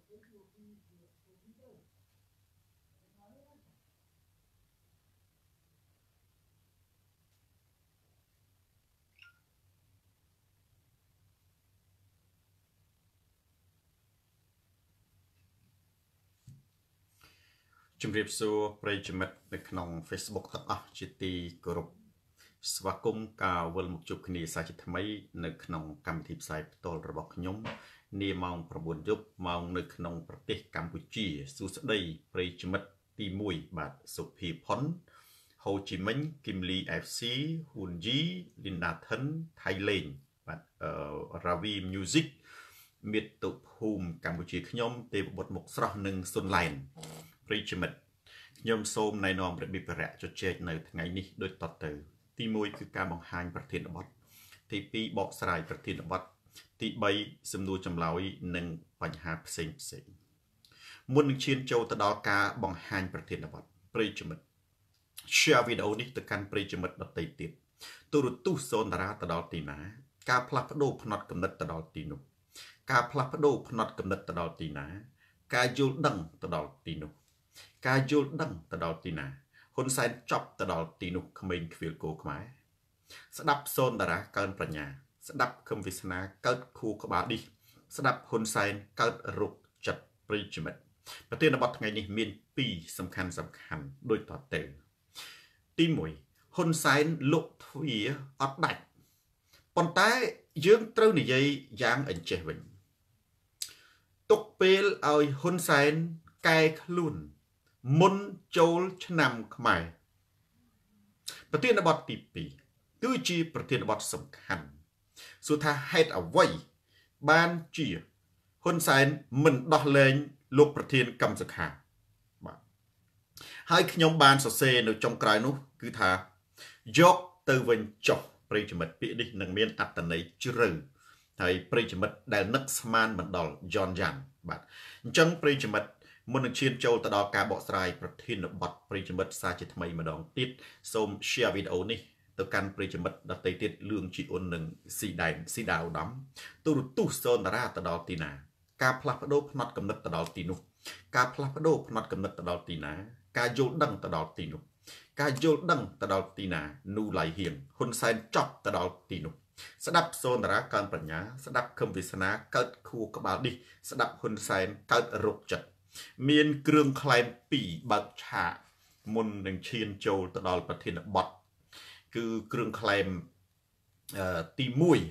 ជំរាបសួរប្រិយមិត្តនៅក្នុង Facebook ទាំងអស់ជាទីគោរពស្វាគមន៍ការវិលមកជួបគ្នាសាជាថ្មីនៅក្នុងកម្មវិធីផ្សាយផ្ទាល់របស់ខ្ញុំនាម៉ោង 9 យប់ម៉ោងនៅក្នុងប្រទេសកម្ពុជាសួស្តីប្រិយមិត្តទី1បាទសុភាផុនហូជីមិញគីមលី FC ហ៊ុនជីលីនដាថិនថៃលេងបាទរាវី Music មាតុភូមិកម្ពុជាខ្ញុំទេវបុត្រមុខស្រស់និងសុនឡែនប្រិយមិត្តខ្ញុំសូមណែនាំរបៀបរយៈជជែកនៅថ្ងៃនេះដូចតទៅទី1គឺការបង្ហាញប្រធានបទទី2បកស្រាយប្រធានបទទី3សំណួរចម្លើយនិងបញ្ហាផ្សេងមុននឹងឈានចូលទៅដល់ការបង្ហាញប្រធានបទប្រិយមិត្ត share វីដេអូនេះទៅកាន់ប្រិយមិត្តដទៃទៀតទូរទស្សន៍សូនតារាទៅដល់ទីណាការផ្លាស់ប្ដូរផ្នត់គំនិតទៅដល់ទីនោះការផ្លាស់ប្ដូរផ្នត់គំនិតទៅដល់ទីណាការយល់ដឹងទៅដល់ទីនោះការយល់ដឹងទៅដល់ទីណាហ៊ុនសែនចប់ទៅដល់ទីនោះក្មេងខ្វៀលគោខ្មែរស្ដាប់សូនតារាកើនប្រាជ្ញាស្ដាប់ខឹមវាសនាកើតខួរក្បាលឌីស្ដាប់ហ៊ុនសែនកើតរោគចិត្តប្រិយមិត្តប្រធានបទថ្ងៃនេះមាន2សំខាន់ដូចតទៅទី1ហ៊ុនសែនលុកទ្វាអត់ដាច់ប៉ុន្តែយើងត្រូវនិយាយយ៉ាងអញ្ចេះវិញទុកពេលឲ្យហ៊ុនសែនកែខ្លួនមុនចូលឆ្នាំខ្មែរប្រធានបទទី2គឺជាប្រធានបទសំខាន់សួរថាហេតុអ្វីបានជាហ៊ុនសែនមិនដោះលែងលោកប្រធានកម្មសខាបាទហើយខ្ញុំបានសរសេរនៅចុងក្រោយនោះគឺថាយកទៅវិញចុះប្រិយមិត្តពាក្យនេះនឹងមានអត្ថន័យជ្រៅហើយប្រិយមិត្តដែលនឹកស្មានមិនដល់យ៉នយ៉ាន់បាទអញ្ចឹងប្រិយមិត្តមុននឹងឈានចូលទៅដល់ការបកស្រាយប្រធានបទប្រិយមិត្តសាជាថ្មីម្ដងទៀតសូម share វីដេអូនេះទៅកាន់ប្រិយមិត្តដទៃទៀតលឿងជីអ៊ុននិងស៊ីដាឧត្តមទូរទស្សន៍សូនតារាទៅដល់ទីណាការផ្លាស់ប្ដូរផ្នត់គំនិតទៅដល់ទីនោះការផ្លាស់ប្ដូរផ្នត់គំនិតទៅដល់ទីណាការយល់ដឹងទៅដល់ទីនោះការយល់ដឹងទៅដល់ទីណានូឡៃហៀងហ៊ុនសែនចប់ទៅដល់ទីនោះស្ដាប់សូនតារាកើនប្រាជ្ញាស្ដាប់ខឹមវាសនាកើតខួរក្បាលឌីស្ដាប់ហ៊ុនសែនកើតរោគចិត្តមានគ្រឿងក្លែង2បើកឆាកមុននឹងឈានចូលទៅដល់ប្រធានបទគឺគ្រឿងក្លែងទី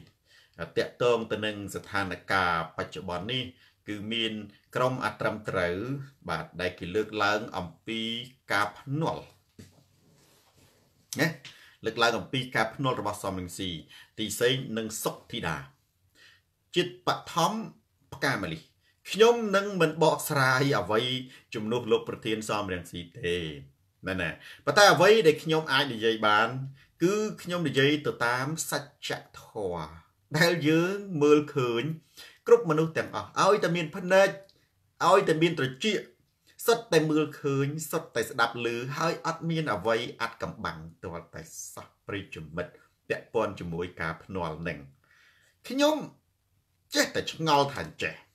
1តាក់ទងទៅនឹងស្ថានភាពបច្ចុប្បន្ននេះគឺមានក្រុមអត្រឹមត្រូវបាទដែលគេលើកឡើងអំពីការភ្នាល់ណាលើកឡើងអំពីការភ្នាល់របស់សំរងស៊ីទីសេងនិងសុកធីតាចិត្តបឋមផ្កាមលីខ្ញុំនឹងមិនបកស្រាយអ្វីជំនួសលោកប្រធានសំរងស៊ីទេណាប៉ុន្តែអ្វីដែលខ្ញុំអាចនិយាយបានគឺខ្ញុំនិយាយទៅតាមសច្ចធម៌ដែលយើងមើលឃើញគ្រប់មនុស្សទាំងអស់ឲ្យតែមានភ្នែកឲ្យតែមានត្រចៀកសុទ្ធតែមើលឃើញសុទ្ធតែស្ដាប់ឮហើយអត់មានអ្វីអាត់កំបាំងទាល់តែសោះប្រិយមិត្តពាក់ព័ន្ធជាមួយការភ្នាល់នឹងខ្ញុំចេះតែឆ្ងល់ថាចេះ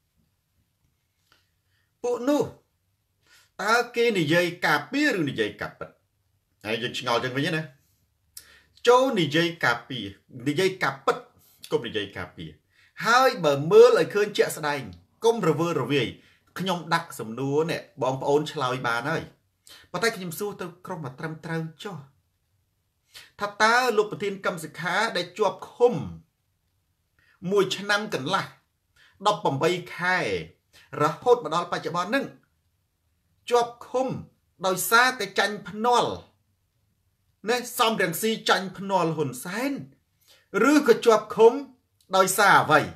ពួកនោះតើគេនិយាយការពារឬនិយាយកាប់ពិតហើយយើងឆ្ងល់ចឹងវិញណាចូលនិយាយការពារនិយាយកាប់ពិតកុំនិយាយការពារហើយបើមើលឲ្យឃើញជាក់ស្ដែងកុំរវើរវាយខ្ញុំដាក់សំណួរនេះបងប្អូនឆ្លើយបានហើយប៉ុន្តែខ្ញុំសួរទៅក្រុមត្រឹមត្រូវចុះថាតើលោកប្រធានកម្មសិក្ខាដែលជាប់ឃុំ1ឆ្នាំកន្លះ18ខែរហូតមកដល់បច្ចុប្បន្នហ្នឹងជាប់ឃុំដោយសារតែចាញ់ភ្នាល់ណែសំរងស៊ីចាញ់ភ្នាល់ហ៊ុនសែនឬក៏ជាប់ឃុំដោយសារអ្វី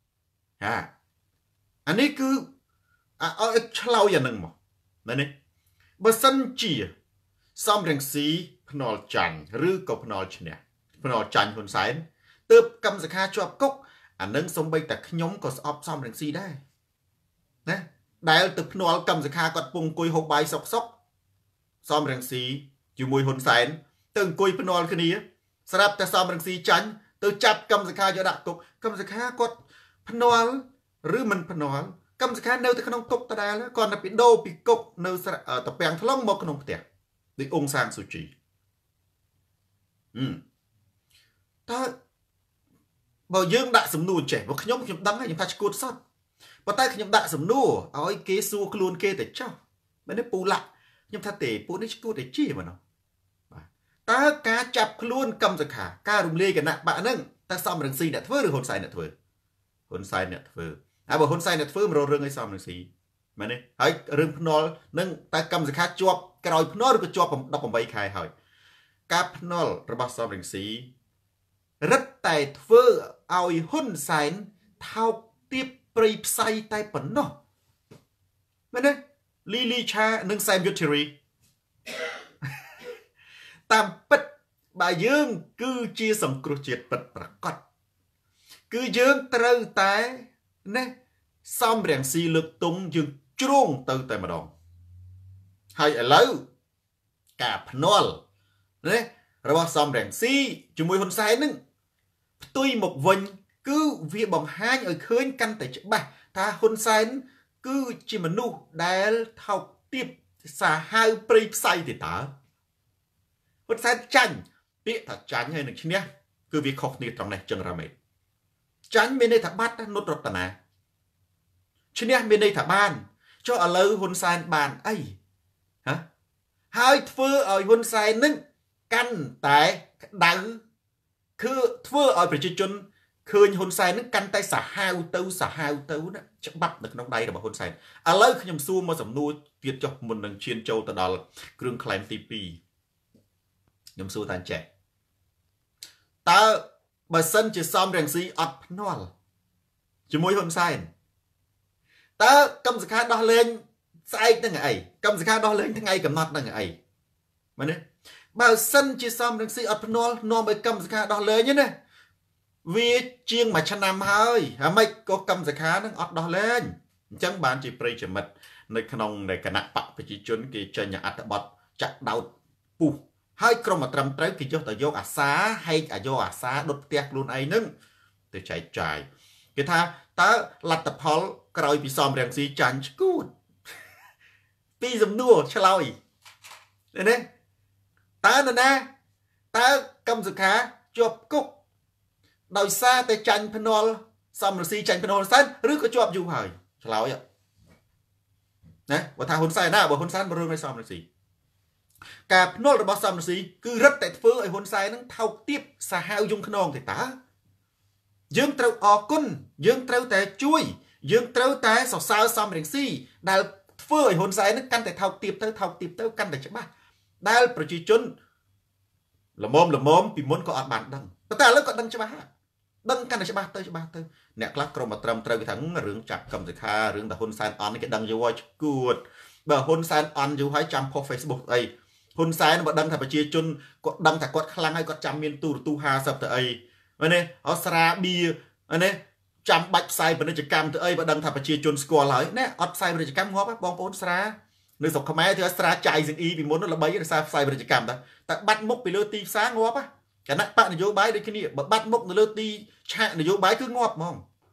អានេះគឺឲ្យឆ្លោយអានឹងមកណានេះបើសិនជាសំរងស៊ីភ្នាល់ចាញ់ឬក៏ភ្នាល់ឈ្នះភ្នាល់ចាញ់ហ៊ុនសែនទើបកម្មសខាជាប់គុកអានឹងសំបីតែខ្ញុំក៏ស្អប់សំរងស៊ីដែរណាដែលទៅភ្នាល់កម្មសខាគាត់ពងអង្គុយហូបបាយសុកសំរងស៊ីជាមួយហ៊ុនសែនទៅអង្គុយភ្នាល់គ្នាស្រាប់តែសំរងស៊ីចាញ់ទៅចាប់កម្មសខាយកដាក់គុកកម្មសខាគាត់ភ្នាល់ឬមិនភ្នាល់កម្មសខានៅទៅក្នុងគុកដដែលគាត់ទៅពីដូរពីគុកនៅតាពាំងថ្លុងមកក្នុងផ្ទះដូចអង្គសាងស៊ូជីតើបើយើងដាក់សំណួរចេះបើខ្ញុំដឹងហើយខ្ញុំថាឈួតសតប៉ុន្តែខ្ញុំដាក់សំណួរឲ្យគេសួរខ្លួនគេទៅចោះមែនទេពូឡាក់ខ្ញុំថាទេពួកនេះឈួតតែជាមកនោះបាទតើការចាប់ខ្លួនកម្មសខាការរំលាយគណៈបកហ្នឹងតើសំរងស៊ីអ្នកធ្វើឬហ៊ុនសែនអ្នកធ្វើហ៊ុនសែនអ្នកធ្វើហើយបើហ៊ុនសែនអ្នកធ្វើមករករឿងឲ្យសំរងស៊ីមែនទេហើយរឿងភ្នាល់នឹងតើកម្មសខាជាប់ក្រោយភ្នាល់ឬក៏ជាប់18ខែហើយការភ្នាល់របស់សំរងស៊ីរឹតតែធ្វើឲ្យហ៊ុនសែនថោកទាបព្រៃផ្សៃតែប៉ុណ្ណោះមែនទេលីលីឆានិងសែមយុទ្ធធីរីតាមពិតបើយើងគឺជាសង្គ្រោះជាតិពិតប្រាកដគឺយើងត្រូវតែណាសំរងស៊ីលើកទុំយើងជ្រុងទៅតែម្ដងហើយឥឡូវការភ្នាល់ណារបស់សំរងស៊ីជាមួយហ៊ុនសែននឹងផ្ទុយមកវិញគឺវាបង្ហាញឲ្យឃើញកាន់តែច្បាស់ថាហ៊ុនសែនគឺជាមនុស្សដែលថោកទាបសាហាវព្រៃផ្សៃទេតើហ៊ុនសែនចាញ់ពាក្យថាចាញ់ហើយនឹងឈ្នះគឺវាខុសគ្នាត្រង់នេះចឹងរ៉ាមេតចាញ់មានន័យថាបាត់នុតរតនាឈ្នះមានន័យថាបានចុះឥឡូវហ៊ុនសែនបានអីហ៎ហើយធ្វើឲ្យហ៊ុនសែននឹងកាន់តែក្តៅគឺធ្វើឲ្យប្រជាជនឃើញហ៊ុនសែននឹងកាន់តែសាហាវទៅណាច្បាប់នៅក្នុងដៃរបស់ហ៊ុនសែនឥឡូវខ្ញុំសួរមកសំណួរទៀតចុះមុននឹងឈានចូលទៅដល់គ្រឿងក្លែងទី2ខ្ញុំសួរតាអញ្ចេះតើបើសិនជាសំរងស៊ីអត់ភ្នាល់ជាមួយហ៊ុនសែនតើកម្មសខាដោះលែងស្អែកនឹងអីកម្មសខាដោះលែងថ្ងៃកំណត់នឹងអីមែនទេបើសិនជាសំរងស៊ីអត់ភ្នាល់នាំឲ្យកម្មសខាដោះលែងណាវាជាងមួយឆ្នាំហើយហើយមិនក៏កម្មសខានឹងអត់ដោះលែងអញ្ចឹងបានជាប្រិយមិត្តនៅក្នុងគណៈបកប្រជាជនគេចេញអត្ថបទចាក់ដោតពុះហើយក្រុមត្រឹមត្រូវគេយកអាសាហែកយកអាសាដុតផ្ទះខ្លួនឯងនឹងទៅចែកចាយគេថាតើលទ្ធផលក្រោយពីសំរងស៊ីចាញ់ឈួតពីសំណួរឆ្លើយណាតើនរណាតើកម្មសខាជាប់គុកដោយសារតែចាញ់ភ្នាល់សំរងស៊ីចាញ់ភ្នាល់ហ៊ុនសែនឬក៏ជាប់យូរហើយឆ្លើយណាបើថាហ៊ុនសែនណាបើហ៊ុនសែនបរឿងឲ្យសំរងស៊ីការភ្នាល់របស់សំរងស៊ីគឺរឹតតែធ្វើឲ្យហ៊ុនសែននឹងថោកទាបសាហាវយំខ្នងទេតើយើងត្រូវអរគុណយើងត្រូវតែជួយយើងត្រូវតែសរសើរសំរងស៊ីដែលធ្វើឲ្យហ៊ុនសែននឹងកាន់តែថោកទាបទៅកាន់តែច្បាស់ដែលប្រជាជនល្មមពីមុនក៏អត់បានដឹងប៉ុន្តែឥឡូវក៏ដឹងច្បាស់ហើយដឹងកាន់តែច្បាស់ទៅអ្នកខ្លះក្រុមត្រឹមត្រូវគេថារឿងចាប់កម្មសខារឿងតែហ៊ុនសែនអន់នេះគេដឹងយូរហើយឈួតបើហ៊ុនសែនអន់យូរហើយចាំផុស Facebook អីហ៊ុនសែនបើដឹងថាប្រជាជនគាត់ដឹងថាគាត់ខ្លាំងហើយគាត់ចាំមានទូរទស្សន៍50ទៅអីមែនទេអស្រាបៀណាចាំបាច់ផ្សាយពាណិជ្ជកម្មទៅអីបើដឹងថាប្រជាជនស្គាល់ហើយណែអត់ផ្សាយពាណិជ្ជកម្មងាប់បងប្អូនស្រានៅស្រុកខ្មែរធ្វើស្រាចាយសៀងអ៊ីពីមុនល្បីដោយសារផ្សាយពាណិជ្ជកម្មតែបាត់មុខពីលើទីផ្សារងាប់គណៈបកនយោបាយដូចគ្នាបើបាត់មុខនៅលើទីឆាកនយោបាយគឺងាប់ហ្មង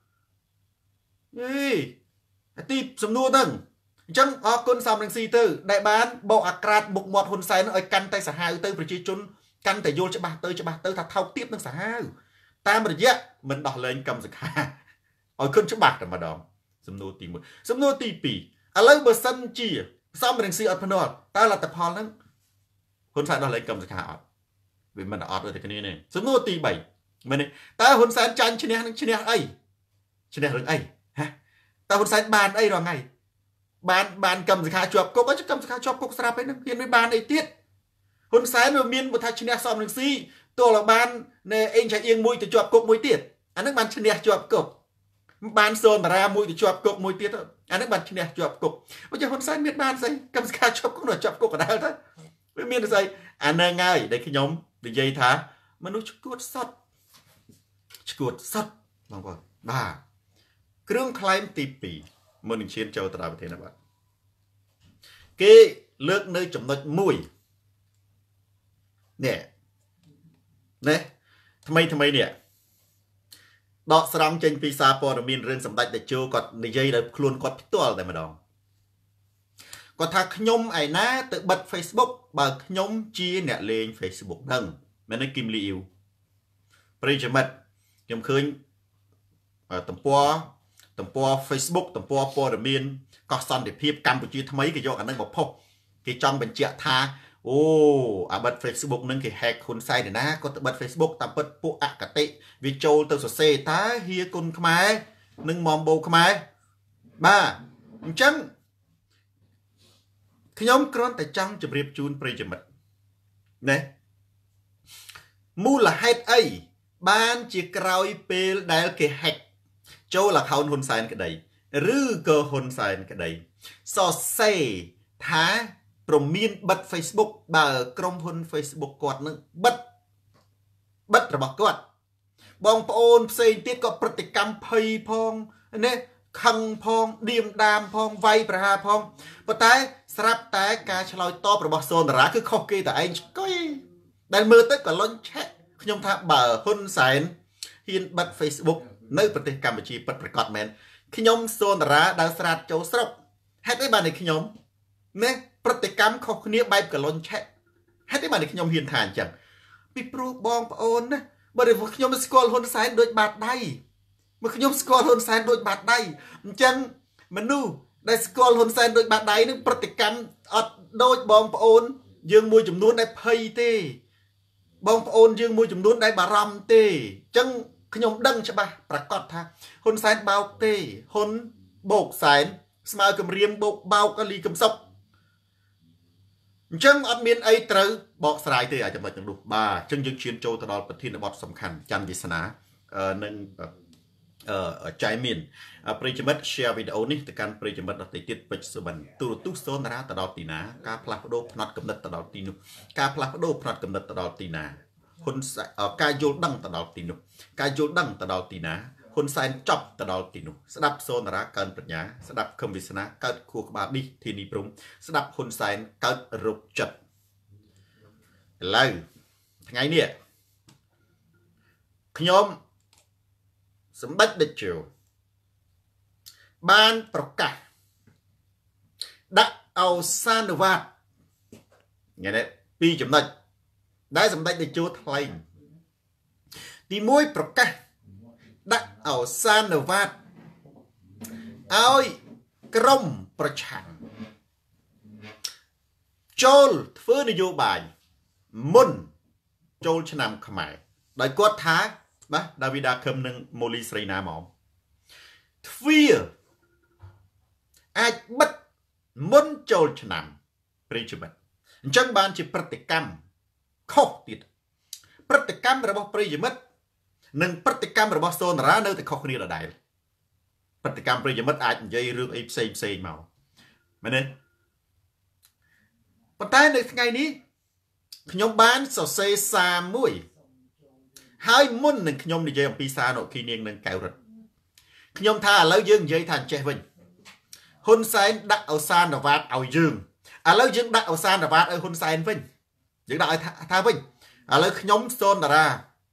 ទីសំណួរហ្នឹងអញ្ចឹងអរគុណសំរងស៊ីទៅដែលបានបោកអាក្រាតមុខមាត់ហ៊ុនសែនឲ្យកាន់តែសាហាវទៅប្រជាជនកាន់តែយល់ច្បាស់ទៅថាថោកទាបនឹងសាហាវតាមរយៈមិនដោះលែងកម្មសខាឲ្យគុណច្បាស់តែម្ដងសំណួរទី1សំណួរទី2ឥឡូវបើសិនជាសំរងស៊ីអត់ភ្នាល់តើលទ្ធផលហ្នឹងហ៊ុនសែនដោះលែងកម្មសខាអត់វាមិនអត់ដូចតែគ្នាទេសំណួរទី3មែនទេតើហ៊ុនសែនចាញ់ឈ្នះនឹងឈ្នះអីឈ្នះរឿងអីហ៎តើហ៊ុនសែនបានអីរាល់ថ្ងៃបានកម្មសខាជាប់គុកអីកម្មសខាជាប់គុកស្រាប់ហើយនឹងហ៊ានមិនបានអីទៀតហ៊ុនសែនវាមានបើថាឈ្នះសំរងស៊ីទោះឲ្យបាននៅអេងឆៃអៀងមួយទៅជាប់គុកមួយទៀតអានឹងបានឈ្នះជាប់គុកបានសូនតារាមួយទៅជាប់គុកមួយទៀតអានឹងបានឈ្នះជាប់គុកបើជាហ៊ុនសែនមានបានស្អីកម្មសខាជាប់គុកនៅជាប់គុកកណ្ដាលទៅវាមានស្អីអានឹងហើយដែលខ្ញុំនិយាយថាមនុស្សឈួតសតបងប្អូនបាទគ្រឿងក្លែងទី2មុននឹងឈានចូលទៅដល់ប្រធានបទគេលើកនៅចំណុច1នេះថ្មីនេះដកស្រង់ចេញពីសារព័ត៌មានរឿងសម្ដេចតេជោគាត់និយាយដោយខ្លួនគាត់ផ្ទាល់តែម្ដងគាត់ថាខ្ញុំឯណាទៅបិទ Facebook បើខ្ញុំជាអ្នកលេង Facebook ហ្នឹងមែនទេគឹមលីអ៊ីវប្រិយមិត្តខ្ញុំឃើញទំព័រ Facebook ទំព័រព័ត៌មានកោះសន្តិភាពកម្ពុជាថ្មីគេយកអានឹងមកផុសគេចង់បញ្ជាក់ថាអូអាបិទ Facebook នឹងគេ hack ហ៊ុនសែនណាគាត់ទៅបិទ Facebook តាមពិតពួកអកតេវាចូលទៅសរសេរតើហៀគុណខ្មែរនិងម៉មបូខ្មែរបាទអញ្ចឹងខ្ញុំគ្រាន់តែចង់ជម្រាបជូនប្រិយមិត្តណាមូលហេតុអីបានជាក្រោយពេលដែលគេ hack ចូល account ហ៊ុនសែនក្តីឬក៏ហ៊ុនសែនក្តីសរសេរថាព្រមានបិទ Facebook បើក្រុមហ៊ុន Facebook គាត់នឹងបិទរបស់គាត់បងប្អូនផ្សេងទៀតក៏ប្រតិកម្មភ័យផងណាខឹងផងឌៀមដាមផងវាយប្រហារផងប៉ុន្តែស្រាប់តែការឆ្លើយតបរបស់សូនតារាគឺខុសគេតែឯងស្គយដែលមើលទៅក៏លុញឆែកខ្ញុំថាបើហ៊ុនសែនហ៊ានបិទ Facebook នៅប្រទេសកម្ពុជាពិតប្រាកដមែនខ្ញុំសូនតារាដើរស្រាតចូលស្រុកហេតុអីបានតែខ្ញុំណាប្រតិកម្មខុសគ្នាបែបកលុញឆែកហេតុអីបានតែខ្ញុំហ៊ានថាអញ្ចឹងពីព្រោះបងប្អូនណាបើខ្ញុំស្គាល់ហ៊ុនសែនដូចបាតដៃមកខ្ញុំស្គាល់ហ៊ុនសែនដូចបាតដៃអញ្ចឹងមនុស្សដែលស្គាល់ហ៊ុនសែនដូចបាតដៃនឹងប្រតិកម្មអត់ដូចបងប្អូនយើងមួយចំនួនដែលភ័យទេបងប្អូនយើងមួយចំនួនដែលបារម្ភទេអញ្ចឹងខ្ញុំដឹងច្បាស់ប្រកាសថាហ៊ុនសែនបោកទេហ៊ុនបោកសែនស្មើគម្រាមបោកលីកំសុកអញ្ចឹងអត់មានអីត្រូវបកស្រាយទេអាចចំណុចទាំងនោះបាទអញ្ចឹងយើងឈានចូលទៅដល់ប្រធានបទសំខាន់ច័ន្ទវាសនានិងចៃមានប្រិយមិត្ត share វីដេអូនេះទៅកាន់ប្រិយមិត្តដទៃទៀតពេជ្រសុវណ្ណទូរទស្សន៍សូនតារាទៅដល់ទីណាការផ្លាស់ប្ដូរផ្នត់កំណត់ទៅដល់ទីនោះការផ្លាស់ប្ដូរផ្នត់កំណត់ទៅដល់ទីណាហ៊ុនការយល់ដឹងទៅដល់ទីនោះការយល់ដឹងទៅដល់ទីណាហ៊ុនសែនចប់ទៅដល់ទីនោះស្ដាប់សូនតារាកើនប្រាជ្ញាស្ដាប់ខឹមវាសនាកើតខួរក្បាលឌីធានីព្រំស្ដាប់ហ៊ុនសែនកើតរោគចិត្តឥឡូវថ្ងៃនេះខ្ញុំសម្ដេចតេជោបានប្រកាសដាក់ឱសានុវត្តញ៉ែនេះពីរចំណុចដែលសម្ដេចតេជោថ្លែងទី1ប្រកាសដាក់ឱសានុវត្តឲ្យក្រមប្រឆាំងចូលធ្វើនយោបាយមុនចូលឆ្នាំខ្មែរដោយគាត់ថាបាទដាវីដាខឹមនិងម៉ូលីស្រីណាមកទ្វាអាចបិទមុនចូលឆ្នាំប្រិយមិត្តអញ្ចឹងបានជាប្រតិកម្មខុសទៀតប្រតិកម្មរបស់ប្រិយមិត្តនិងប្រតិកម្មរបស់សូនតារានៅតែខុសគ្នាដដែលប្រតិកម្មប្រិយមិត្តអាចនិយាយរឿងអីផ្សេងមកមែនទេប៉ុន្តែនៅថ្ងៃនេះខ្ញុំបានសរសេរសារមួយហើយមុននឹងខ្ញុំនិយាយអំពីសារនគីនាងនឹងកៅរិតខ្ញុំថាឥឡូវយើងនិយាយថាចេះវិញហ៊ុនសែនដាក់ឱសានុវត្តឲ្យយើងឥឡូវយើងដាក់ឱសានុវត្តឲ្យហ៊ុនសែនវិញយើងដាក់ឲ្យថាវិញឥឡូវខ្ញុំសូនតារា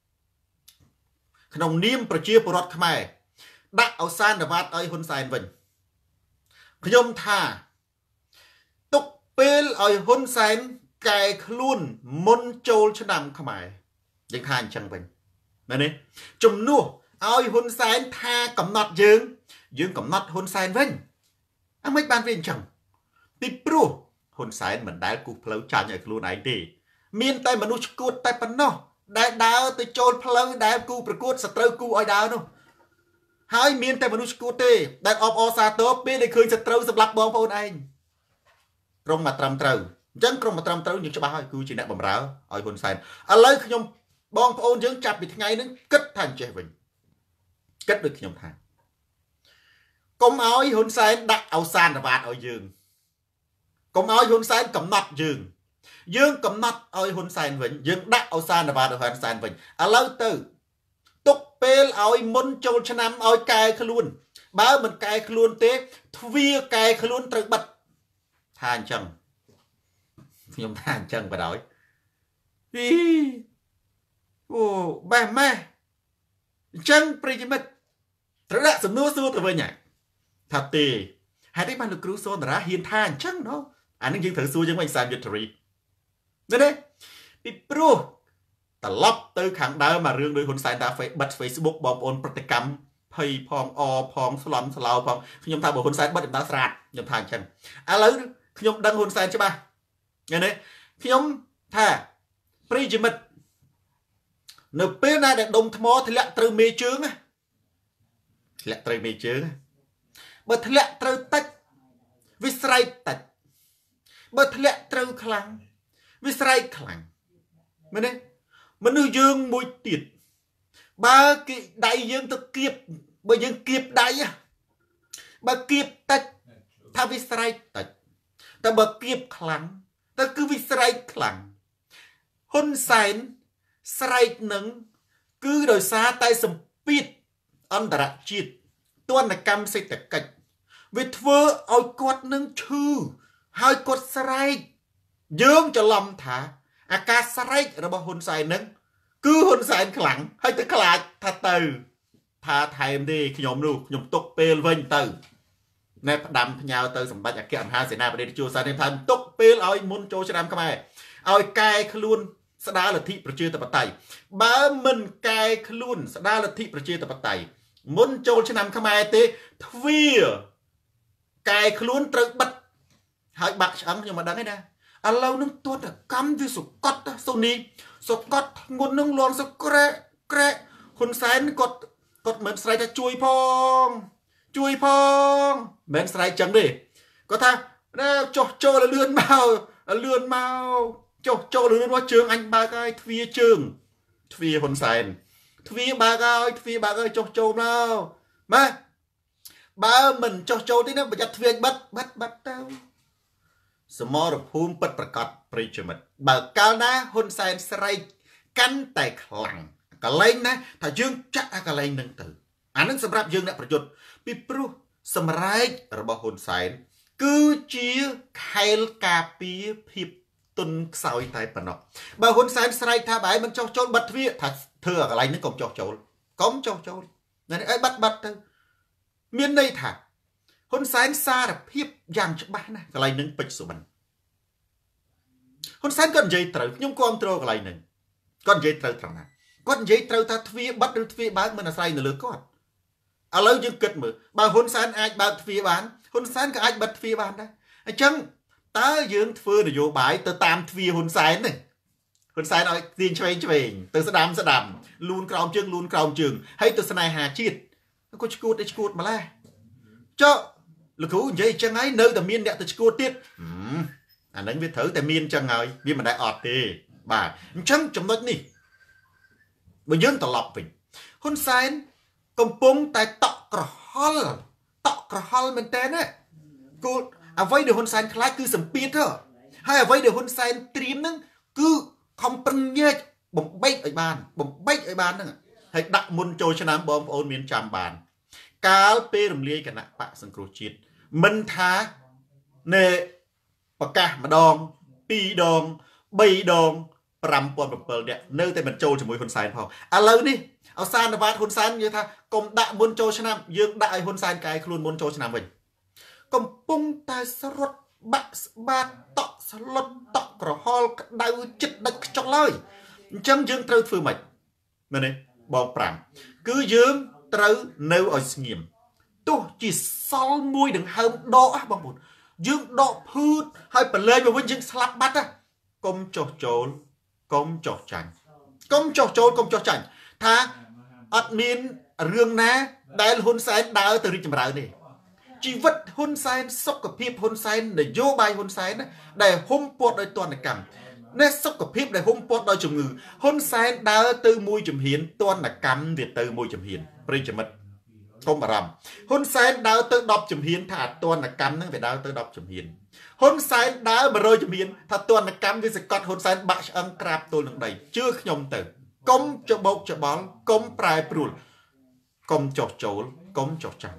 ក្នុងនាមប្រជាពលរដ្ឋខ្មែរដាក់ឱសានុវត្តឲ្យហ៊ុនសែនវិញខ្ញុំថាទុកពេលឲ្យហ៊ុនសែនកែខ្លួនមុនចូលឆ្នាំខ្មែរយើងថាអញ្ចឹងវិញមែនទេជំនួសឲ្យហ៊ុនសែនថាកំណត់យើងកំណត់ហ៊ុនសែនវិញអាមិនបានវាអញ្ចឹងពីព្រោះហ៊ុនសែនមិនដែលគូសផ្លូវចាញ់ឲ្យខ្លួនឯងទេមានតែមនុស្សឈួតតែប៉ុណ្ណោះដែលដើរទៅចូលផ្លូវដែលគូប្រកួតសត្រូវគូឲ្យដើរនោះហើយមានតែមនុស្សឈួតទេដែលអបអរសាទរពេលដែលឃើញសត្រូវសម្លាប់បងប្អូនឯងក្រុមមកត្រឹមត្រូវអញ្ចឹងក្រុមមកត្រឹមត្រូវយើងច្បាស់ហើយគឺជាអ្នកបម្រើឲ្យហ៊ុនសែនឥឡូវខ្ញុំបងប្អូនយើងចាប់ពីថ្ងៃនេះគិតថាអញ្ចេះវិញគិតដូចខ្ញុំថាកុំឲ្យហ៊ុនសែនដាក់ឱសានុវត្តឲ្យយើងកុំឲ្យហ៊ុនសែនកំណត់យើងកំណត់ឲ្យហ៊ុនសែនវិញយើងដាក់ឱសានុវត្តឲ្យហ៊ុនសែនវិញឥឡូវទៅទុកពេលឲ្យមុនចូលឆ្នាំឲ្យកែខ្លួនបើមិនកែខ្លួនទេទ្វាកែខ្លួនត្រូវបិទថាអញ្ចឹងខ្ញុំថាអញ្ចឹងបដ អូបែម៉េះ chân prejimit thật ra sầm nua xua từ với nhảy thật tì hai đứa bạn được cứu xô ra hiền tha chân đó anh ấy thử xua giống anh Sam Victory đấy đấy bị proตลบទៅខាងដើមមករឿងដោយហ៊ុនសែនថាបិទ Facebook បងប្អូនប្រតិកម្មភ័យផងអផងស្លន់ស្លោផងខ្ញុំថាបើហ៊ុនសែនបិទដំណើរស្រាតខ្ញុំថាអញ្ចឹងឥឡូវខ្ញុំដឹងហ៊ុនសែនច្បាស់ឃើញទេខ្ញុំថាប្រិយមិត្តនៅពេលណាដែលដុំថ្មធ្លាក់ត្រូវមេជើងធ្លាក់ត្រូវមេជើងបើធ្លាក់ត្រូវតិចវាស្រែកតិចបើធ្លាក់ត្រូវខ្លាំងវាស្រែកខ្លាំងមែនទេមនុស្សយើងមួយទៀតបើគេដៃយើងទៅគៀបបើយើងគៀបដៃបើគៀបតិចថាវាស្រែកតិចតែបើគៀបខ្លាំងទៅគឺវាស្រែកខ្លាំងហ៊ុនសែនស្រែកនឹងគឺដោយសារតែសម្ពាធអន្តរជាតិទណ្ឌកម្មសេដ្ឋកិច្ចវាធ្វើឲ្យគាត់នឹងឈឺហើយគាត់ស្រែកយើងច្រឡំថាអាការស្រែករបស់ហ៊ុនសែននឹងគឺហ៊ុនសែនខ្លាំងហើយទៅខ្លាចថាទៅថាថែមទេខ្ញុំនោះខ្ញុំទុកពេលវិញទៅណែផ្ដាំផ្ញើទៅសម្ដេចអគ្គមហាសេនាបតីជួសានថាទុកពេលឲ្យមុនចូលឆ្នាំខ្មែរឲ្យកែខ្លួនស្ដារលទ្ធិប្រជាធិបតេយ្យបើមិនកែខ្លួនស្ដារលទ្ធិប្រជាធិបតេយ្យមុនចូលឆ្នាំខ្មែរទេទ្វារកែខ្លួនត្រូវបិទហើយបាក់ឆ្អឹងខ្ញុំមិនដឹងទេណាឥឡូវនឹងទោះតែកម្មវាសកត់សូនីសកត់ធ្ងន់នឹងលន់សក្រែក្រែហ៊ុនសែនគាត់មិនស្រែកថាជួយផងមិនស្រែកចឹងទេគាត់ថាចុះចូលលឿនមកចុះចូលលឿនមកជើងអញបើកហើយទ្វារជើងទ្វារហ៊ុនសែនទ្វារបើកហើយចុះចូលមកម៉ែបើមិនចុះចូលទេណាប្រយ័ត្នទ្វារបិទទៅសមរភូមិពិតប្រកបប្រិយមិត្តបើកាលណាហ៊ុនសែនស្រែកកាន់តែខ្លាំងកលែងណាថាយើងចាក់អាកលែងនឹងទៅអានឹងសម្រាប់យើងអ្នកប្រយុទ្ធពីព្រោះសម្រែករបស់ហ៊ុនសែនគឺជាខែលការពារភាពទុនខ្សោយតែប៉ុណ្ណោះបើហ៊ុនសែនស្រែកថាបើមិនចុះចូលបិទទ្វារថាធ្វើអាកលែងនឹងកុំចុះចូលណានេះឲ្យបាត់ទៅមានន័យថាហ៊ុនសែនសារភាពយ៉ាងច្បាស់ណាស់កន្លែងនឹងពេជ្រសុបិនហ៊ុនសែនគាត់និយាយត្រូវខ្ញុំគ្រប់គ្រងកន្លែងនឹងគាត់និយាយត្រូវត្រង់ណាគាត់និយាយត្រូវថាទ្វារបិទឬទ្វារបើកមិនអាស្រ័យនៅលើគាត់ឥឡូវយើងគិតមើលបើហ៊ុនសែនអាចបើកទ្វារបានហ៊ុនសែនក៏អាចបិទទ្វារបានដែរអញ្ចឹងតើយើងធ្វើនយោបាយទៅតាមទ្វារហ៊ុនសែននេះហ៊ុនសែនឲ្យទាញឆ្វេងទៅស្ដាំលូនក្រោមជើងហើយទៅស្នេហាជាតិគាត់ឈួតម្លេះចុះលោកគ្រូនិយាយអញ្ចឹងហើយនៅតែមានអ្នកទៅឈួតទៀតអាហ្នឹងវាត្រូវតែមានអញ្ចឹងហើយវាមិនដែលអត់ទេបាទអញ្ចឹងចំណុចនេះបើយើងត្រឡប់វិញហ៊ុនសែនកំពុងតែតក់ក្រហល់មែនតើណាគោលអ្វីដែលហ៊ុនសែនខ្លាចគឺសម្ពាធទៅហើយអ្វីដែលហ៊ុនសែនត្រៀមហ្នឹងគឺខំប្រឹងញែកបំបែកឲ្យបានហ្នឹងហើយដាក់មុនចូលឆ្នាំបងប្អូនមានចាំបានកាលពេលរំលាយគណៈបកសង្គ្រោះជាតិមិនថាណែប្រកាសម្ដង2ដង3ដង 5007 នាក់នៅតែមិនចូលជាមួយហ៊ុនសែនផងឥឡូវនេះអសានវត្តហ៊ុនសែននិយាយថាកុំដាក់មុនចូលឆ្នាំយើងដាក់ឲ្យហ៊ុនសែនកែខ្លួនមុនចូលឆ្នាំវិញកំពុងតែស្រុតបាក់ស្បាតតក់ស្លុតតក់ក្រហល់ក្តៅចិត្តដាច់ខ្ចុកឡើយអញ្ចឹងយើងត្រូវធ្វើម៉េចមែនទេបង5គឺយើងត្រូវនៅឲ្យស្ងៀមទោះជាសល់មួយដង្ហើមដកបងប្អូនយើងដកភឺតហើយប្រឡែងមកវិញយើងស្លាប់បាត់កុំចុះចូលកុំចុះចាញ់ថាអត់មានរឿងណាដែលហ៊ុនសែនដើរទៅរីកចម្រើនទេជីវិតហ៊ុនសែនសុខភាពហ៊ុនសែននយោបាយហ៊ុនសែនដែលហុំព័ទ្ធដោយទណ្ឌកម្មនេះសុខភាពដែលហុំព័ទ្ធដោយជំងឺហ៊ុនសែនដើរទៅមួយជំហានទណ្ឌកម្មវាទៅមួយជំហានប្រិយមិត្តកុំបារម្ភហ៊ុនសែនដើរទៅ10ជំហានថាទណ្ឌកម្មនឹងវាដើរទៅ10ជំហានហ៊ុនសែនដើរ100ជំហានថាទណ្ឌកម្មវាសកត់ហ៊ុនសែនបាក់ឆ្អឹងក្រាបទល់នឹងដីជឿខ្ញុំទៅកុំច្បោកច្បល់កុំប្រែប្រួលកុំចោះចូលកុំចោះចាំ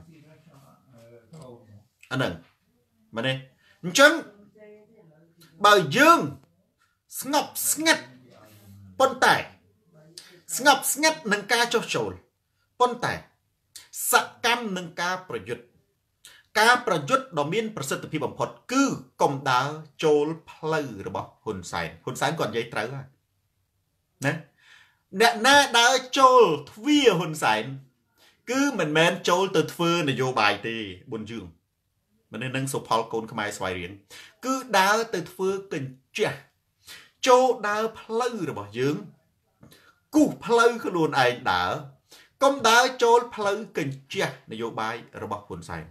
អាហ្នឹងមែនទេអញ្ចឹងបើយើងស្ងប់ស្ងាត់ប៉ុន្តែស្ងប់ស្ងាត់នឹងការចោះចូលប៉ុន្តែសកម្មនឹងការប្រយុទ្ធដ៏មានប្រសិទ្ធភាពបំផុតគឺកុំដើរចូលផ្លូវរបស់ហ៊ុនសែនគាត់និយាយត្រូវហើយណាអ្នកណាដើរចូលទ្វារហ៊ុនសែនគឺមិនមែនចូលទៅធ្វើនយោបាយទេប៊ុនជឿងមិននឹងសុផលកូនខ្មែរស្វាយរៀងគឺដើរទៅធ្វើកញ្ចាស់ចូលដើរផ្លូវរបស់យើងគូសផ្លូវខ្លួនឯងដើរកុំដើរចូលផ្លូវកញ្ចាស់នយោបាយរបស់ហ៊ុនសែន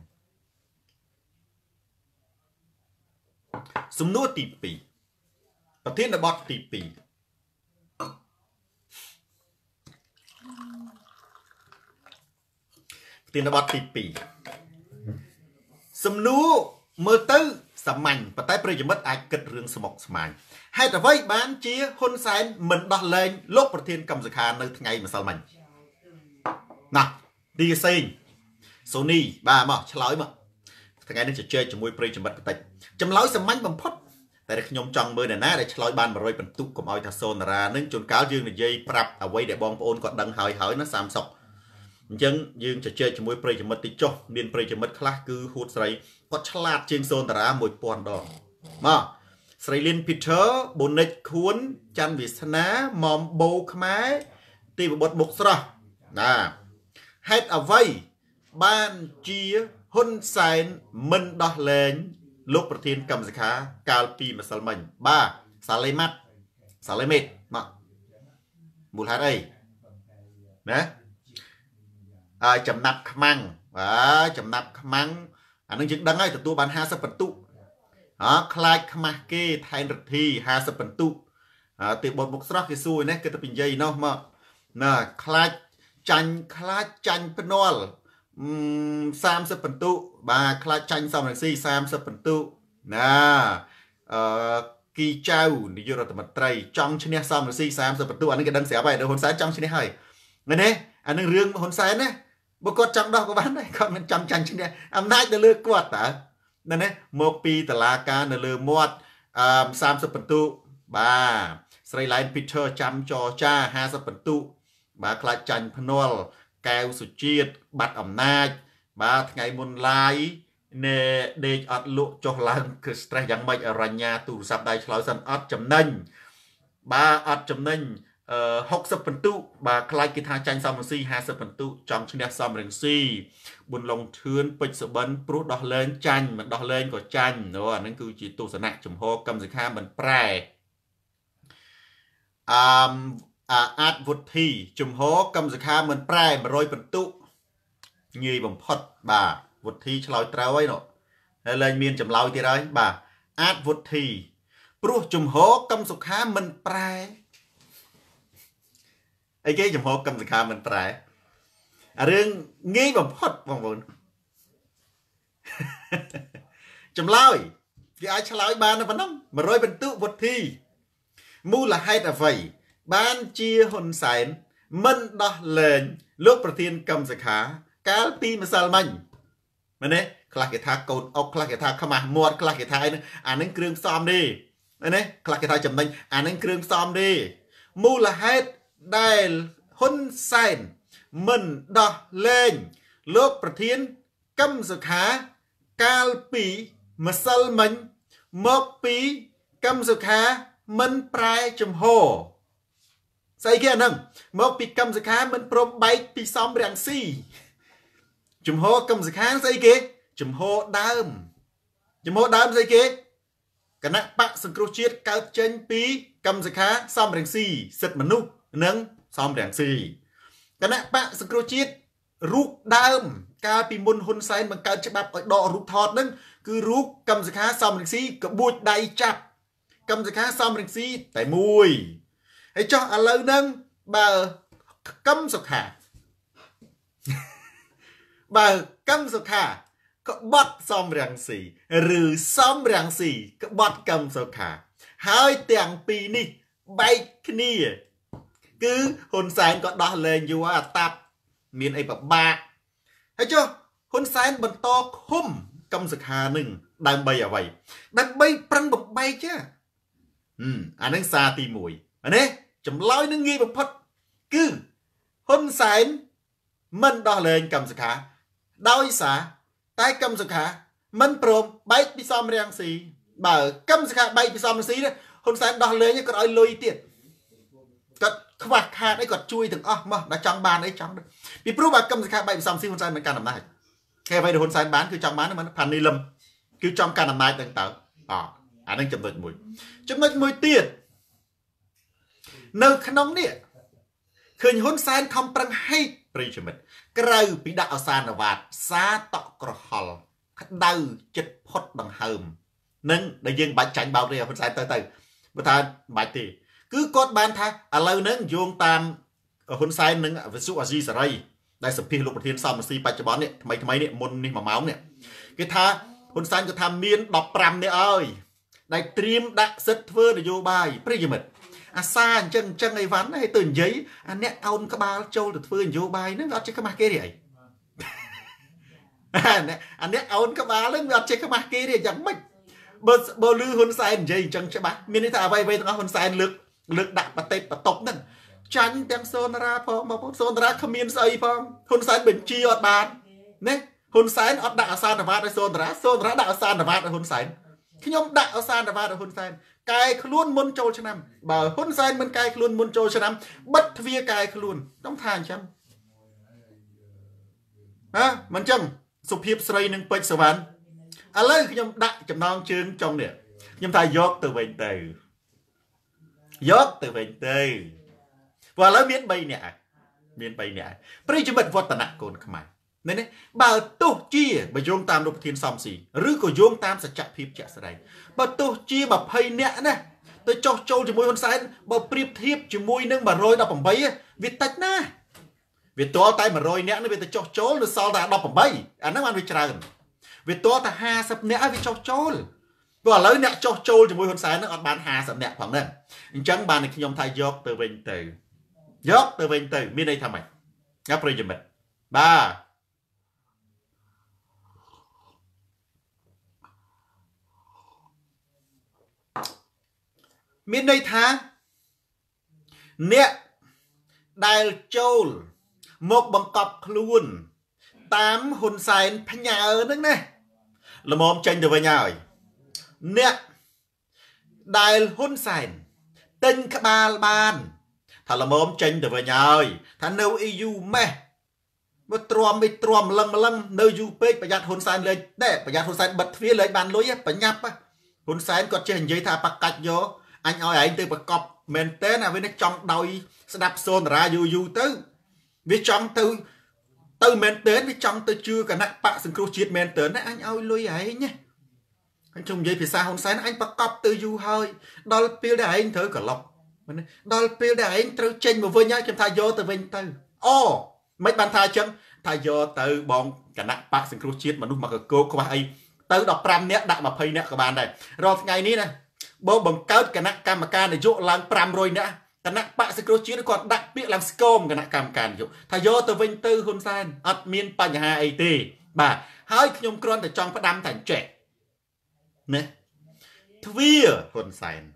សំណួរទី2ប្រធានបទទី2ប្រធានបទទី2សំណួរមើលទៅសាមញ្ញប៉ុន្តែប្រិយមិត្តអាចគិតរឿងស្មុគស្មាញហេតុអ្វីបានជាហ៊ុនសែនមិនដោះលែងលោកប្រធានកម្មសខានៅថ្ងៃម្សិលមិញណាទីសេងសូនីបាទមកឆ្លើយមកថ្ងៃនេះជជែកជាមួយប្រិយមិត្តបន្តិចចម្លើយសាមញ្ញបំផុតតែខ្ញុំចង់មើលអ្នកណាដែលឆ្លើយបាន100បន្ទុកកុំឲ្យថាសូនារានឹងជួនកាលយើងនិយាយប្រាប់អ្វីដែលបងប្អូនគាត់ដឹងហើយណា30សុកអញ្ចឹងយើងជជែកជាមួយប្រិយមិត្តតិចចុះមានប្រិយមិត្តខ្លះគឺហួតស្រីគាត់ឆ្លាតជាងសូនារា1000ដងមកស្រីលីន Peter ប៊ូនិចខួនច័ន្ទវាសនាមុំបូខ្មែរទីបបុតមុខស្រស់ណាហេតុអ្វីបានជាហ៊ុនសែនមិនដោះលែងលោកប្រធានកម្មសខាកាលពីម្សិលមិញបាទសាឡេម៉ាត់សាឡេមេតមកមូលហេតុអីណាចំណាប់ខ្មាំងចំណាប់ខ្មាំងអានឹងយើងដឹងហើយទទួលបាន50បន្ទុកខ្លាចខ្មាស់គេថែនរដ្ឋី50បន្ទុកទីបតមុខស្រស់គេសួរនេះគេទៅនិយាយនោះមកណាខ្លាចចាញ់ភ្នាល់30បន្ទុកបាទខ្លាចចាញ់សំរងស៊ី30បន្ទុកណាគីចៅនាយករដ្ឋមន្ត្រីចង់ឈ្នះសំរងស៊ី30បន្ទុកអានេះគេដឹងស្រាប់ហើយហ៊ុនសែនចង់ឈ្នះហើយមែនទេអានឹងរឿងហ៊ុនសែនណាបើគាត់ចង់ដោះក៏បានដែរគាត់មិនចង់ចាញ់ឈ្នះអំណាចទៅលើគាត់តើណាមកពីតឡាការនៅលើមាត់30បន្ទុកបាទស្រីឡែន Peter ចាំចរចា50បន្ទុកបាទខ្លាចចាញ់ភ្នាល់កែវសុជាតិបាត់អំណាចបាទថ្ងៃមុនឡាយណែដេកអត់លក់ចុះឡើងគឺ stress យ៉ាងម៉េចរញ្ញាទូរស័ព្ទដៃឆ្លើយសិនអត់ចំណេញបាទអត់ចំណេញ60បន្ទុកបាទខ្លាចគេថាចាញ់សំរងស៊ី50បន្ទុកចង់ឈ្នះសំរងស៊ីប៊ុនឡុងធឿនពេជ្រសុបិនព្រោះដោះលែងចាញ់មិនដោះលែងក៏ចាញ់អាហ្នឹងគឺជាទស្សនៈចំហកម្មសិក្ខាមិនប្រែអាចវុទ្ធីចំហកម្មសិក្ខាមិនប្រែ100បន្ទុកងាយបំផុតបាទវុទ្ធីឆ្លើយត្រូវហើយនោះហើយលែងមានចម្លើយទៀតហើយបាទអាចវុទ្ធីព្រោះចំហកម្មសិក្ខាមិនប្រែអីគេចំហកម្មសិក្ខាមិនប្រែរឿងងាយបំផុតបងប្អូនចម្លើយគេអាចឆ្លើយបានប៉ុណ្ណឹង100បន្ទុកវុទ្ធីមូលហេតុអ្វីបានជាហ៊ុនសែនមិនដោះលែងលោកប្រធានកម្មសិក្ខាកាលពីម្សិលមិញមែនទេខ្លះគេថាកូនអុកខ្លះគេថាខ្មាស់មាត់ខ្លះគេថាអានឹងគ្រឿងផ្សំទេមែនទេខ្លះគេថាចំណេញអានឹងគ្រឿងផ្សំទេមូលហេតុដែលហ៊ុនសែនមិនដោះលែងលោកប្រធានកម្មសិក្ខាកាលពីម្សិលមិញមកពីកម្មសិក្ខាមិនប្រែចំហស្អីគេអាហ្នឹងមកពីកម្មសិក្ខាមិនព្រមបែកពីសំរាំងស៊ីចំហកម្មសិក្ខាស្អីគេចំហដើមស្អីគេគណៈបកសង្គ្រោះជាតិកើតចេញពីកម្មសិក្ខាសំរាំងស៊ីសិទ្ធិមនុស្សនិងសំរាំងស៊ីគណៈបកសង្គ្រោះជាតិរូបដើមកាលពីមុនហ៊ុនសែនបង្កើតច្បាប់ឲ្យដករូបថតហ្នឹងគឺរូបកម្មសិក្ខាសំរងស៊ីក្បួចដៃចាប់កម្មសិក្ខាសំរងស៊ីតែមួយហើយចុះឥឡូវហ្នឹងបើកម្មសុខាក្បត់សំរងស៊ីឬសំរងស៊ីក្បត់កម្មសុខាហើយទាំងពីរនេះបែកគ្នាគឺហ៊ុនសែនក៏ដោះលែងយូរអាតាប់មានអីពិបាកហើយចុះហ៊ុនសែនបន្តឃុំកម្មសិក្ខានឹងដើម្បីអ្វីដើម្បីប្រឹងបំបែកចាអានឹងសារទី1ណាចម្លើយនឹងងាយបំផុតគឺហ៊ុនសែន mình đo lên cầm sự khá đôi xá tay cầm sự khá mình prom bay bị xóm riêng xí bảo cầm sự khá bay bị xóm xí đấy hôn sáng đo lên như còn ơi lùi tiệt còn khoạc hạt ấy còn chui từng mà đã trong bàn ấy trong bị prom bảo cầm sự khá bay bị xóm xí hôn sáng mình càng làm này khi vậy hôn sáng bán cứ trong bán nó phản ni lâm cứ trong càng làm này từng tớ anh đang chấm nốt mùi tiệt nơi khăn nóng nè khơi hôn sáng không prang hay bây giờ mình cái bị đạo san ở vạt xa tọ cỏ hol đau chết phốt bằng hầm nên đại dương bạch tránh bao rìa hôn sáng tới từ bữa ta bạch thì cứ cốt ban tha lâu nâng dùng tam hôn sáng nâng với số gì sẽ đây đại sập phi lục thiên xong mà si bạch cho bón nè mấy nè môn nè mà máu nè cái tha hôn sáng cho tham miên đọc pram nè ơi đại trim đã rất vơ để vô bài bây giờ mình xa chân chân ấy ván hay từng giấy nét ông các ba châu được phương vô bài nó cho các mặt kia đi nét ông các ba nó cho các mặt kia đi chẳng mất bơ lư hôn sai giấy chân cho bác miền ta vay nó hôn sai lực đạp bật tết bật tốc nè tránh đem sơn ra phong mà sơn ra không miên xây phong hôn sai bình chi ở bàn nè hôn sai ở đạo san là vát sơn ra đạo san là vát hôn sai khi nhóm đạo san là vát hôn sai cài luôn muốn trâu cho năm bảo hôn sai mình cài luôn muốn trâu cho năm bất vía cài luôn đóng thang chăng mình chăng sụp hiệp sợi nâng bạch sờ ván lấy khi nhóm đại chấm non chương trong nè nhóm ta dốt từ bên từ và lấy miếng bay nè bây giờ mình vót tận nặng cồn không ai nên đấy bảo tu chia bà dùng tam đục thiên xong gì rứ của dùng tam sẽ chặt phim chặt đây bà tu chia bà hay nè nè tôi cho châu chỉ môi hôn sáng bà priệp thiếp chỉ môi nâng bà rồi đọc bằng bấy việt tách na việt to tay mà rồi nè nó việt cho châu nó sau đã đọc bằng bấy nó ăn việt trần việt to ta ha sập nè việt cho châu và lấy nè cho châu chỉ môi hôn sáng nó bán hà sập nè khoảng này chẳng bàn này khi nhom thay dốt từ bên từ bên đây thằng mày ngáp rồi giùm mình ba miền đây thá nè đài châu một bằng cọp luôn tám hôn sai phanh nhà ở nước này là mồm tranh được với nhau nè đài hôn sai tên các ba ban thà là mồm tranh được với nhau thà nâu eu mẹ mà tròn lăng nơi du pê phải giặt hôn sai lên để phải giặt hôn sai bật phía lên bàn lối phải nhập hôn sai còn trên giấy thà bạc cạch vô anh ơi anh từ bậc cọp men té nào với nó trong đôi đạp xôn ra du tới vì trong từ men té với trong từ chưa cả nặng bạ sừng chiết men té anh ơi lôi ấy nhé anh trông dây phía xa hôn sáng anh bậc cọp từ du hơi đó là tiêu để anh thử cả lọc đó là tiêu để anh từ trên một vơi nhá cho thay vô từ bên từ mấy bàn thay chân thay vô từ bọn cả nặng bạ sừng chiết mà lúc mà cô có ai từ đọc pram nét đặng mà phơi nét các bạn này rồi ngày ní này bố bằng cao cái nặng cam mà can để dụ làm pram rồi nữa cái nặng bạ sẽ chiết nó còn đặc biệt làm scom cái nặng cam can dụ thay vô từ vinh tư hôn san adminปัญหา IT bà hai nhung con để trong phát đam thành trẻ nè thưa hôn san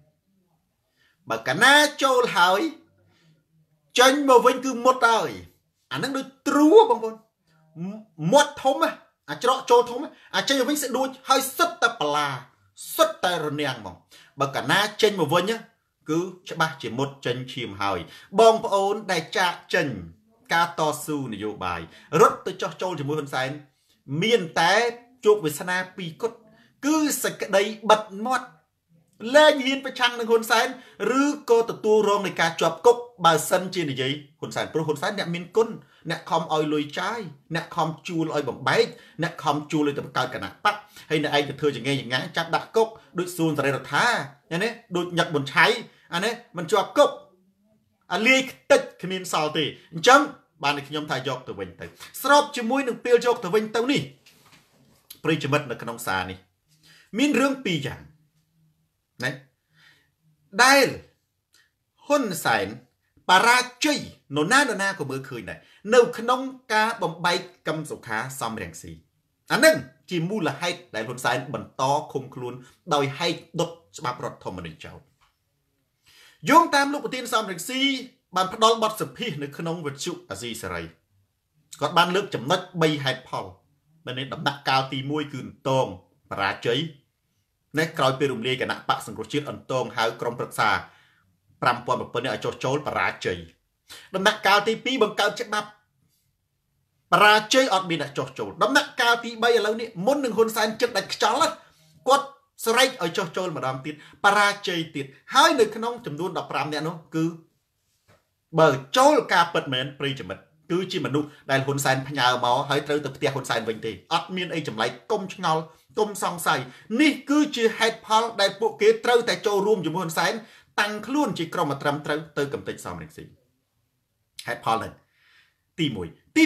bà cả na châu hỏi tranh mà vinh cứ một đời anh đang đôi trúa bằng con một thôm cho châu thôm tranh mà vinh sẽ đuôi hơi xuất tập là xuất tay rồi nè mong bà cả na trên một vân nhá cứ ba chỉ một chân chìm hỏi bong ôn đại trạ chân ca to su này vô bài rất tôi cho châu chỉ môi hôn sáng miền té chuột với sana pi cốt cứ sạch cái đây bật mót lên hiên phải chăng được hôn sáng rứ cô tự tu rong này cả chọp cốc bà sân trên này gì hôn sáng pro hôn sáng nè miền côn nè không oi lùi trái nè không chu oi bằng bái nè không chu lùi tập cao cả nè bắt hay là anh thưa chỉ nghe những ngán chặt đặt cốc đôi xuân ra đây tha nè đôi nhặt bồn cháy nè mình cho cốc lia tích khi mình sao thì chấm bạn này khi nhóm thay dọc từ bên tới srop chỉ mũi đừng peel dọc từ bên tới nè bây giờ mất là cái nông xa nè miền rương pi chẳng này đây hôn sản bà ra chơi nổ na của mưa khơi này nấu khăn nông cá bầm bay cầm sầu khá xong rèn xì nâng chỉ mua là hay đại hôn sản bẩn to không luôn đòi hay đốt bắp rọt thom mình cháu dùng tam lúc đầu tiên xong rèn xì bạn bắt đầu bắt sập hi nơi khăn nông vật chịu gì sẽ គាត់បានលើកចំណុច3ហេតុផលបើនេះដំណាក់កាលទី1គឺអន្តងបរាជ័យនេះក្រោយពេលរំលាយគណៈបកសង្គ្រោះជាតិអន្តងហៅក្រុមប្រឹក្សា5700នេះឲ្យចុះចូលបរាជ័យដំណាក់កាលទី2បង្កើតច្បាប់បរាជ័យអត់មានអ្នកចុះចូលដំណាក់កាលទី3ឥឡូវនេះមុននឹងហ៊ុនសែនចិត្តដាច់ខ្យល់គាត់ស្រែកឲ្យចុះចូលម្ដងទៀតបរាជ័យទៀតហើយនៅក្នុងចំនួន15នាក់នោះគឺបើចូលការពិតមែនប្រិយមិត្តគឺជាមនុស្សដែលហ៊ុនសែនផ្ញើមកហើយត្រូវទៅផ្ទះហ៊ុនសែនវិញទេអត់មានអីចម្លែកកុំឆ្ងល់កុំសង្ស័យនេះគឺជាហេតុផលដែលពួកគេត្រូវតែចូលរួមជាមួយហ៊ុនសែនតាំងខ្លួនជាក្រុមអត្រឹមត្រូវទៅកំទេចសំរងស៊ីហេតុផលនេះទី1ទី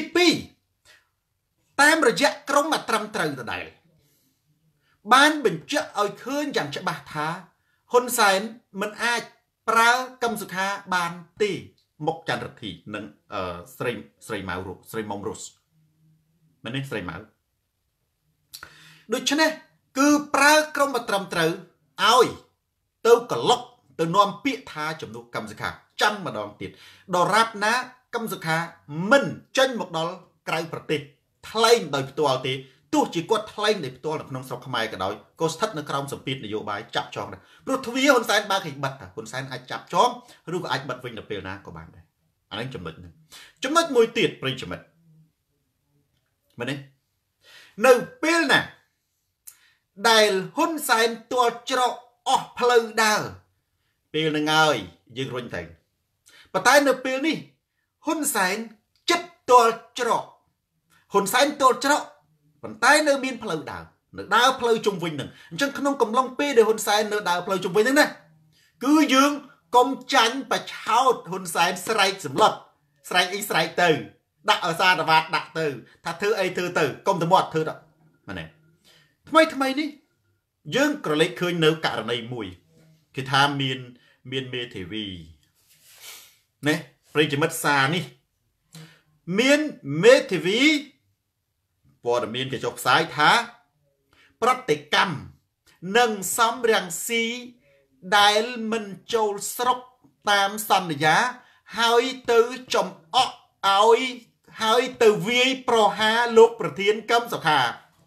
2តាមរយៈក្រុមអត្រឹមត្រូវដដែលបានបញ្ជាក់ឲ្យឃើញយ៉ាងច្បាស់ថាហ៊ុនសែនមិនអាចប្រើកម្មសុខាបានទេមុខចន្ទរធីនិងស្រីម៉ៅរុស្រីមុំរុសមែនទេស្រីម៉ៅដូច្នេះគឺប្រើក្រុមត្រឹមត្រូវឲ្យទៅក្លុកទៅនាំពាក្យថាជំនួសកម្មសុខាចាំម្ដងទៀតដរាបណាកម្មសុខាមិនចេញមកដល់ក្រៅប្រទេសថ្លែងដោយផ្ទាល់ទេទោះជាគាត់ថ្លែងដោយផ្ទាល់នៅក្នុងស្រុកខ្មែរក៏ដោយក៏ស្ថិតនៅក្រោមសម្ពាធនយោបាយចាប់ចងដែរព្រោះទ្វាហ៊ុនសែនបើកឲ្យបិទហ៊ុនសែនអាចចាប់ចងឬក៏អាចបិទវិញនៅពេលណាក៏បានដែរអានេះចំណុចហ្នឹងចំណុចមួយទៀតប្រិយមិត្តមែនទេនៅពេលណាដែលហ៊ុនសែនទាល់ច្រកអស់ផ្លូវដើរពេលហ្នឹងហើយយើងរុញទៅប៉ុន្តែនៅពេលនេះហ៊ុនសែនចិត្តទាល់ច្រកហ៊ុនសែនទាល់ច្រកប៉ុន្តែនៅមានផ្លូវដើរនៅដើរផ្លូវជុំវិញហ្នឹងអញ្ចឹងក្នុងកំឡុងពេលដែលហ៊ុនសែននៅដើរផ្លូវជុំវិញហ្នឹងណាគឺយើងកុំចាញ់បឆោតហ៊ុនសែនស្រែកសម្លុតស្រែកអីស្រែកទៅដាក់ឲ្យសារតវ៉ាដាក់ទៅថាធ្វើអីធ្វើទៅកុំទៅមាត់ធ្វើទៅមែនទេថ្មីនេះយើងក្រឡេកឃើញនៅករណីមួយគេថាមានមេធាវីណាប្រិយមិត្តសារនេះមានមេធាវីព័ត៌មានគេចុះផ្សាយថាប្រតិកម្មនិងសំរងស៊ីដែលមិនចូលស្រុកតាមសន្យាហើយទៅចំអកឲ្យហើយទៅវាយប្រហារលោកប្រធានកឹមសុខាឥ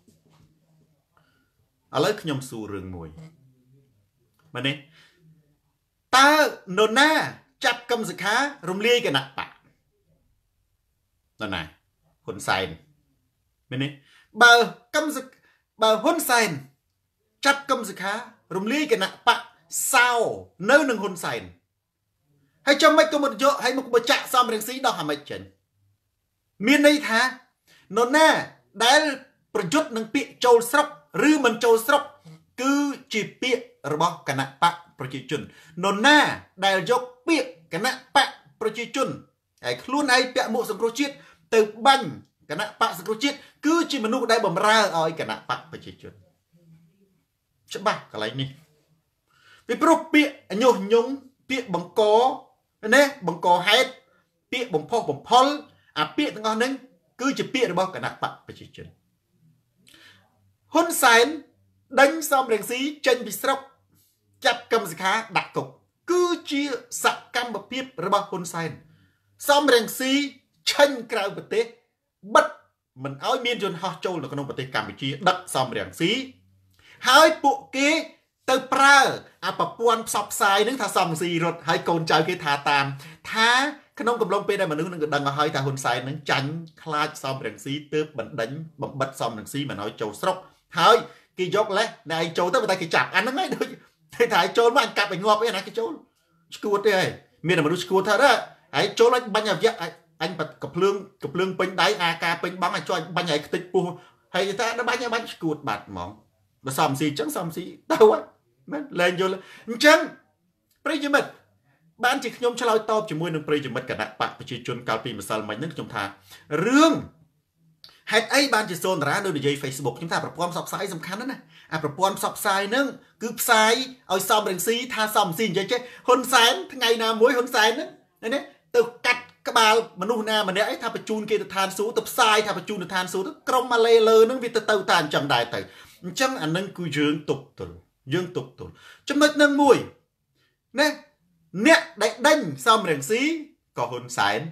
ឡូវខ្ញុំសួររឿងមួយមែនទេតើនរណាចាប់កឹមសុខារំលាយគណៈបកនរណាហ៊ុនសែនមែនទេបើហ៊ុនសែនចាប់កឹមសុខារំលាយគណៈបកសោនៅនឹងហ៊ុនសែនហើយចាំមិនក៏មកយកឲ្យមកបចាក់សំរងស៊ីដោះអាមេចចេញមានន័យថានរណាដែលប្រយុទ្ធនឹងពាក្យចូលស្រុកឬមិនចូលស្រុកគឺជាពាក្យរបស់គណៈបកប្រជាជននរណាដែលយកពាក្យគណៈបកប្រជាជនហើយខ្លួនឯងពាក់មួកសង្គ្រោះជាតិទៅបាញ់គណៈបកសង្គ្រោះជាតិគឺជាមនុស្សដែលបំរើឲ្យគណៈបកប្រជាជនច្បាស់កន្លែងនេះពីព្រោះពាក្យញុះញង់ពាក្យបង្កណាបង្កហេតុពាក្យបំផុសបំផុលអាពាក្យទាំងអស់ហ្នឹងគឺជាពាក្យរបស់គណៈបកប្រជាជនហ៊ុនសែនដេញសំរងស៊ីចេញពីស្រុកចាប់កឹមសុខាដាក់គុកគឺជាសកម្មភាពរបស់ហ៊ុនសែនសំរងស៊ីឆេញក្រៅប្រទេសបិទមិនឲ្យមានយន្តហោះចូលនៅក្នុងប្រទេសកម្ពុជាដឹកសំរងស៊ីហើយពួកគេទៅប្រើអាប្រព័ន្ធផ្សព្វផ្សាយនឹងថាសំរងស៊ីរត់ហើយកូនចៅគេថាតាមថាក្នុងកំឡុងពេលដែលមនុស្សនឹងក៏ដឹងឲ្យថាហ៊ុនសែននឹងចាញ់ខ្លាចសំរងស៊ីទើបបណ្ដេញបំបិតសំរងស៊ីមិនឲ្យចូលស្រុកហើយគេយកលេសណែឯងចូលទៅតែគេចាប់អាហ្នឹងហើយដូចគេថាឲ្យចូលមកអញកាប់ឲ្យងាប់អីណាគេចូលឈួតទេហើយមានមនុស្សឈួតថាឯងចូលឲ្យបាញ់អាវៈអញកភ្លើងពេញដៃអាការពេញបង់ឲ្យជួយបាញ់ឲ្យខ្ទេចពោះហើយថាបាញ់ឈួតបាត់ហ្មងបើសំស៊ីអញ្ចឹងសំស៊ីទៅហើយមែនលែងយល់អញ្ចឹងប្រិយមិត្តបានជាខ្ញុំឆ្លើយតបជាមួយនឹងប្រិយមិត្តគណៈបកប្រជាជនកាលពីម្សិលមិញហ្នឹងខ្ញុំថារឿងហេតុអីបានជាសូនតារានៅនិយាយ Facebook ខ្ញុំថាប្រព័ន្ធផ្សព្វផ្សាយសំខាន់ណាស់អាប្រព័ន្ធផ្សព្វផ្សាយហ្នឹងគឺផ្សាយឲ្យសំរងស៊ីថាសំស៊ីនិយាយចេះហ៊ុនសែនថ្ងៃណាមួយហ៊ុនសែនហ្នឹងណាទៅកាត់ក្បាលមនុស្សណាម្នាក់ឯងថាបញ្ជូនគេទៅឋានសួគ៌ទៅផ្សាយថាបញ្ជូនទៅឋានសួគ៌ទៅក្រុមម៉ាឡេលើហ្នឹងវាទៅតាមអញ្ចឹងដែរទៅអញ្ចឹងអានឹងគឺយើងទប់ទល់ចំណុចនឹងមួយណាអ្នកដែលដេញសំរងស៊ីក៏ហ៊ុនសែន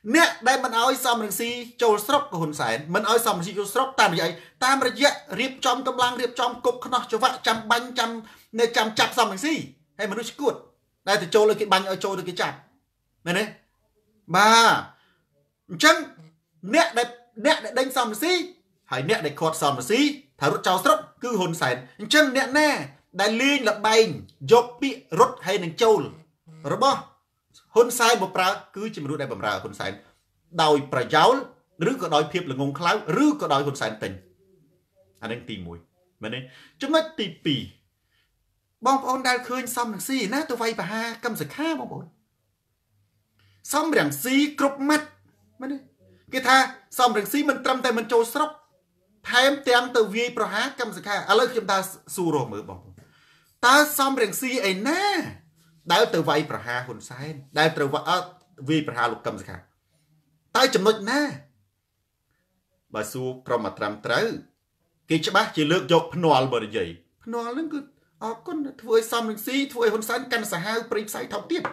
nè đây mình nói xong mình si châu sốc của hồn sải mình nói xong mình si châu sốc tam vậy tam rồi dễ riệp trong tâm lang riệp trong cục nó cho vợ trăm bánh trăm nơi trăm chặt xong mình si hay mình nói cút đây thì châu lên cái bánh ở châu được cái chặt này này ba chân nè để đánh xong mình si hãy nè để cột xong mình si thả rút châu sốc cứ hồn sải chân nè đại liên là bánh dọc bị rút hay nâng châu rồi bao hôn sai một pra cứ chỉ một đại bẩm ra hôn sai đòi pra giáo rứ có đòi phiệp là ngôn khláu rứ có đòi hôn sai tình anh đang tìm mùi mà nên chứ mất tì pì bong ôn đào khơi xong được gì nè tôi vay bà ha cầm sợi kha bong ôn xong rằng xí cướp mắt mà nên cái tha xong rằng xí mình trâm tay mình trôi sốc thêm tem từ vi pro há cầm sợi kha à lấy chúng ta su rồi mở bong ta xong rằng xí ấy nè đại từ vay pra ha hôn sai đại từ vi pra ha lục cầm sợi tay chấm nốt nè bà su pro mặt trầm trớ cái chấp bác chỉ lược dọc phnoal bờ gì phnoal nó cứ con thui xong được xí thui hôn sai căn xã hai prim sai thọc tiếp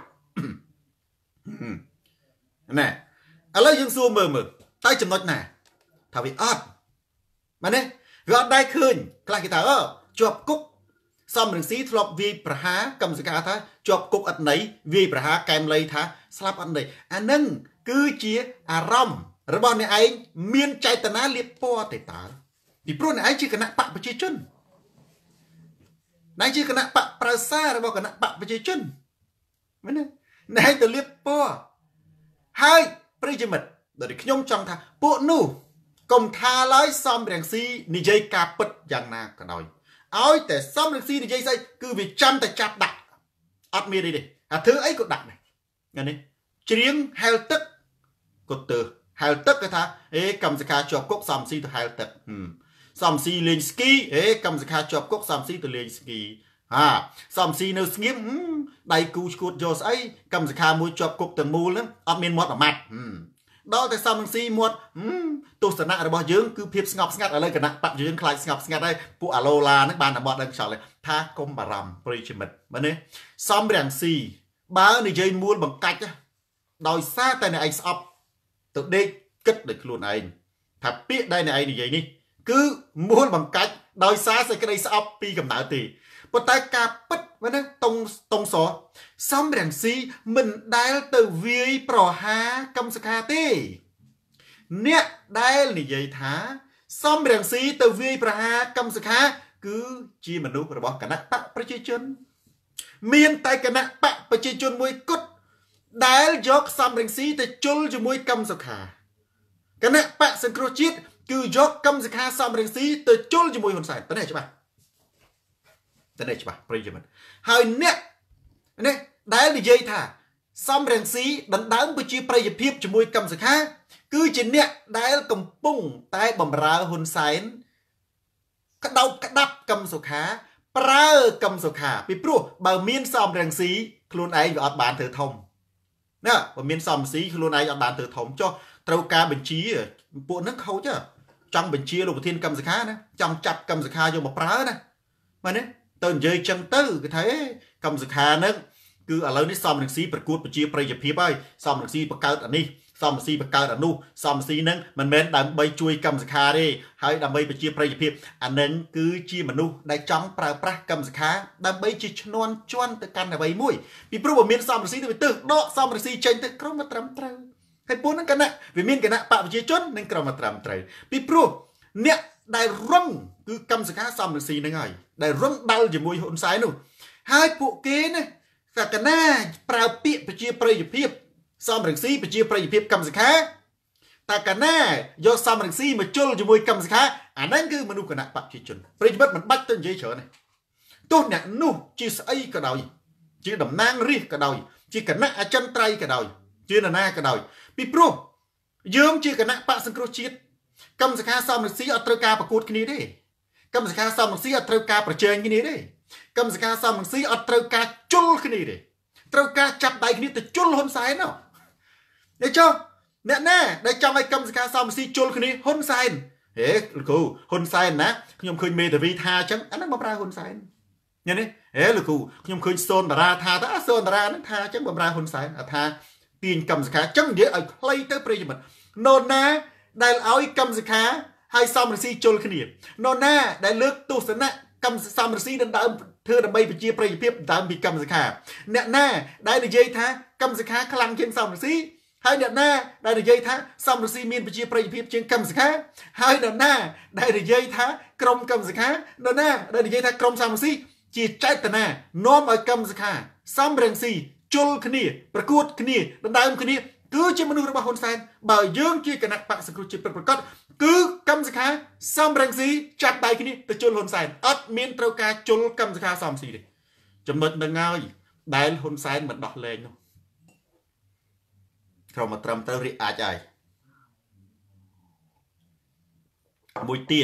nè à lấy dương su mờ tay chấm nốt nè thảo vì mà nè vì đây khơi cái cái thảo chụp cúc xong được xí thọp vi pra ha cầm sợi cá thá chụp cúc ắt nấy vi pra ha kèm lấy thá slap ăn này nâng cứ chia rom rồi bọn này anh miên chạy tận á liệt po để tả thì pro này anh chỉ cần nặng bạc và chơi chân này chỉ cần nặng bạc prasa rồi bọn cần nặng bạc và chơi chân này từ liệt po hai prejimit để nhôm trong thà bộ nu cùng tha lái xong đèn si ni dây cà bứt dạng na cả đòi ôi để xong đèn si ni dây xây cứ vì trăm tại chặt đặt admin đi thứ ấy cũng đặt này nghe đi chiếng heo tức cột từ heo tức cái thà cầm sợi kha chọc cốc xăm si từ heo tức xăm si lên ski cầm sợi kha chọc cốc xăm si từ lên ski xăm si nơi skiếm đầy cù cột giò ấy cầm sợi kha môi chọc cốc từng mù lắm admin mót ở mặt đó tại sao mình si một tu sửa nặng rồi bao dương cứ phiệp ngọc ngắt ở đây cái nặng bạn dương khai ngọc ngắt đây phụ alo là nước bàn là bọn đang chọn lại tha công bà rầm preachment mà nè xong đèn si ba này dây mua bằng cách đòi xa tay này anh sập tự đi cất được luôn anh thật biết đây này anh vậy đi cứ mua bằng cách đòi xa sẽ cái đây sập pi cầm đảo thì một tay cà bứt với nó tông số xong đèn si mình đai từ vi pro ha cầm sạc hà tê nè đai là vậy thá xong đèn si từ vi pro ha cầm sạc hà cứ chi mình đúng rồi bỏ cả nát bạc phải chơi chân miền tay cả nát bạc phải chơi chân môi cốt đai dọc xong đèn si từ chul cho môi cầm sạc hà cả nát bạc sân crochet cứ dọc cầm sạc hà xong đèn si từ chul cho môi hồn sải tới này cho bạn tới đây cho bạn preachment hơi nè đấy là dây thả xong rèn xí đánh đá với chi prey phiếp cho môi cầm sạc ha cứ chỉ nè đấy là cầm bung tay bầm ra hôn sайн cắt đầu cắt đắp cầm sạc ha pra cầm sạc ha bị pro bờ miên xong rèn xí luôn ấy ở bàn thử thông nè bờ miên xong xí luôn ấy ở bàn thử thông cho trâu ca bình chí bộ nước khâu chứ trong bình chia lục thiên cầm sạc ha nè trong chặt cầm sạc ha vô một pra nè mà nè tên dây chân tư cái thế cầm sạc ha nè cứ ở lâu ní xong được xí bật cút bật chia prey dập hiệp ơi xong được xí bật cao ở đi xong được xí bật cao ở nu xong xí nâng mình men đầm bay chui cầm sạc ha đi hay đầm bay bật chia prey dập hiệp anh nâng cứ chia mà nu đại trong pra cầm sạc ha đầm bay chia non choan từ căn là bay mũi vì pro của miền xong được xí từ từ đó xong được xí tranh từ không mà trầm trâu hay bốn nó cái nè vì miền cái nè bạo chia chốt nên không mà trầm trâu vì pro nè đại rong cứ cầm sạc ha xong được xí nâng ấy đại rong đau chỉ mũi hồn sái nu hai bộ kế này cái na prao piệtไปជាប្រយោជន៍សំរងស៊ីไปជាប្រយោជន៍កម្មសិក្ខាតែកាណាយកសំរងស៊ីមកជុលជាមួយកម្មសិក្ខាអាហ្នឹងគឺមនុស្សគណៈបព្វជិជនប្រិយមិត្តមិនបាច់ទៅនិយាយច្រើនទេទោះអ្នកនោះជាស្អីក៏ដោយជាតំណាងរាស្ត្រក៏ដោយជាគណៈអចិន្ត្រៃយ៍ក៏ដោយជានរណាក៏ដោយពីព្រោះយើងជាគណៈបកសង្គ្រោះជាតិកម្មសិក្ខាសំរងស៊ីអត់ត្រូវការប្រកួតគ្នាទេកម្មសិក្ខាសំរងស៊ីអត់ត្រូវការប្រជែងគ្នាទេកម្មសកាសំរងស៊ីអត់ត្រូវការជុលគ្នាទេត្រូវការចាប់ដៃគ្នាទៅជុលហ៊ុនសែនណោះនេះចុះអ្នកណាដែលចង់ឲ្យកម្មសកាសំរងស៊ីជុលគ្នាហ៊ុនសែនហេលោកគ្រូហ៊ុនសែនណាខ្ញុំឃើញមេធាវីថាអញ្ចឹងអាហ្នឹងបំរើហ៊ុនសែនញ៉េនេះហេលោកគ្រូខ្ញុំឃើញសូនតារាថាតើសូនតារាហ្នឹងថាអញ្ចឹងបំរើហ៊ុនសែនថាទាញកម្មសខាចឹងនិយាយឲ្យខ្លីទៅប្រិយមិត្តនរណាដែលឲ្យកម្មសខាហើយសំរងស៊ីជុលគ្នានរណាដែលលើកទស្សនៈកម្មសំរងស៊ីដណ្ដើមធ្វើដើម្បីប្រជាប្រិយភាពដើមពីកម្មសខាអ្នកណាដែលនិយាយថាកម្មសខាខ្លាំងជាងសំរងស៊ីហើយអ្នកណាដែលនិយាយថាសំរងស៊ីមានប្រជាប្រិយភាពជាងកម្មសខាហើយអ្នកណាដែលនិយាយថាក្រុមកម្មសខាអ្នកណាដែលនិយាយថាក្រុមសំរងស៊ីជាចេតនានាំឲ្យកម្មសខាសំរងស៊ីជុលគ្នាប្រកួតគ្នាដណ្ដើមគ្នាគឺជាមនុស្សរបស់ហ៊ុនសែនបើយើងជាគណៈបកសង្គ្រោះជាតិពិតប្រាកដគឺកម្មសខាសំរងស៊ីចាប់ដៃគ្នាទៅជុលហ៊ុនសែនអត់មានត្រូវការជុលកម្មសខាសំស៊ីទេចំណុចនឹងហើយដែលហ៊ុនសែនមិនដោះលែងនោះក្រុមមកត្រឹមត្រូវរីកអាចហើយមួយទៀត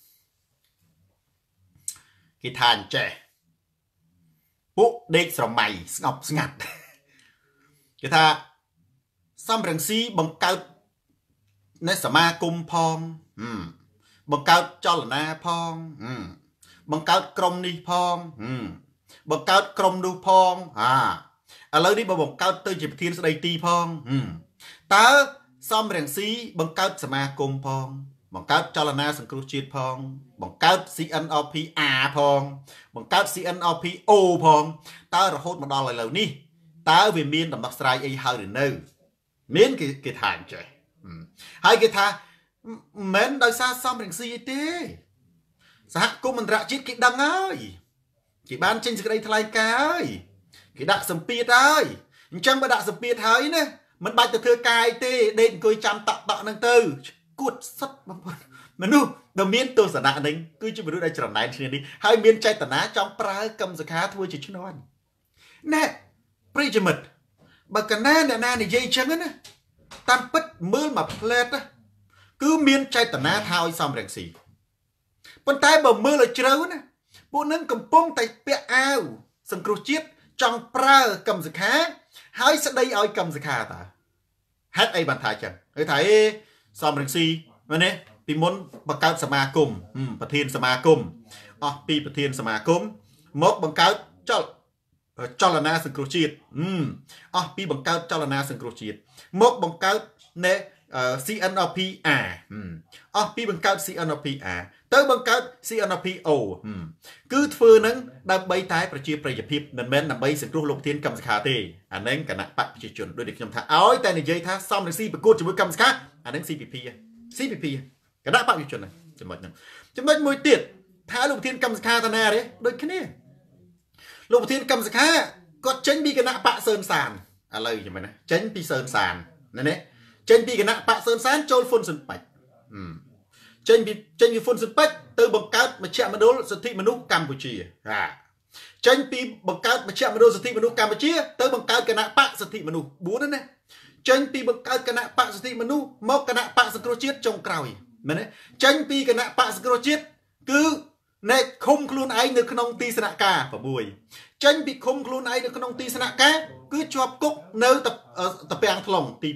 គេថាអញ្ចេះពួកដេកស្រមៃស្ងប់ស្ងាត់គេថាសំរងស៊ីបង្កើតនៅសមាគមផងបង្កើតចលនាផងបង្កើតក្រុមនេះផងបង្កើតក្រុមនោះផងឥឡូវនេះបើបង្កើតទៅជាប្រធានស្ដីទីផងតើសំរងស៊ីបង្កើតសមាគមផងបង្កើតចលនាសង្គ្រោះជាតិផងបង្កើត CNRP A ផងបង្កើត CNRP O ផងតើរហូតមកដល់ឥឡូវនេះតើវាមានដំណោះស្រាយអីហើយឬនៅមានគេថាអញ្ចេះហើយគេថាមិនដោយសារសំរងស៊ីអីទេសហគមន៍អន្តរជាតិគេដឹងហើយគេបានចេញសេចក្តីថ្លែងការណ៍ហើយគេដាក់សម្ពាធហើយអញ្ចឹងបើដាក់សម្ពាធហើយណាមិនបាច់ទៅធ្វើការអីទេដេកអង្គុយចាំតក់ហ្នឹងទៅគួតសិតបងប្អូនមនុស្សដែលមានទស្សនៈនេះគឺជាមនុស្សដែលច្រណែនគ្នានេះហើយមានចេតនាចង់ប្រើកម្មសខាធ្វើជាឈ្នន់ណែប្រិយមិត្តបើកណាអ្នកណានិយាយអញ្ចឹងណាតាមពិតមើលមកផ្លែតគឺមានចេតនាថាឲ្យសំរងស៊ីប៉ុន្តែបើមើលឲ្យជ្រៅណាពួកនឹងកំពុងតែពាក់អាវសង្គ្រោះជាតិចង់ប្រើកម្មសខាហើយស្ដីឲ្យកម្មសខាតើហេតុអីបានថាអញ្ចឹងគេថាសំរងស៊ីមែនទេពីមុនបង្កើតសមាគមប្រធានសមាគមអស់ពីប្រធានសមាគមមកបង្កើតចលនាសង្គ្រោះជាតិអស់ពីបង្កើតចលនាសង្គ្រោះជាតិមកបង្កើតណែ CNRP A អស់ពីបង្កើត CNRP A ទៅបង្កើត CNRP O គឺធ្វើនឹងដើម្បីតែប្រជាប្រិយភាពមិនមែនដើម្បីសង្គ្រោះលោកធានកម្មសខាទេអានឹងគណៈបកប្រជាជនដូចខ្ញុំថាឲ្យតែនិយាយថាសំរងស៊ីប្រកួតជាមួយកម្មសខាអានឹង CPP គណៈបកប្រជាជនចំណុចហ្នឹងចំណុចមួយទៀតថាលោកធានកម្មសខាតាណាទេដូចគ្នាលោកប្រធានកម្មសខាគាត់ចេញពីគណៈបកសឿនសានឥឡូវយ៉ាងម៉េចណាចេញពីសឿនសានណាចេញពីគណៈបកសឿនសានចូលហ៊ុនស៊ុនប៉ិចចេញពីហ៊ុនស៊ុនប៉ិចទៅបង្កើតមជ្ឈមណ្ឌលសិទ្ធិមនុស្សកម្ពុជាចេញពីបង្កើតមជ្ឈមណ្ឌលសិទ្ធិមនុស្សកម្ពុជាទៅបង្កើតគណៈបកសិទ្ធិមនុស្ស4ណាចេញពីបង្កើតគណៈបកសិទ្ធិមនុស្សមកគណៈបកសង្គ្រោះជាតិចុងក្រោយមែនទេចេញពីគណៈបកសង្គ្រោះជាតិគឺណែឃុំខ្លួនឯងនៅក្នុងទីស្នាក់ការ6ចេញពីឃុំខ្លួនឯងនៅក្នុងទីស្នាក់ការគឺជាប់គុកនៅតាពាំងថ្លុងទី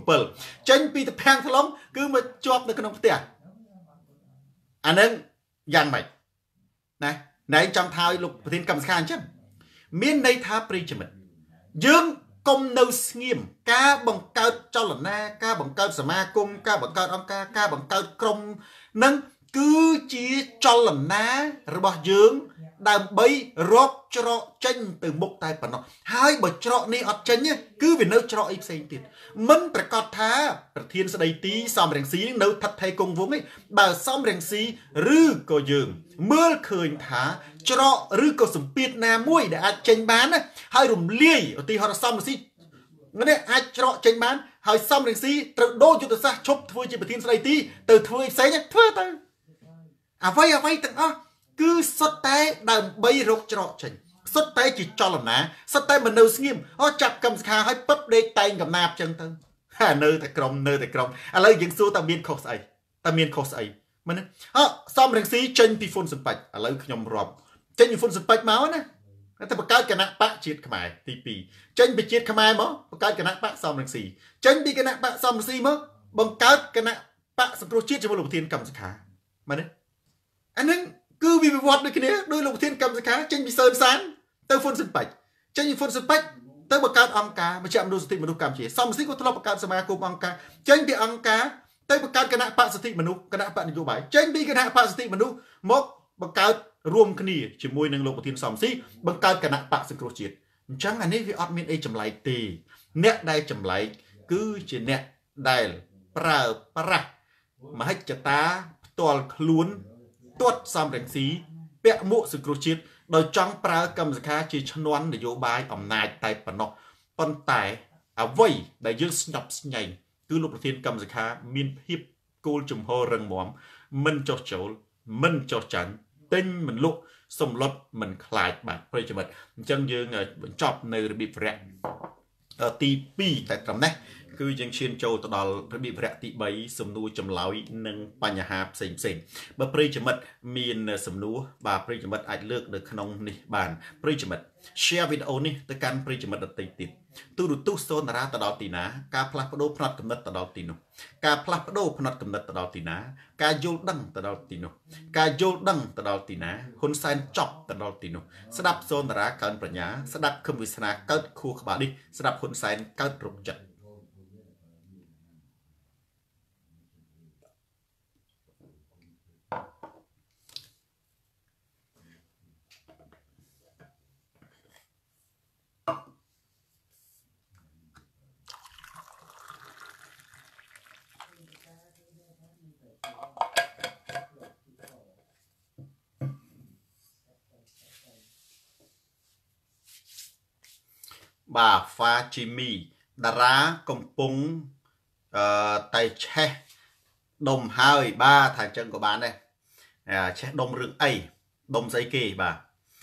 7ចេញពីតាពាំងថ្លុងគឺមកជាប់នៅក្នុងផ្ទះអានឹងយ៉ាងម៉េចណាណែចង់ថាឲ្យលោកប្រធានកម្មសខាអញ្ចឹងមានន័យថាប្រិយមិត្តយើងកុំនៅស្ងៀមការបង្កើតចលនាការបង្កើតសមាគមការបង្កើតអង្គការការបង្កើតក្រុមនឹងគឺជាចលនារបស់យើងដើម្បីរកច្រកចេញទៅមុខតែប៉ុណ្ណោះហើយបើច្រកនេះអត់ចេញគឺវានៅច្រកអីផ្សេងទៀតមិនប្រកាសថាប្រធានស្ដីទីសំរងស៊ីនៅថិតថេរគង់វង្សទេបើសំរងស៊ីឬក៏យើងមើលឃើញថាច្រកឬក៏សម្ពាធណាមួយដែលអាចចេញបានហើយរំលាយឧទាហរណ៍សំរងស៊ីនេះអាចច្រកចេញបានហើយសំរងស៊ីត្រូវដូរយុទ្ធសាស្ត្រឈប់ធ្វើជាប្រធានស្ដីទីទៅធ្វើផ្សេងធ្វើទៅអ្វីទាំងអស់គឺសុទ្ធតែដើម្បីរកច្រកចេញសុទ្ធតែជាចលនាសុទ្ធតែមិននៅស្ងៀមចាប់កម្មសខាឲ្យពឹបដេកតែងកំណាបចឹងទៅនៅតែក្រុមឥឡូវយើងសួរតើមានខុសស្អីមែនទេសំរងស៊ីចេញពីហ៊ុនស៊ុនប៉ិចឥឡូវខ្ញុំរាប់ចេញពីហ៊ុនស៊ុនប៉ិចមកណាតែបង្កើតគណៈបកជាតិខ្មែរទី2ចេញពីជាតិខ្មែរមកបង្កើតគណៈបកសំរងស៊ីចេញពីគណៈបកសំរងស៊ីមកបង្កើតគណៈបកសង្គ្រោះជាតិជាមួយលោកប្រធានកម្មសខាមែនទេអានឹងគឺវិវត្តដូចគ្នាដោយលោកប្រធានកម្មសខាចេញពីសឿនសានទៅហ៊ុនស៊ុនប៉ិចចេញពីហ៊ុនស៊ុនប៉ិច tới bậc cao ông cá mà chạm đôi sự thị mà cam chỉ xong xí có thọ bậc cao sơ ma cùng ông cá tranh bị ông cá tới bậc cao cái nạ bạn sự thị mà cái nạ bạn như vậy tranh bị cái nạ bạn sự thị mà một bậc cao rùm khni chỉ môi năng lục một thiên xong xí bậc cao cái nạ bạn sự cột chết chẳng anh ấy vì ọt miên ấy chầm lại tì nẹt đây chầm lại cứ chỉ nẹt đây pra mà hết chả ta toàn luôn tuột xong đánh xí bẹ mộ sự cột chếtโดยจ้องปลากำสักขาจีชนวนนโยบายอำนาจไต่ปนกปนแต่เอาไว้ได้ยืดสนับสนุนคือลูกประเทศกำสักขามีพิบกูจุ่มโฮเริงหมอมมันจดโจลมันจดจันเต้นมันลุกสมรสมันคลายบาดไปจมูกจังยืงจอบในระเบียบแรกตีปีแต่ตำแหน่งคือยังเชียนโจตลอดระเบียบแรกตีใบสมนูจำลอยหนึ่งปัญหาเสิ่งบ่ปริจมัดมีนสมนูบาปริจมัดอาจเลือกเด็กขนมนี่บานปริจมัดแชร์วิดีโอนี่แต่การปริจมัดติดตู้ดูตู้โซนราตลอดตีนะการพลัดโดพนัดกำเนิดตลอดตีนุการพลัดโดพนัดกำเนิดตลอดตีนะการโยดังตลอดตีนุการโยดังตลอดตีนะคนแซนจ็อบตลอดตีนุสดับโซนราการปัญญาสดับคำวิศนาเกิดคู่ขบาดิสดับคนแซนเกิดรุกจัดบ่าฟ้าจิมีดารากำปุงไตเช่ดมหายบ้าถ่ายจังกับบ้านได้เช่ดมเรื่องไอดมไซเก้บ่า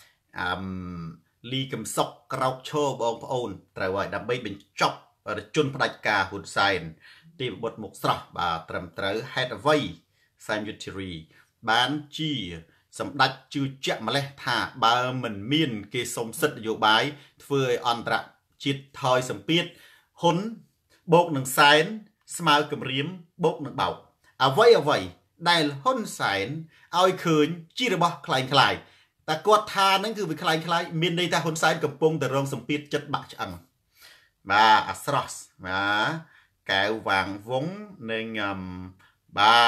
ลีกำซอกกราวโชบองพโอนแต่ว่าดับเบิลเป็นจ็อบจุนพนักกาหุ่นไซน์ตีบทมุกสระบ่าเติมเต๋อเฮดไวไซม์ยูทิรีบ้านจีสำดัดจืดเจ้ามาเลยถ้าบ่ามันมีนเกสมสิทธิ์อยู่บ่ายเฟื่อยอันตรจิตทอยสมปีดหุนโบกหนึ่งไซน์สมาร์กำริมโบกหนึ่งเบาเอาไว้ได้หุนไซน์เอาไอ้คืนจีระบะคลายแต่กดทานั่นคือเป็นคลายมีนในแต่หุนไซน์กับปงแต่รองสมปีดจัดบักจังมาอัสรอสมาแกวางวงในงบา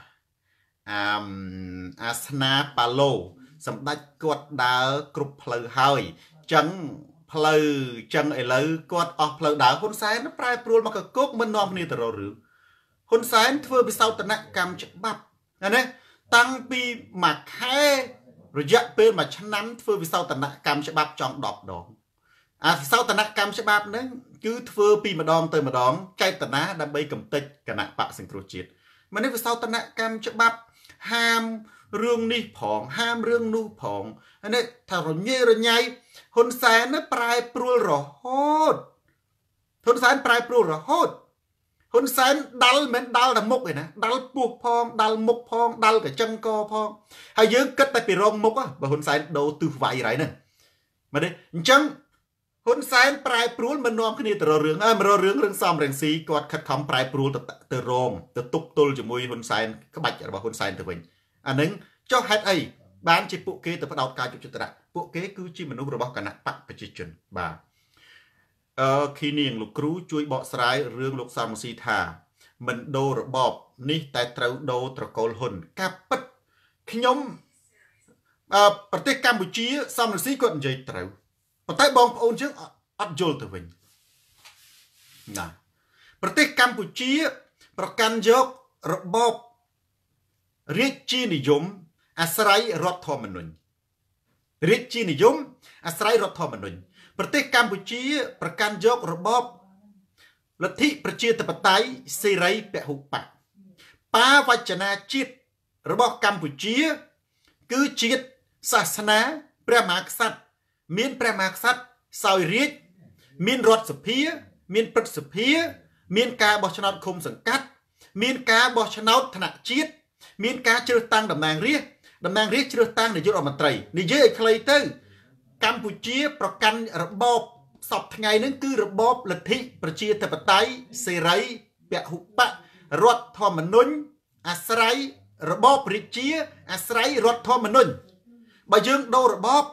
อาสนาปาโลสำดัดกดดาวกรุบเพลย์หายจังเพลย์จังไอ้เลยกดออกเพลย์ดาวคนซ้ายนั่นปลายปลุกมากระกุกมันนอมนี่แต่เราหรือคนซ้ายเพื่อไปเศร้าตนะกรรมฉบับนั่นเองตั้งปีหมักแค่ระยะเป็นมาชั้นนั้นเพื่อไปเศร้าตนะกรรมฉบับจองดอกดองเศร้าตนะกรรมฉบับนั้นคือเพื่อปีมาดองเติมมาดองใจตนะดับเบิลกำติดกณะปะสิงคโรจิตมันนี่ไปเศร้าตนะกรรมฉบับห้ามเรื่องนี้ผองห้ามเรื่องนู้ผองอันนี้ถ้าเราเงี้ยเราใหญ่คนแสนนั้นปลายปลุกหรอโหดคนแสนปลายปลุกหรอโหดคนแสนดัลเหมือนดัลแต่มุกเลยนะดัลปูพองดัลมุกพองดัลกับจังกอพองให้ยื้อกัดไปปีรองมุกอ่ะบ่คนแสนโดตือไหวไรนั่นมาดิจังคนแสนปลายปลุกมันนอมขึ้นนี่แต่เราเรื่องซ้อมเรื่องสีกอดขัดคำปลายปลุกแต่รองแต่ตุกตุลจมูกคนแสนก็บัดจากบ่คนแสนตัวเองอันนึงเจ้าฮัดไอบ้านจีปุกเกแต่พอดาวกายจุดจุดระปุกเกคือจีมนุษย์ระบบกันนะปักประจิจนบ่าคีเนียงลูกครูช่วยบอกสายเรื่องลูกสามสีธามันโดระบอบนี่แต่เต้าโดตะโกลหนกับปัดขยมประเทศกัมพูชีสามสีก็ใจเต้าประเทศบองโอนซึ่งอัดโจลตัวเองนะประเทศกัมพูชีประกันยกระบอบเรียกจีนิยมอาศัยรัฐธรรมนูญเรียกจีนิยมอาศัยรัฐธรรมนูญประเทศกัมพูชีประกันยกระบอบลัทธิประชาธิปไตยเสรีเปหุปะป้าวัจนาจิตระบอบกัมพูชีคือจิตศาสนาพระมหากษัตริย์มีนพระมหากษัตริย์สายเรียกมีนรัฐสภีมีนประสภีมีนการบอชนอตคมสังกัดมีนการบอชนอตธนจิตมีการเชื่อตั้งดำนางเรียกเชื่อตั้งในยุโรปมันไตรนี่เยอะใครเต้กัมพูชีประกันระบอบสอบไงนั่นคือระบอบลัทธิประชาธิปไตยเสรีเปหุปะรัฐธรรมนูญอาศัยระบอบริจีอาศัยรัฐธรรมนูญบางยังโดระบอบเว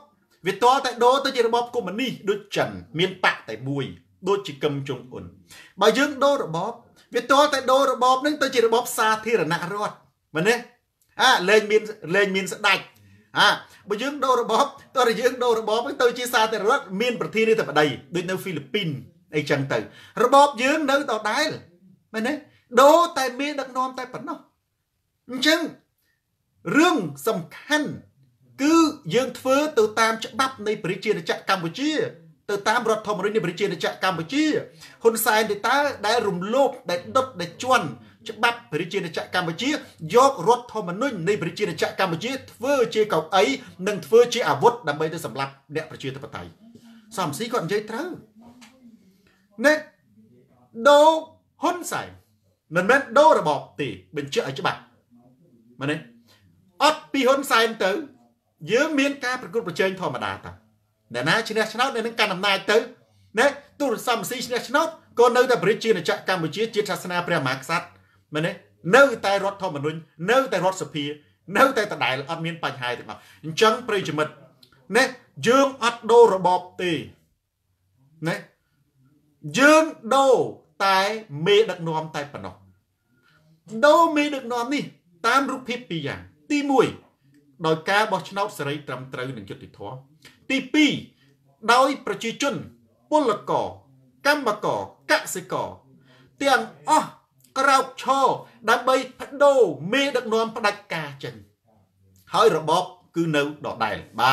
វាតតែដូរទៅជារបបកុម្មុយនីសដូចចិនមានបកតែមួយដូចជាកឹមចុងអ៊ុនបើយើងដូររបបវាតតែដូររបបហ្នឹងទៅជារបបសាធារណរដ្ឋមែនទេលែងមានស្ដេចបើយើងដូររបបតើយើងដូររបបទៅជាសាធារណរដ្ឋមានប្រធានាធិបតីដូចនៅហ្វីលីពីនអីចឹងទៅរបបយើងនៅដដែលមែនទេដូរតែមានដឹកនាំតែប៉ុណ្ណោះអញ្ចឹងរឿងសំខាន់គឺយើងធ្វើទៅតាមច្បាប់នៃប្រជាជាតិកម្ពុជាទៅតាមរដ្ឋធម្មនុញ្ញនៃប្រជាជាតិកម្ពុជាហ៊ុនសែនតើដែលរំលោភដែលដុតដែលជន់ច្បាប់ប្រជាជាតិកម្ពុជាយករដ្ឋធម្មនុញ្ញនៃប្រជាជាតិកម្ពុជាធ្វើជាកៅអីនិងធ្វើជាអាវុធដើម្បីទៅសម្លាប់អ្នកប្រជាធិបតេយ្យសំស៊ីគាត់និយាយត្រូវណែដូរហ៊ុនសែនមិនមែនដូររបបទេបញ្ជាក់ឲ្យច្បាស់មែនទេអត់ពីហ៊ុនសែនទៅយើងមានការប្រកួតប្រជែងធម្មតាតាអ្នកណាឈ្នះឆ្នោតនៅនឹងកាន់អំណាចទៅណាទូរស័ព្ទស៊ីឈ្នះឆ្នោតក៏នៅតែប្រជាជាតិកម្ពុជាជាតិសាសនាព្រះមហាក្សត្រមែនទេនៅតែរដ្ឋធម្មនុញ្ញនៅតែរដ្ឋសភានៅតែដដែលអត់មានបញ្ហាទាំងអស់អញ្ចឹងប្រិយមិត្តណាយើងអត់ដូររបបទេណាយើងដូរតែមេដឹកនាំតែប៉ុណ្ណោះដូរមេដឹកនាំនេះតាមរូបភាពពីរយ៉ាងទី1ដោយការបោះឆ្នោតសេរីត្រឹមត្រូវនិងយុត្តិធម៌ទី2ដោយប្រជាជនពលករកម្មករកសិករទាំងអស់ក្រោកឈរដើម្បីបដូរមេដឹកនាំផ្ដាច់ការចេញហើយរបបគឺនៅដដែល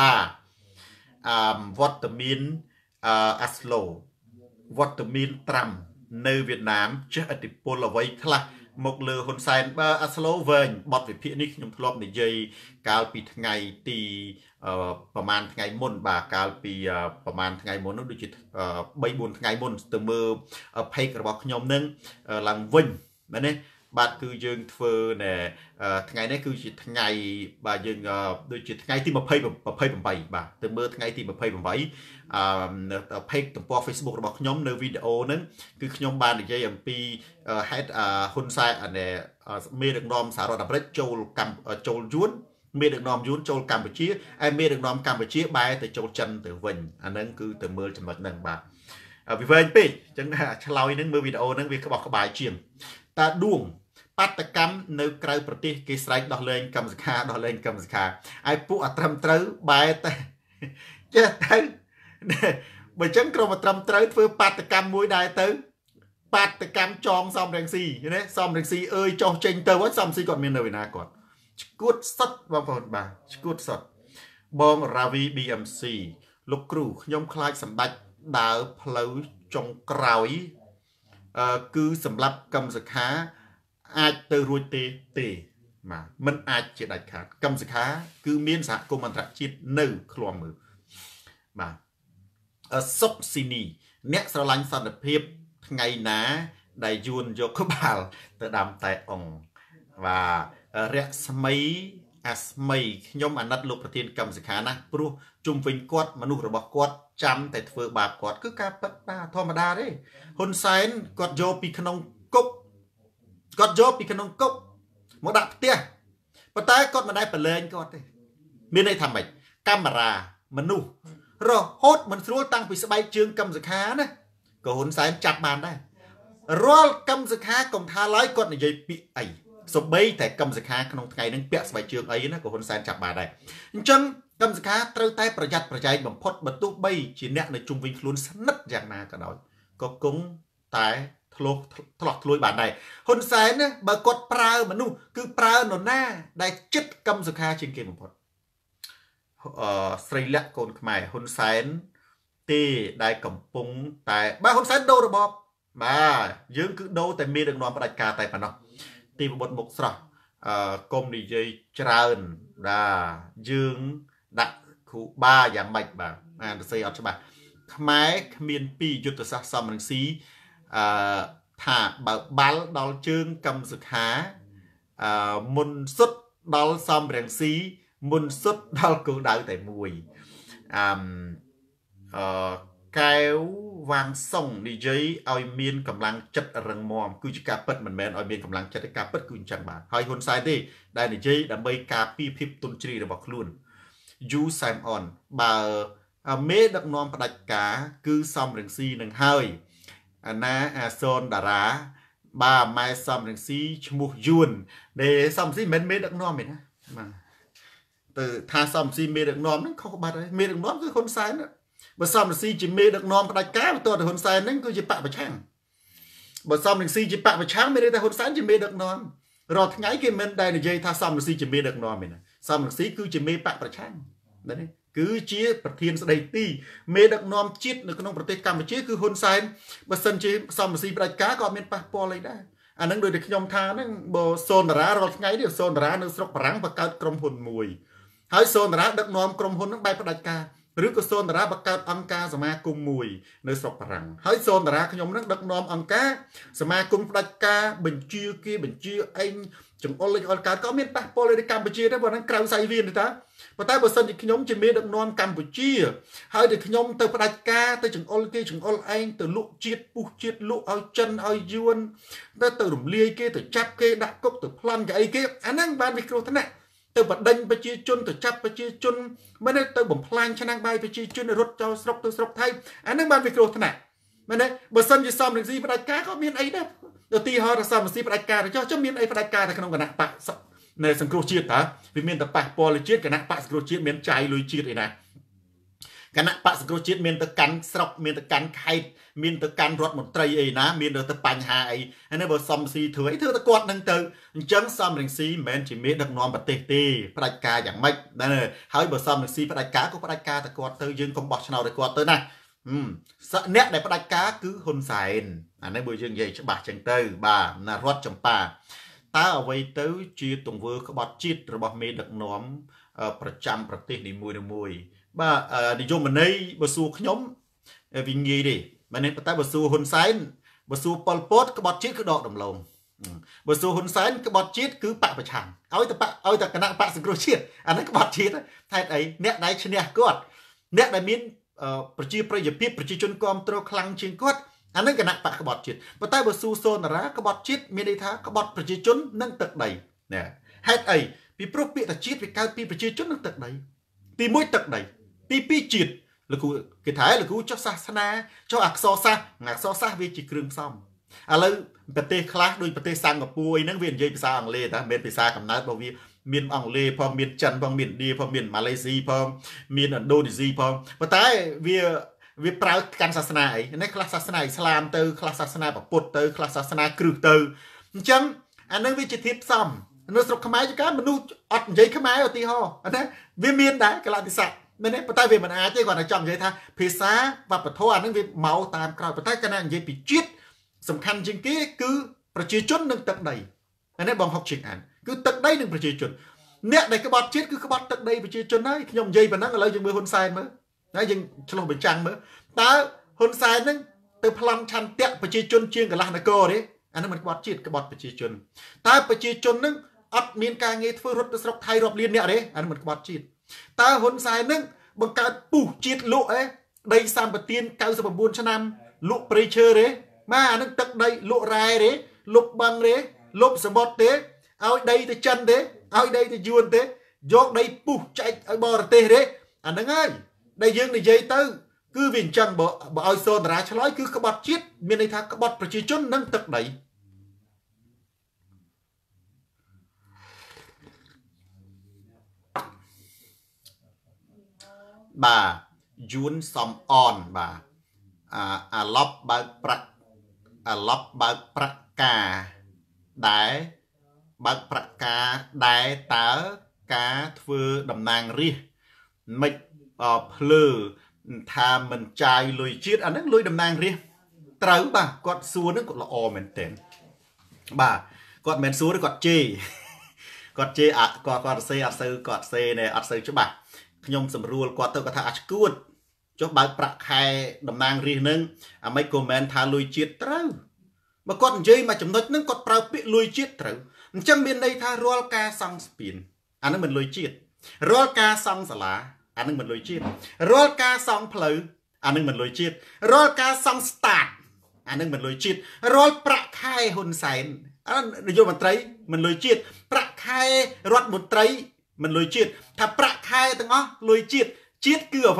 វត្តមានអាស្ឡូវត្តមានត្រាំនៅវៀតណាមចេះឥទ្ធិពលអ្វីខ្លះមកលើហ៊ុនសែនបើអាស្ឡូវែងបទវិភាគនេះខ្ញុំធ្លាប់និយាយកាលពីថ្ងៃទីប្រហែលថ្ងៃមុនបាទកាលពីប្រហែលថ្ងៃមុននោះដូចជា3-4 ថ្ងៃមុនទៅមើលផេករបស់ខ្ញុំនឹងឡើងវិញមែនទេបាទគឺយើងធ្វើណែថ្ងៃនេះគឺជាថ្ងៃបាទយើងដូចជាថ្ងៃទី28បាទទៅមើលថ្ងៃទី28ផេកទំព័រ Facebook របស់ខ្ញុំនៅវីដេអូហ្នឹងគឺខ្ញុំបាននិយាយអំពីហេតុហ៊ុនសែនមេដឹកនាំសហរដ្ឋអាមេរិកចូលយួនមេដឹកនាំយួនចូលកម្ពុជាហើយមេដឹកនាំកម្ពុជាបែរទៅចូលចិនទៅវិញអាហ្នឹងគឺទៅមើលចំណុចហ្នឹងបាទវាវែងពេកអញ្ចឹងឆ្លើយហ្នឹងមើលវីដេអូហ្នឹងវាក្បោះក្បាយជាងតើដួងបាតកម្មនៅក្រៅប្រទេសគេស្រែកដោះលែងកម្មសខាហើយពួកអត្រឹមត្រូវបែរតែចេះទៅបើអញ្ចឹងក្រុមអត្រឹមត្រូវធ្វើបាតកម្មមួយដែរទៅបាតកម្មចងសំរងស៊ីណាសំរងស៊ីអើយចោះចេញទៅហើយសំស៊ីគាត់មាននៅឯណាគាត់ឈួតសុតបងប្អូនបាទឈួតសុតបងរាវី BMC លោកគ្រូខ្ញុំខ្លាចសម្ដេចដើរផ្លូវចុងក្រោយគឺសម្រាប់កម្មសខាអាចទៅរួចទេបាទมันអាចជាដាច់ខាតកម្មសខាគឺមានសហគមន៍អន្តរជាតិនៅឃ្លាំមើលបាទសុកស៊ីនីអ្នកស្រឡាញ់សន្តិភាពថ្ងៃណាដែលយួនយកក្បាលទៅដាំតែអង្គបាទរស្មីអាស្មីខ្ញុំអាណិតលោកប្រធានកម្មសខាណាស់ព្រោះជុំវិញគាត់មនុស្សរបស់គាត់ចាំតែធ្វើបាបគាត់គឺការពិតបាទធម្មតាទេហ៊ុនសែនគាត់យកពីក្នុងគុកមកដាក់ផ្ទះប៉ុន្តែគាត់មិនដែលប្រឡែងគាត់ទេមានន័យថាម៉េចកាមេរ៉ាមនុស្សរហូតមិនស្រួលតាំងពីស្បែកជើងកម្មសខាណាក៏ហ៊ុនសែនចាប់បានដែររាល់កម្មសខាកុំថាឡើយគាត់និយាយពាក្យអីសូម្បីតែកម្មសខាក្នុងថ្ងៃហ្នឹងពាក់ស្បែកជើងអីណាក៏ហ៊ុនសែនចាប់បានដែរអញ្ចឹងកម្មសខាត្រូវតែប្រយ័ត្នប្រយែងបំផុតបើទោះបីជាអ្នកនៅជុំវិញខ្លួនស្និទ្ធយ៉ាងណាក៏ដោយក៏គង់តែធ្លោះធ្លួយបានដែរហ៊ុនសែនណាបើគាត់ប្រើមនុស្សគឺប្រើនរណាដែលចិត្តកម្មសខាជាងគេបំផុតស្រីលក្ខកូនខ្មែរហ៊ុនសែនទេដែលកំពុងតែបាទហ៊ុនសែនដូររបបបាទយើងគឺដូរតែមានដឹកនាំផ្ដាច់ការតែប៉ុណ្ណោះទីប្របុតមុខស្រស់កុំនិយាយច្រើនបាទយើងដាក់គ្រូបាយ៉ាងម៉េចបាទអានសរសេរអត់ច្បាស់ខ្មែរគ្មានពីយុទ្ធសាស្ត្រសំរងស៊ីថាបើបាល់ដល់ជើងកម្មសខាមុនសុទ្ធដល់សំរងស៊ីមុនសុទ្ធដល់គោលដៅតែមួយកែវវាងសុងនិយាយឲ្យមានកម្លាំងចិត្តរឹងមាំគឺជាការពិតមិនមែនឲ្យមានកម្លាំងចិត្តទេការពិតគឺអញ្ចឹងបាទហើយហ៊ុនសែនទេដែលនិយាយដើម្បីការពារភាពទុនជ្រាយរបស់ខ្លួនយូសែមអនបើមេដឹកនាំផ្ដាច់ការគឺសំរងស៊ីនឹងហើយណាអាសូនតារាបាទម៉ែសំរងស៊ីឈ្មោះយួនដែលសំរងស៊ីមិនមែនមេដឹកនាំទេណាបាទទៅថាសំរងស៊ីមេដឹកនាំហ្នឹងខុសបាត់ហើយមេដឹកនាំគឺហ៊ុនសែនបើសំរងស៊ីជាមេដឹកនាំផ្ដាច់ការបន្ទាប់ទៅហ៊ុនសែនហ្នឹងគឺជាបកប្រឆាំងបើសំរងស៊ីជាបកប្រឆាំងមានន័យថាហ៊ុនសែនជាមេដឹកនាំរាល់ថ្ងៃគេមិនដែលនិយាយថាសំរងស៊ីជាមេដឹកនាំទេណាសំរងស៊ីគឺជាមេបកប្រឆាំងណាគឺជាប្រធានស្ដីទីមេដឹកនាំជាតិនៅក្នុងប្រទេសកម្ពុជាគឺហ៊ុនសែនបើសិនជាសំរងស៊ីផ្ដាច់ការក៏មានប៉ះពាល់អីដែរអាហ្នឹងដូចតែខ្ញុំថាហ្នឹងបើសូនតារារាល់ថ្ងៃនេះសូនតារានៅស្រុកបារាំងបង្កើតក្រុមហ៊ុនមួយហើយសូនតារាដឹកនាំក្រុមហ៊ុនហ្នឹងបែបផ្ដាច់ការឬក៏សូនតារាបង្កើតអង្គការសមាគមមួយនៅស្រុកបារាំងហើយសូនតារាខ្ញុំហ្នឹងដឹកនាំអង្គការសមាគមផ្ដាច់ការបញ្ជាគេបញ្ជាអេងចង្អុលលេខអល់កើតក៏មានប៉ះពាល់ទៅកម្ពុជាដែរព្រោះហ្នឹងក្រៅសៃវានទេតាប៉ុន្តែបើសិនជាខ្ញុំជាមេដឹកនាំកម្ពុជាហើយតែខ្ញុំទៅផ្ដាច់ការទៅចង្អុលគេចង្អុលឯងទៅលក់ជាតិពុះជាតិលក់ឲ្យចិនឲ្យយួនទៅរំលាយគេទៅចាប់គេដាក់គុកទៅប្លន់គេអីគេអាហ្នឹងបានវិគ្រោះថ្នាក់ទៅបដិញប្រជាជនទៅចាប់ប្រជាជនមិនទេទៅបំផ្លាញឆ្នាំងបាយប្រជាជនរត់ចោលស្រុកទៅស្រុកថៃអាហ្នឹងបានវិគ្រោះថ្នាក់មែនទេបើសិនជាសំរងស៊ីផ្ដាច់ការក៏មានអីដែរឧទាហរណ៍ថាសំរងស៊ីផ្ដាច់ការទៅចុះមានអីផ្ដាច់ការនៅក្នុងគណៈបកនៅសង្គ្រោះជាតិតើវាមានតែប៉ះពាល់លើជាតិគណៈបកសង្គ្រោះជាតិមានចាយលុយជាតិអីណាគណៈបកសង្គ្រោះជាតិមានទៅកាន់ស្រុកមានទៅកាន់ខេត្តមានទៅកាន់រដ្ឋមន្ត្រីអីណាមានទៅបញ្ហាអីហើយបើសំស៊ីធ្វើអីធ្វើតែគាត់នឹងទៅអញ្ចឹងសំរងស៊ីមិនមែនជាមេដឹកនាំប្រទេសទេផ្ដាច់ការយ៉ាងម៉េចដែរហើយបើសំរងស៊ីផ្ដាច់ការក៏ផ្ដាច់ការតែគាត់ទៅយើងកុំបោះឆ្នោតឲ្យគាត់ទៅណាអ្នកដែលផ្ដាច់ការគឺហ៊ុនសែនអានេះបើយើងនិយាយច្បាស់ចឹងទៅបាទណារដ្ឋចម្ប៉ាតើអ្វីទៅជាទង្វើក្បត់ជាតិរបស់មេដឹកនាំប្រចាំប្រទេសនីមួយៗបាទនិយមន័យបើសួរខ្ញុំវាងាយទេមែនទេតែបើសួរហ៊ុនសែនបើសួរប៉ុលពតក្បត់ជាតិគឺដកដំឡូងបើសួរហ៊ុនសែនក្បត់ជាតិគឺបកប្រឆាំងឲ្យតែគណៈបកសង្គ្រោះជាតិអានេះក្បត់ជាតិហេតុអីអ្នកដែលឈ្នះគាត់អ្នកដែលមានប្រជាប្រិយភាពប្រជាជនគ្រប់គ្រងខ្លាំងជាងគាត់អានឹងគណៈបកក្បត់ជាតិប៉ុន្តែបើស៊ូសូនារាក្បត់ជាតិមានន័យថាក្បត់ប្រជាជននិងទឹកដីណាហេតុអីពីព្រោះពាក្យថាជាតិវាកើតពីប្រជាជននិងទឹកដីទី1ទឹកដីទី2ជាតិលោកគ្រូគេថាលោកគ្រូចុះសាសនាចុះអក្សរសាស្ត្រវាជាគ្រឿងផ្សំឥឡូវប្រទេសខ្លះដូចប្រទេសសិង្ហបុរីអីហ្នឹងវានិយាយភាសាអង់គ្លេសតែមិនមែនភាសាកំណើតរបស់វាមានអង់គ្លេសផងមានចិនផងមានឥណ្ឌាផងមានម៉ាឡេស៊ីផងមានឥណ្ឌូនេស៊ីផងប៉ុន្តែវាប្រើកាន់សាសនាអីនេះខ្លះសាសនាអ៊ីស្លាមទៅខ្លះសាសនាពុទ្ធទៅខ្លះសាសនាគ្រឹះទៅអញ្ចឹងអានឹងវាជាធាតុផ្សំនៅស្រុកខ្មែរជាការមនុស្សអត់និយាយខ្មែរឧទាហរណ៍ណាវាមានដែរកលៈទេសៈមែនទេប៉ុន្តែវាមិនអាចទេគាត់តែចង់និយាយថាភាសាវប្បធម៌អានឹងវាមកតាមក្រោយប៉ុន្តែកាលណានិយាយពីជាតិសំខាន់ជាងគេគឺប្រជាជននិងទឹកដីអានេះបងហុកជិកអានគឺទឹកដីនិងប្រជាជនអ្នកដែលក្បត់ជាតិគឺក្បត់ទឹកដីប្រជាជនហើយខ្ញុំនិយាយប៉ុណ្ណឹងឥឡូវយើងមើលហ៊ុនសែនមើលហើយយើងឆ្លោះបញ្ចាំងមើលតើហ៊ុនសែននឹងទៅប្លន់ឆន្ទៈប្រជាជនជាងកន្លះនគរទេអានឹងមិនក្បត់ជាតិក្បត់ប្រជាជនតើប្រជាជននឹងអត់មានការងារធ្វើរត់ទៅស្រុកថៃរាប់លានអ្នកទេអានឹងមិនក្បត់ជាតិតើហ៊ុនសែននឹងបង្កើតពុះជាតិលក់ដីសម្បទាន99ឆ្នាំលក់ព្រៃឈើទេបាទអានឹងទឹកដីលក់រ៉ែទេលុបបឹងទេលុបសមុទ្រទេឲ្យដីទៅចិនទេឲ្យដីទៅយួនទេយកដីពុះចែកឲ្យបរទេសទេអានឹងហើយដែលយើងនិយាយទៅគឺវាអញ្ចឹងបើឲ្យសូនតារាឆ្លើយគឺក្បត់ជាតិមានន័យថាក្បត់ប្រជាជននិងទឹកដីបាទយួនសំអនបាទអាឡប់បើកប្រាក់ការដែលបើកប្រាក់ការដែលតើការធ្វើតំណាងរាស្ត្រមិនភ្លើថាមិនចាយលុយជាតិអាហ្នឹងលុយតំណាងរាស្ត្រត្រូវបាទគាត់សួរហ្នឹងគាត់ល្អមែនទែនបាទគាត់មិនសួរទេគាត់ជេរគាត់ជេរគាត់សេអត់សូវគាត់សេណែអត់សូវច្បាស់ខ្ញុំសម្រួលគាត់ទៅគាត់ថាអាចគួតចុះបើកប្រាក់ខែតំណាងរាស្ត្រហ្នឹងអាមិនក៏មិនថាលុយជាតិត្រូវបើគាត់និយាយមកចំណុចហ្នឹងគាត់ប្រើពាក្យលុយជាតិត្រូវអញ្ចឹងមានន័យថារាល់ការសង់ស្ពានអាហ្នឹងមិនលុយជាតិរាល់ការសង់សាលាអានឹងមិនលុយជាតិរាល់ការសង់ផ្លូវអានឹងមិនលុយជាតិរាល់ការសង់ស្តាតអានឹងមិនលុយជាតិរាល់ប្រាក់ខែហ៊ុនសែននាយកមន្ត្រីមិនលុយជាតិប្រាក់ខែរដ្ឋមន្ត្រីមិនលុយជាតិថាប្រាក់ខែទាំងអស់លុយជាតិគឺអ្វី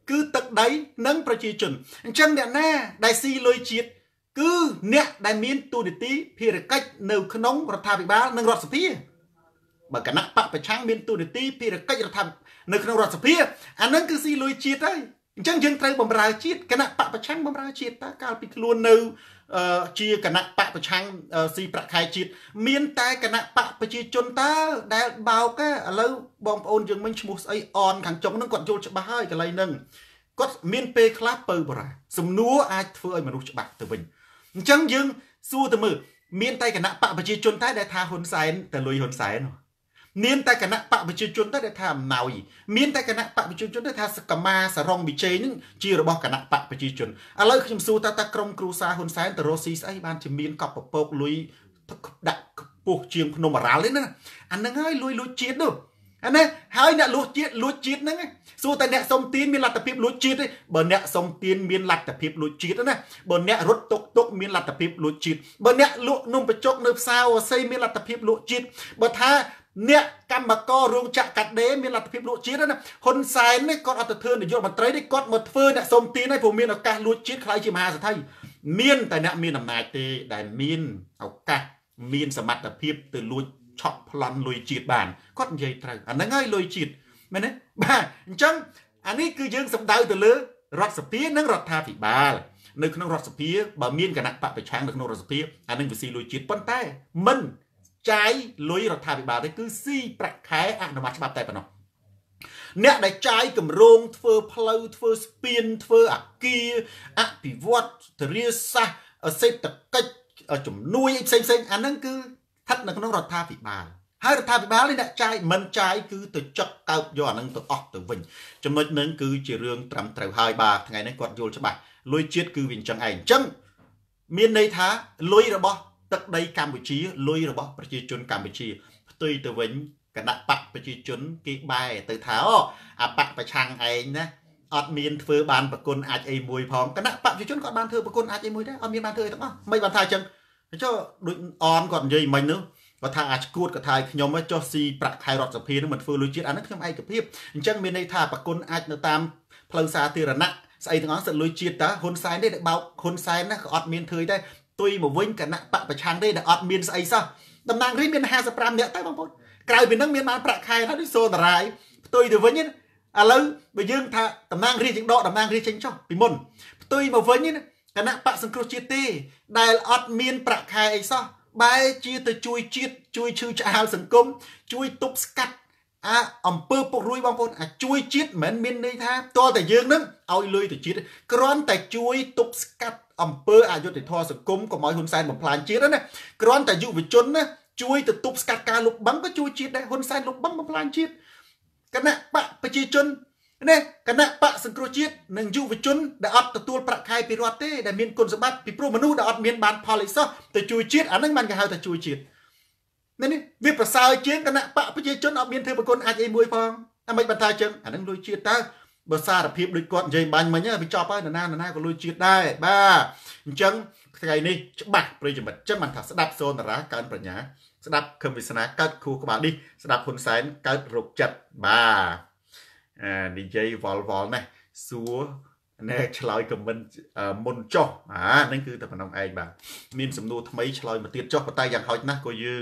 គឺទឹកដីនិងប្រជាជនអញ្ចឹងអ្នកណាដែលស៊ីលុយជាតិគឺអ្នកដែលមានទូនាទីភារកិច្ចនៅក្នុងរដ្ឋាភិបាលនិងរដ្ឋសភាបើគណៈបកប្រឆាំងមានទូនាទីភារកិច្ចរដ្ឋាភិបាលនៅក្នុងរដ្ឋសភាអាហ្នឹងគឺស៊ីលុយជាតិហើយអញ្ចឹងយើងត្រូវបំរើជាតិគណៈបកប្រឆាំងបំរើជាតិតើកាលពីខ្លួននៅជាគណៈបកប្រឆាំងស៊ីប្រាក់ខែជាតិមានតែគណៈបកប្រជាជនតើដែលបោកឥឡូវបងប្អូនយើងមិញឈ្មោះស្អីអនខាងចុងហ្នឹងគាត់យល់ច្បាស់ហើយកន្លែងហ្នឹងគាត់មានពេលខ្លះពៅបរាសំណួរអាចធ្វើឲ្យមនុស្សច្បាស់ទៅវិញអញ្ចឹងយើងសួរទៅមើលមានតែគណៈបកប្រជាជនតែដែលថាហ៊ុនសែនទៅលុយហ៊ុនសែនមានតែគណៈបកប្រជាជនតែដែលថាអំណោយមានតែគណៈបកប្រជាជនតែថាសកម្មសរងវិជ័យនឹងជារបស់គណៈបកប្រជាជនឥឡូវខ្ញុំសួរតើក្រុមគ្រួសារហ៊ុនសែនទៅរកស៊ីស្អីបានជាមានកប់ពពកលុយដាក់ខ្ពស់ជាងភ្នំអរ៉ាល់ទេណាអាហ្នឹងហើយលួចជាតិនោះអានេះហើយអ្នកលួចជាតិហ្នឹងសួរតែអ្នកសុំទានមានលទ្ធភាពលួចជាតិទេបើអ្នកសុំទានមានលទ្ធភាពលួចជាតិណាបើអ្នករត់តុកមានលទ្ធភាពលួចជាតិបើអ្នកលក់នំបញ្ចុកនៅផ្សារអូស័យមានលទ្ធភាពលួចជាតិបើថាអ្នកកម្មកររោងចក្រកាត់ដេរមានលទ្ធភាពលួចជាតិណាហ៊ុនសែននេះគាត់អត់ទៅធ្វើនាយករដ្ឋមន្ត្រីនេះគាត់មកធ្វើអ្នកសុំទានហើយព្រោះមានឱកាសលួចជាតិខ្លាយជាមហាសេដ្ឋីមានតែអ្នកមានអំណាចទេដែលមានឱកាសមានសមត្ថភាពទៅលួចឆក់ប្លន់លុយជាតិបានគាត់និយាយត្រូវអាហ្នឹងហើយលុយជាតិមែនទេបាទអញ្ចឹងអានេះគឺយើងសំដៅទៅលើរដ្ឋសភានិងរដ្ឋាភិបាលនៅក្នុងរដ្ឋសភាបើមានគណៈបកប្រឆាំងនៅក្នុងរដ្ឋសភាអានឹងវាស៊ីលុយជាតិប៉ុន្តែមិនចាយលុយរដ្ឋាភិបាលទេគឺស៊ីប្រាក់ខែអនុម័តច្បាប់តែប៉ុណ្ណោះអ្នកដែលចាយគម្រោងធ្វើផ្លូវធ្វើស្ពានធ្វើអគារអភិវឌ្ឍធារាសាស្ត្រសេដ្ឋកិច្ចជំនួយផ្សេងអាហ្នឹងគឺស្ថិតនៅក្នុងរដ្ឋាភិបាលហើយរដ្ឋាភិបាលនេះអ្នកចាយមិនចាយគឺទៅចុកកោបយកអាហ្នឹងទៅអស់ទៅវិញចំណុចហ្នឹងគឺជារឿងត្រឹមត្រូវហើយបាទថ្ងៃនេះគាត់យល់ច្បាស់លុយជាតិគឺវាអញ្ចឹងឯងអញ្ចឹងមានន័យថាលុយរបស់ទឹកដីកម្ពុជាលុយរបស់ប្រជាជនកម្ពុជាផ្ទុយទៅវិញគណៈបកប្រជាជនគេបែរទៅថាអូអាបកប្រឆាំងឯងណាអត់មានធ្វើបានប្រគុណអាចអីមួយផងគណៈបកប្រជាជនគាត់បានធ្វើប្រគុណអាចអីមួយដែរអត់មានបានធ្វើអីទាំងអស់មិនបានថាអញ្ចឹងចុះដូចអនគាត់និយាយមិញនោះគាត់ថាអាចឈួតគាត់ថាខ្ញុំចុះស៊ីប្រាក់ខែរដ្ឋសភានឹងមិនធ្វើលុយជាតិអានេះខ្ញុំឯកភាពអញ្ចឹងមានន័យថាប្រគុណអាចនៅតាមផ្លូវសាធារណៈស្អីទាំងអស់សិតលុយជាតិតើហ៊ុនសែនទេដែលបោកហ៊ុនសែនណាក៏អត់មានធ្វើដែរទុយមកវិញគណៈបកប្រឆាំងទេដែលអត់មានស្អីសោះតំណាងរាស្ត្រមាន55នាក់តែបងប្អូនក្រៅពីនឹងមានបានប្រាក់ខែហើយដូចសូតារាយផ្ទុយទៅវិញឥឡូវបើយើងថាតំណាងរាស្ត្រយើងដកតំណាងរាស្ត្រចេញចុះពីមុនផ្ទុយមកវិញគណៈបកសង្គ្រោះជាតិទេដែលអត់មានប្រាក់ខែអីសោះបែរជាទៅជួយជាតិជួយឈឺឆ្អាលសង្គមជួយទប់ស្កាត់អំពើពុករលួយបងប្អូនជួយជាតិមិនមែនមានន័យថាតើតែយើងនឹងឲ្យលុយទៅជាតិគ្រាន់តែជួយទប់ស្កាត់អំពើអយុត្តិធម៌សង្គមកុំឲ្យហ៊ុនសែនបំផ្លាញជាតិណាគ្រាន់តែយុវជនណាជួយទៅទប់ស្កាត់ការលុបបង្កក៏ជួយជាតិដែរហ៊ុនសែនលុបបង្កបំផ្លាញជាតិគណៈបកប្រជាជនណាគណៈបកសង្គ្រោះជាតិនិងយុវជនដែលអត់ទទួលប្រាក់ខែពីរដ្ឋទេដែលមានគុណសម្បត្តិពីព្រោះមនុស្សដែលអត់មានបានផលអីសោះទៅជួយជាតិអាហ្នឹងមិនគេហៅថាជួយជាតិនេះវាប្រសើរជាងគណៈបកប្រជាជនអត់មានធ្វើប្រគុណអាចអីមួយផងអាមិនបន្តថាចឹងអាហ្នឹងលុយជាតិតើបើសារភាពដូចគាត់និយាយបាញ់មិញវាចប់ហើយណាក៏លុយជាតិដែរបាទអញ្ចឹងថ្ងៃនេះច្បាស់ប្រិយមិត្តចឹងមិនថាស្ដាប់សូនតារាកើនប្រាជ្ញាស្ដាប់ខឹមវិសនាកើតខួរក្បាលនេះស្ដាប់ហ៊ុនសែនកើតរោគចិត្តបាទនិយាយវល់ណាស់សួរណែឆ្លើយខមមិនមុនចុះហ្នឹងគឺតែប៉ុណ្ណឹងឯងបាទមានសំណួរថ្មីឆ្លើយមកទៀតចុះប៉ុន្តែយ៉ាងហោចណាស់ក៏យើង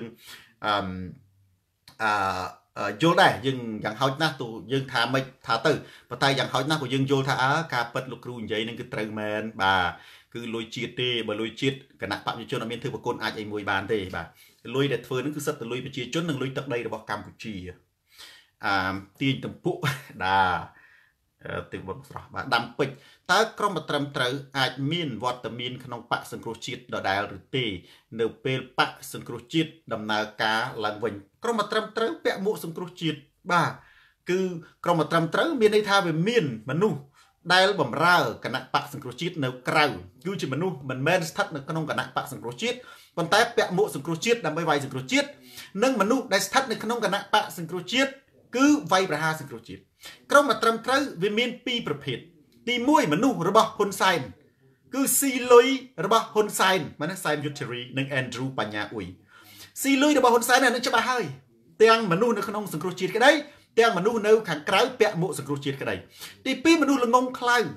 យល់ដែរយើងយ៉ាងហោចណាស់ទូយើងថាមិនថាទៅប៉ុន្តែយ៉ាងហោចណាស់ក៏យើងយល់ថាការពិតលោកគ្រូនិយាយហ្នឹងគឺត្រូវមែនបាទគឺលុយជាតិទេបើលុយជាតិគណៈបព្វជិជនអត់មានធ្វើប្រគុណអាចអីមួយបានទេបាទលុយដែលធ្វើហ្នឹងគឺសិតតែលុយប្រជាជននិងលុយទឹកដីរបស់កម្ពុជាទាញតម្ពុដាទីបុតស្រស់បាទដាំពេជ្រតើក្រុមត្រឹមត្រូវអាចមានវត្តមានក្នុងបកសង្គ្រោះជាតិដដែលឬទេនៅពេលបកសង្គ្រោះជាតិដំណើរការឡើងវិញក្រុមត្រឹមត្រូវពាក់មួកសង្គ្រោះជាតិបាទគឺក្រុមត្រឹមត្រូវមានន័យថាវាមានមនុស្សដែលបំរើគណៈបកសង្គ្រោះជាតិនៅក្រៅគឺជាមនុស្សមិនមែនស្ថិតនៅក្នុងគណៈបកសង្គ្រោះជាតិប៉ុន្តែពាក់មួកសង្គ្រោះជាតិដើម្បីវាយសង្គ្រោះជាតិនិងមនុស្សដែលស្ថិតនៅក្នុងគណៈបកសង្គ្រោះជាតិគឺវាយប្រហារសង្គ្រោះជាតិក្រុមត្រឹមត្រូវវាមាន2ប្រភេទទី1មនុស្សរបស់ហ៊ុនសែនគឺស៊ីលុយរបស់ហ៊ុនសែនមែនសែមយុទ្ធរីនិង Andrew បញ្ញាអ៊ុយស៊ីលុយរបស់ហ៊ុនសែនអានឹងច្បាស់ហើយទាំងមនុស្សនៅក្នុងសង្គ្រោះជាតិក្តីទាំងមនុស្សនៅខាងក្រៅពាក់មួកសង្គ្រោះជាតិក្តីទី2មនុស្សល្ងងខ្លៅ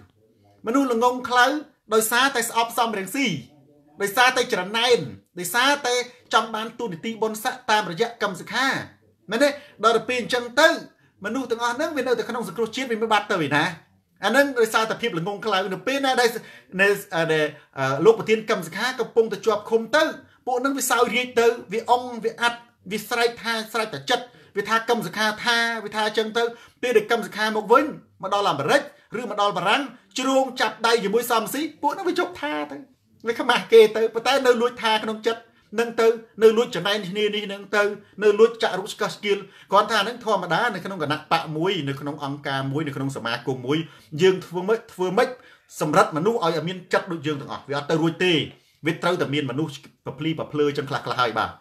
ដោយសារតែស្អប់សំរងស៊ីដោយសារតែច្រណែនដោយសារតែចង់បានទូនីតិបុណ្យស័ក្តិតាមរយៈកម្មសិក្ខាមែនទេដល់ទៅពេលអញ្ចឹងទៅមនុស្សទាំងអស់ហ្នឹងវានៅតែក្នុងសង្គ្រោះជាតិវាមិនបាត់ទៅឯណាអានឹងដោយសារតែភាពល្ងងខ្លៅនៅពេលណាដែលលោកប្រធានកម្មសិក្ខាកំពុងតែជាប់ឃុំទៅពួកហ្នឹងវាសោយរាជទៅវាអងវាអាត់វាស្រែកតែចិត្តវាថាកម្មសិក្ខាថាវាថាអញ្ចឹងទៅពេលដែលកម្មសិក្ខាមកវិញមកដល់អាមេរិកឬមកដល់បារាំងជ្រោងចាប់ដៃជាមួយសំស៊ីពួកហ្នឹងវាជប់ថាទៅវាខ្មាស់គេទៅប៉ុន្តែនៅលួចថាក្នុងចិត្តនឹងទៅនៅលួចចំណែនគ្នានេះនឹងទៅនៅលួចចាក់រុកស្កស្គីលគ្រាន់ថាហ្នឹងធម្មតានៅក្នុងគណៈបកមួយនៅក្នុងអង្គការមួយនៅក្នុងសមាគមមួយយើងធ្វើម៉េចសម្រាប់មនុស្សឲ្យមានចិត្តដូចយើងទាំងអស់វាអត់ទៅរួចទេវាត្រូវតែមានមនុស្សប្រភ្លីប្រភ្លើចឹងខ្លះហើយបាទ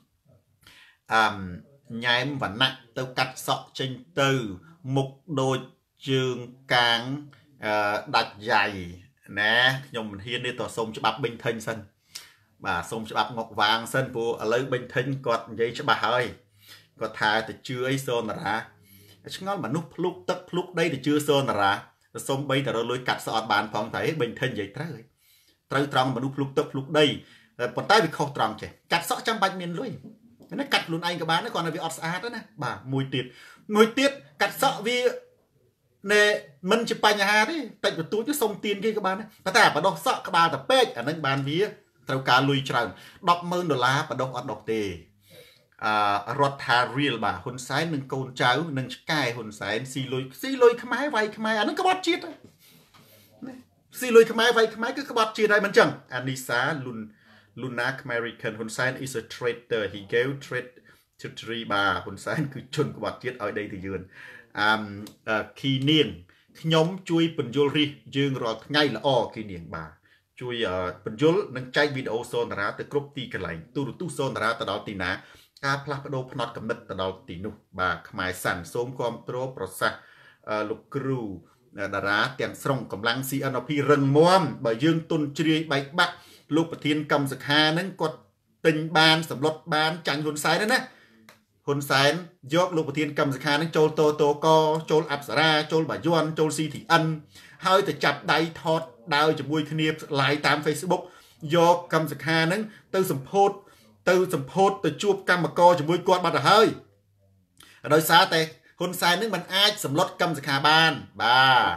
ញ៉ែមវណ្ណៈទៅកាត់សក់ចេញទៅមុខដូចជើងកាងដាច់យ៉ៃណាខ្ញុំមិនហ៊ានទេតសូមច្បាប់បេញថេញសិនបាទសូមច្បាប់ងុកវាងសិនព្រោះឥឡូវបេញថេញគាត់និយាយច្បាស់ហើយគាត់ថាទៅជឿអីសូនារាឆ្ងល់មនុស្សភ្លុកទឹកភ្លុកដីទៅជឿសូនារាសូមបីតរលួយកាត់សក់បានផងតែបេញថេញនិយាយត្រូវត្រង់មនុស្សភ្លុកទឹកភ្លុកដីប៉ុន្តែវាខុសត្រង់ចេះកាត់សក់ចាំបាច់មានលុយណាកាត់ខ្លួនឯងក៏បានដែរគ្រាន់តែវាអត់ស្អាតណាបាទមួយទៀតកាត់សក់វាណែមិនជាបញ្ហាទេតិចបន្តួចទៅសុំទានគេក៏បានដែរតែបដោះសក់ក្បាលតែពេកអានឹងបានវាត្រូវការលុយច្រើន$10,000បដោះអត់ដុះទេរដ្ឋថារៀលបាទហ៊ុនសែននឹងកូនចៅនឹងឆ្កែហ៊ុនសែនស៊ីលុយខ្មែរវាយខ្មែរអានឹងក្បត់ជាតិស៊ីលុយខ្មែរវាយខ្មែរគឺក្បត់ជាតិហើយមិនចឹងអានីសាLuna American ហ៊ុនសែន is a traitor he gave treachery បាទហ៊ុនសែនគឺជនក្បត់ជាតិឲ្យដីទៅយឿនគីនាងខ្ញុំជួយពន្យល់រិះយើងរាល់ថ្ងៃល្អគីនាងបាទជួយពន្យល់និងចែកវីដេអូសូនារាទៅគ្រប់ទីកន្លែងទូរទស្សន៍សូនារាទៅដល់ទីណាការផ្លាស់ប្ដូរផ្នត់កំណត់ទៅដល់ទីនោះបាទខ្មែរសាន់សូមគ្រប់គ្រងប្រសាសន៍លោកគ្រូតារាទាំងស្រុងកម្លាំង CNP រឹងមាំបើយើងទុនជ្រាយបែកបាក់លោកប្រធានកម្មសិក្ខាហ្នឹងគាត់ទិញបានសម្លុតបានចាញ់ហ៊ុនសែនណាហ៊ុនសែនយកលោកប្រធានកម្មសិក្ខាហ្នឹងចូលតកចូលអប្សរាចូលបាយ័នចូល CTN ហើយទៅចាប់ដៃថតដើរជាមួយគ្នា live តាម Facebook យកកម្មសិក្ខាហ្នឹងទៅសម្ពោធទៅជួបកម្មករជាមួយគាត់បាត់ទៅហើយដោយសារតែហ៊ុនសែនហ្នឹងมันអាចសម្លុតកម្មសិក្ខាបានបាទ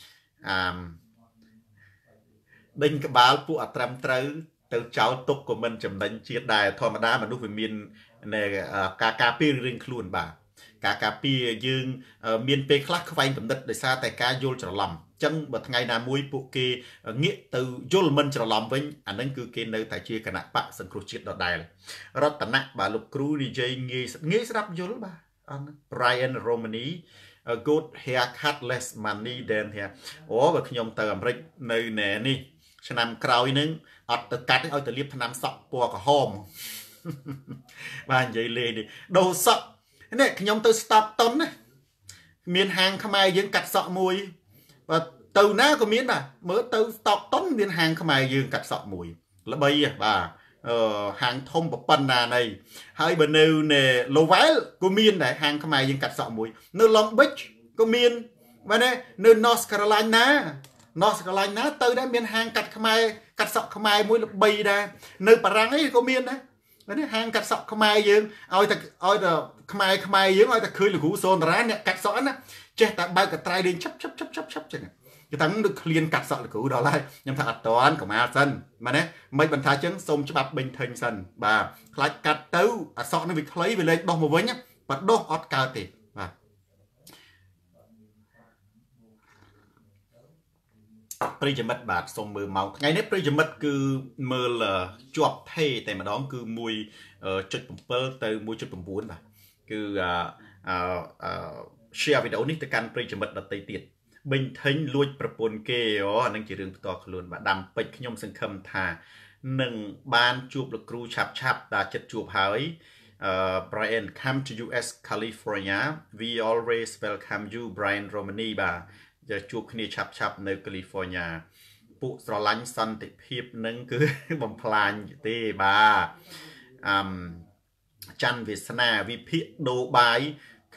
ដេញក្បាលពួកអត្រឹមត្រូវទៅចោលទុកក៏មិនចំណេញជាតិដែរធម្មតាមនុស្សវាមានការការពាររៀងខ្លួនបាទការការពារយើងមានពេលខ្លះខ្វែងកំណត់ដោយសារតែការយល់ច្រឡំអញ្ចឹងបើថ្ងៃណាមួយពួកគេងាកទៅយល់មិនច្រឡំវិញអានឹងគឺគេនៅតែជាគណៈបកសង្គ្រោះជាតិដដែលរតនៈបាទលោកគ្រូនិយាយងាយស្ដាប់យល់បាទBrian Romani a good haircut less money than hair អូបើខ្ញុំទៅអាមេរិកនៅនេះឆ្នាំក្រោយនឹងអត់ទៅកាត់ឲ្យទៅលាបថ្នាំសក់ពណ៌ក្រហមបាទនិយាយលេងនេះដូរសក់នេះខ្ញុំទៅ Stockton ណាមានហាងខ្មែរយើងកាត់សក់មួយបាទទៅណាក៏មានបាទមើលទៅ Stockton មានហាងខ្មែរយើងកាត់សក់មួយល្បីបាទហាងធំប៉ុណ្ណាណីហើយបើនៅ Lowell ក៏មានដែរហាងខ្មែរយើងកាត់សក់មួយនៅ Long Beach ក៏មានបាទនៅ North Carolina ទៅដែរមានហាងកាត់ខ្មែរកាត់សក់ខ្មែរមួយល្បីដែរនៅបារាំងអីក៏មានដែរនេះហាងកាត់សក់ខ្មែរយើងឲ្យតែខ្មែរយើងឲ្យតែឃើញលោកគ្រូសូនារាអ្នកកាត់សក់ណាចេះតែបើកកត្រៃលេងឆាប់ចឹងគេតាំងនឹងឃ្លានកាត់សក់លោកគ្រូដល់ហើយខ្ញុំថាអត់តាន់កម្មាសិនមែនទេមិនបន្តថាចឹងសូមច្បាប់បេញថេញសិនបាទខ្លាចកាត់ទៅអាសក់នឹងវាខ្លីវាលេងដោះមកវិញបើដោះអត់កើតទេបាទប្រិយមិត្តបាទសូមមើលម៉ោងថ្ងៃនេះប្រិយមិត្តគឺមើលជាប់ថេតែម្ដងគឺ1.7 ទៅ 1.9 បាទគឺshare វីដេអូនេះទៅកាន់ប្រិយមិត្តដទៃទៀតបេញថេញលួចប្រពន្ធគេអានឹងជារឿងផ្ទាល់ខ្លួនបាទដាំពេជ្រខ្ញុំសង្ឃឹមថានឹងបានជួបលោកគ្រូឆាប់ដែលចិត្តជួបហើយ Brian come to US California we always welcome you Brian Romani បាទជួបគ្នាឆាប់នៅ California ពួកស្រឡាញ់សន្តិភាពនឹងគឺបំផ្លាញទេបាទច័ន្ទវាសនាវិភាគដូបាយ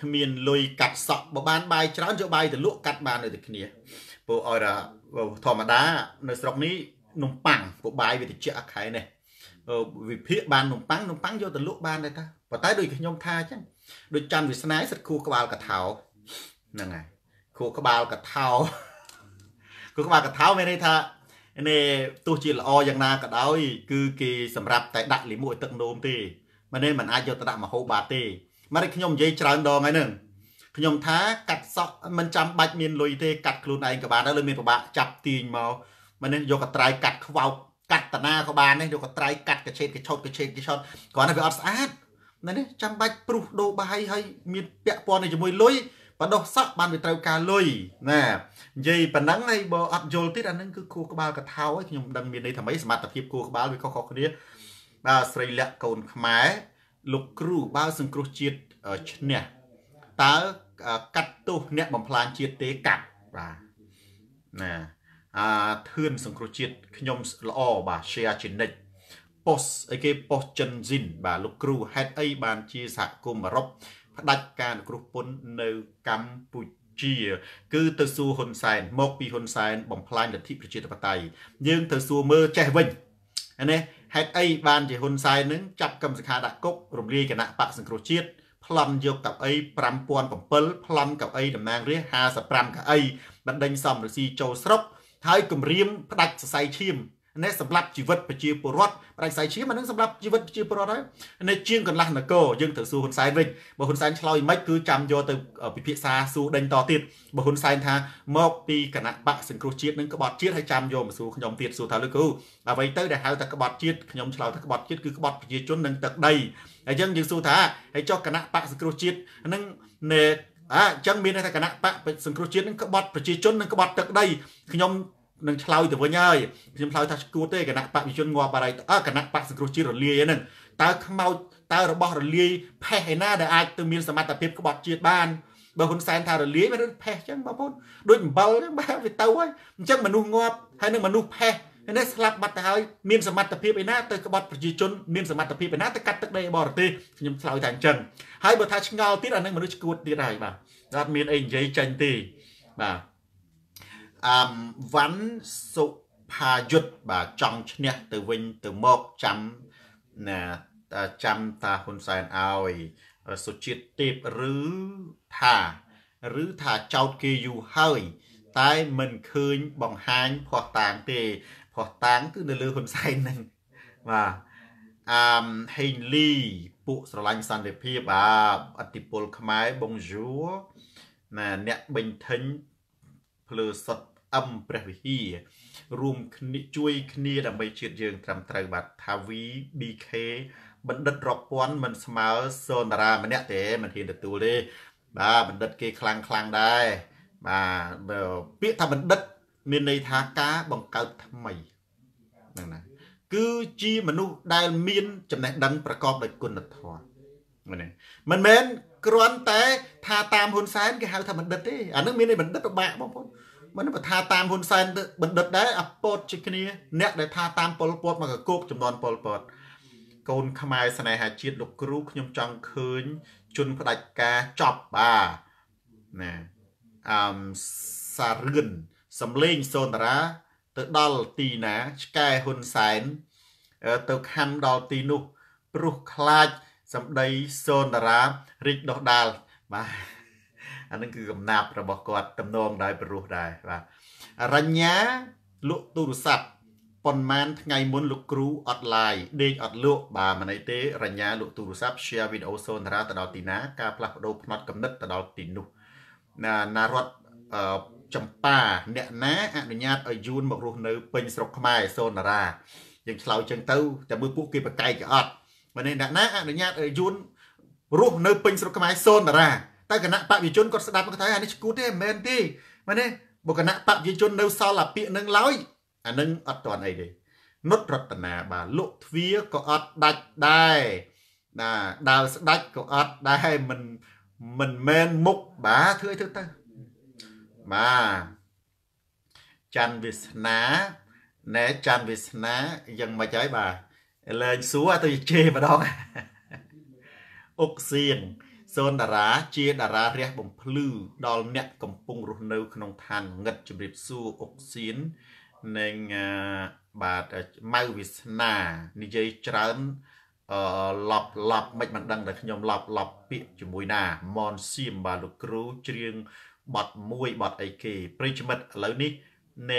គ្មានលុយកាត់សក់បើបានបាយច្រើនយកបាយទៅលក់កាត់បាននៅតែគ្នាព្រោះឲ្យថាធម្មតានៅស្រុកនេះនំប៉័ងពួកបាយវាតិចអាខែនេះវិភាគបាននំប៉័ងយកទៅលក់បានដែរតាប៉ុន្តែដូចខ្ញុំថាអញ្ចឹងដូចច័ន្ទវាសនាសិតគូក្បាលកថោហ្នឹងហើយគូក្បាលកថោគូក្បាលកថោមានន័យថានេះទោះជាល្អយ៉ាងណាក៏ដោយគឺគេសម្រាប់តែដាក់លីមួយទឹកនោមទេមិនអាចយកទៅដាក់មហូបបាទទេមកខ្ញុំនិយាយច្រើនដងហើយហ្នឹងខ្ញុំថាកាត់សក់មិនចាំបាច់មានលុយទេកាត់ខ្លួនឯងក៏បានដែរលើមានពិបាកចាប់ទាញមកយកកត្រៃកាត់ខ្វោកកាត់តាណាក៏បានដែរយកកត្រៃកាត់កឆេតកឆោតគ្រាន់តែវាអត់ស្អាតនេះចាំបាច់ព្រុសដូរបាយហើយមានពាក់ព័ន្ធជាមួយលុយបដោះសក់បានវាត្រូវការលុយណានិយាយប៉ុណ្ណឹងហើយបើអត់យល់ទៀតអានឹងគឺគូក្បាលកថោហើយខ្ញុំមិនដឹងមានន័យថាម៉េចសមត្ថភាពគូក្បាលវាខុសៗគ្នាបាទស្រីលក្ខកូនខ្មែរលោកគ្រូបើសង្គ្រោះជាតិឈ្នះតើកាត់ទោសអ្នកបំផ្លាញជាតិទេកាត់បាទណាធឿនសង្គ្រោះជាតិខ្ញុំល្អបាទ share ជានិច្ចប៉ុសអីគេប៉ុសចិនស៊ីនបាទលោកគ្រូហេតុអីបានជាសហគមន៍អឺរ៉ុបផ្ដាច់ការគ្រោះពន្ធនៅកម្ពុជាគឺទៅសួរហ៊ុនសែនមកពីហ៊ុនសែនបំផ្លាញលទ្ធិប្រជាធិបតេយ្យយើងទៅសួរមើលចេះវិញនេះហេតុអីបានជាហ៊ុនសែននឹងចាប់កម្មសខាដាក់គុករំលាយគណៈបកសង្គ្រោះជាតិប្លន់យកកៅអី5007ប្លន់កៅអីតំណាងរាស្ត្រ55កៅអីបណ្ដេញសំរស៊ីចូលស្រុកហើយគម្រាមផ្ដាច់សរសៃឈាមនេះសម្រាប់ជីវិតប្រជាពលរដ្ឋផ្ដាច់សរសៃឈាមអានឹងសម្រាប់ជីវិតប្រជាពលរដ្ឋហើយនេះជាងកន្លះនគរយើងត្រូវសួរហ៊ុនសែនវិញបើហ៊ុនសែនឆ្លើយមិនគឺចាំយកទៅពិភាក្សាសួរដេញតទៀតបើហ៊ុនសែនថាមកពីគណៈបកសង្គ្រោះជាតិនឹងក្បត់ជាតិហើយចាំយកមកសួរខ្ញុំទៀតសួរថាលោកគ្រូអ្វីទៅដែលហៅថាក្បត់ជាតិខ្ញុំឆ្លើយថាក្បត់ជាតិគឺក្បត់ប្រជាជននឹងទឹកដីហើយអញ្ចឹងយើងសួរថាហើយចុះគណៈបកសង្គ្រោះជាតិនឹងអញ្ចឹងមានន័យថាគណៈបកសង្គ្រោះជាតិនឹងក្បត់ប្រជាជននឹងក្បត់ទឹកដីខ្ញុំនឹងឆ្លើយទៅវិញហើយខ្ញុំឆ្លើយថាគួរទេគណៈបកវិជនងាប់បារៃគណៈបកសង្គ្រោះជាតិរលាយហ្នឹងតើខ្មោចតើរបស់រលាយផេះឯណាដែលអាចទៅមានសមត្ថភាពក្បត់ជាតិបានបើហ៊ុនសែនថារលាយវាផេះអញ្ចឹងបងប្អូនដូចអំបិលហ្នឹងបាទវាទៅហើយអញ្ចឹងមនុស្សងាប់ហើយនឹងមនុស្សផេះនេះស្លាប់បាត់ទៅហើយមានសមត្ថភាពឯណាទៅក្បត់ប្រជាជនមានសមត្ថភាពឯណាទៅកាត់ទឹកដីបរទេសខ្ញុំឆ្លើយថាអញ្ចឹងហើយបើថាឆ្ងល់ទៀតអានឹងមនុស្សឈួតទៀតហើយបាទអត់មានអីនិយាយចាញ់ទេបាទវ៉ាន់សុផាយុទ្ធបាទចង់ឈ្នះទៅវិញទៅមកចាំតាហ៊ុនសែនឲ្យសុជាតិទេពឬថាចោតគេយូរហើយតែមិនឃើញបង្ហាញភ័ស្តុតាងទេភ័ស្តុតាងគឺនៅលើហ៊ុនសែនហ្នឹងបាទហេងលីពួកស្រឡាញ់សន្តិភាពបាទអធិពលខ្មែរប៊ុងយួរអ្នកបេញថេញភ្លើសុតព្រះវិហាររួមគ្នាជួយគ្នាដើម្បីជាតិយើងត្រឹមត្រូវបាទថាវី BK បណ្ឌិតរាប់ពាន់មិនស្មើសូនតារាម្នាក់ទេមិនហ៊ានទទួលទេបាទបណ្ឌិតគេខ្លាំងដែរបាទពាក្យថាបណ្ឌិតមានន័យថាការបង្កើតថ្មីហ្នឹងណាគឺជាមនុស្សដែលមានចំណេះដឹងប្រកបដោយគុណធម៌មិនមែនគ្រាន់តែថាតាមហ៊ុនសែនគេហៅថាបណ្ឌិតទេអានឹងមានន័យបណ្ឌិតពិបាកបងប្អូនមិនថាតាមហ៊ុនសែនបណ្ឌិតដែរអាពតជាគ្នាអ្នកដែលថាតាមប៉ុលពតមកកគោកចំនួនប៉ុលពតកូនខ្មែរស្នេហាជាតិលោកគ្រូខ្ញុំចង់ឃើញជនផ្ដាច់ការចប់បាទណាសារឿនសំលេងសូនតារាទៅដល់ទីណាឆ្កែហ៊ុនសែនទៅខំដល់ទីនោះព្រោះខ្លាចសម្ដីសូនតារារីកដោះដាលបាទអានឹងគឺកំណាប់របស់គាត់តំណងដោយព្រោះដែរបាទរញ្ញាលក់ទូរស័ព្ទប៉ុន្មានថ្ងៃមុនលោកគ្រូអត់ឡាយដេកអត់លក់បាទមិនអីទេរញ្ញាលក់ទូរស័ព្ទ share វីដេអូសូនតារាទៅដល់ទីណាការផ្លាស់ប្ដូរផ្នត់កំណត់ទៅដល់ទីនោះណារដ្ឋចម្ប៉ាអ្នកណាអនុញ្ញាតឲ្យយួនមករស់នៅពេញស្រុកខ្មែរសូនតារាយើងឆ្លើយចឹងទៅតែមើលពួកគេបកែកគេអត់មិនអ្នកណាអនុញ្ញាតឲ្យយួនរស់នៅពេញស្រុកខ្មែរសូនតារាតែគណៈបព្វជិជនគាត់ស្ដាប់គាត់ថាអានេះឈួតទេមិនមែនទេមែនទេបើគណៈបព្វជិជននៅសល់អាពាកនឹងឡើយអានឹងអត់ទាន់អីទេនុតរតនាបាទលក់ទ្វាក៏អត់ដាច់ដែរណាដើរស្ដាច់ក៏អត់ដែរមិនមែនមុខបាទធ្វើទៅបាទច័ន្ទវាសនាណែច័ន្ទវាសនាយ៉ាងម៉េចហើយបាទលែងសួរទៅជេរម្ដងអុកសៀងសូនតារាជាតារារះបំភ្លឺដល់អ្នកកំពុងរស់នៅក្នុងឋានងឹតជំរាបសួរអុកសៀននិងបាទម៉ៅវាសនានិយាយច្រើនឡប់មិនដឹងតែខ្ញុំឡប់ពាក្យជាមួយណាមនសៀមបាទលោកគ្រូច្រៀងបទមួយបទអីគេប្រិយមិត្តឥឡូវនេះនៃ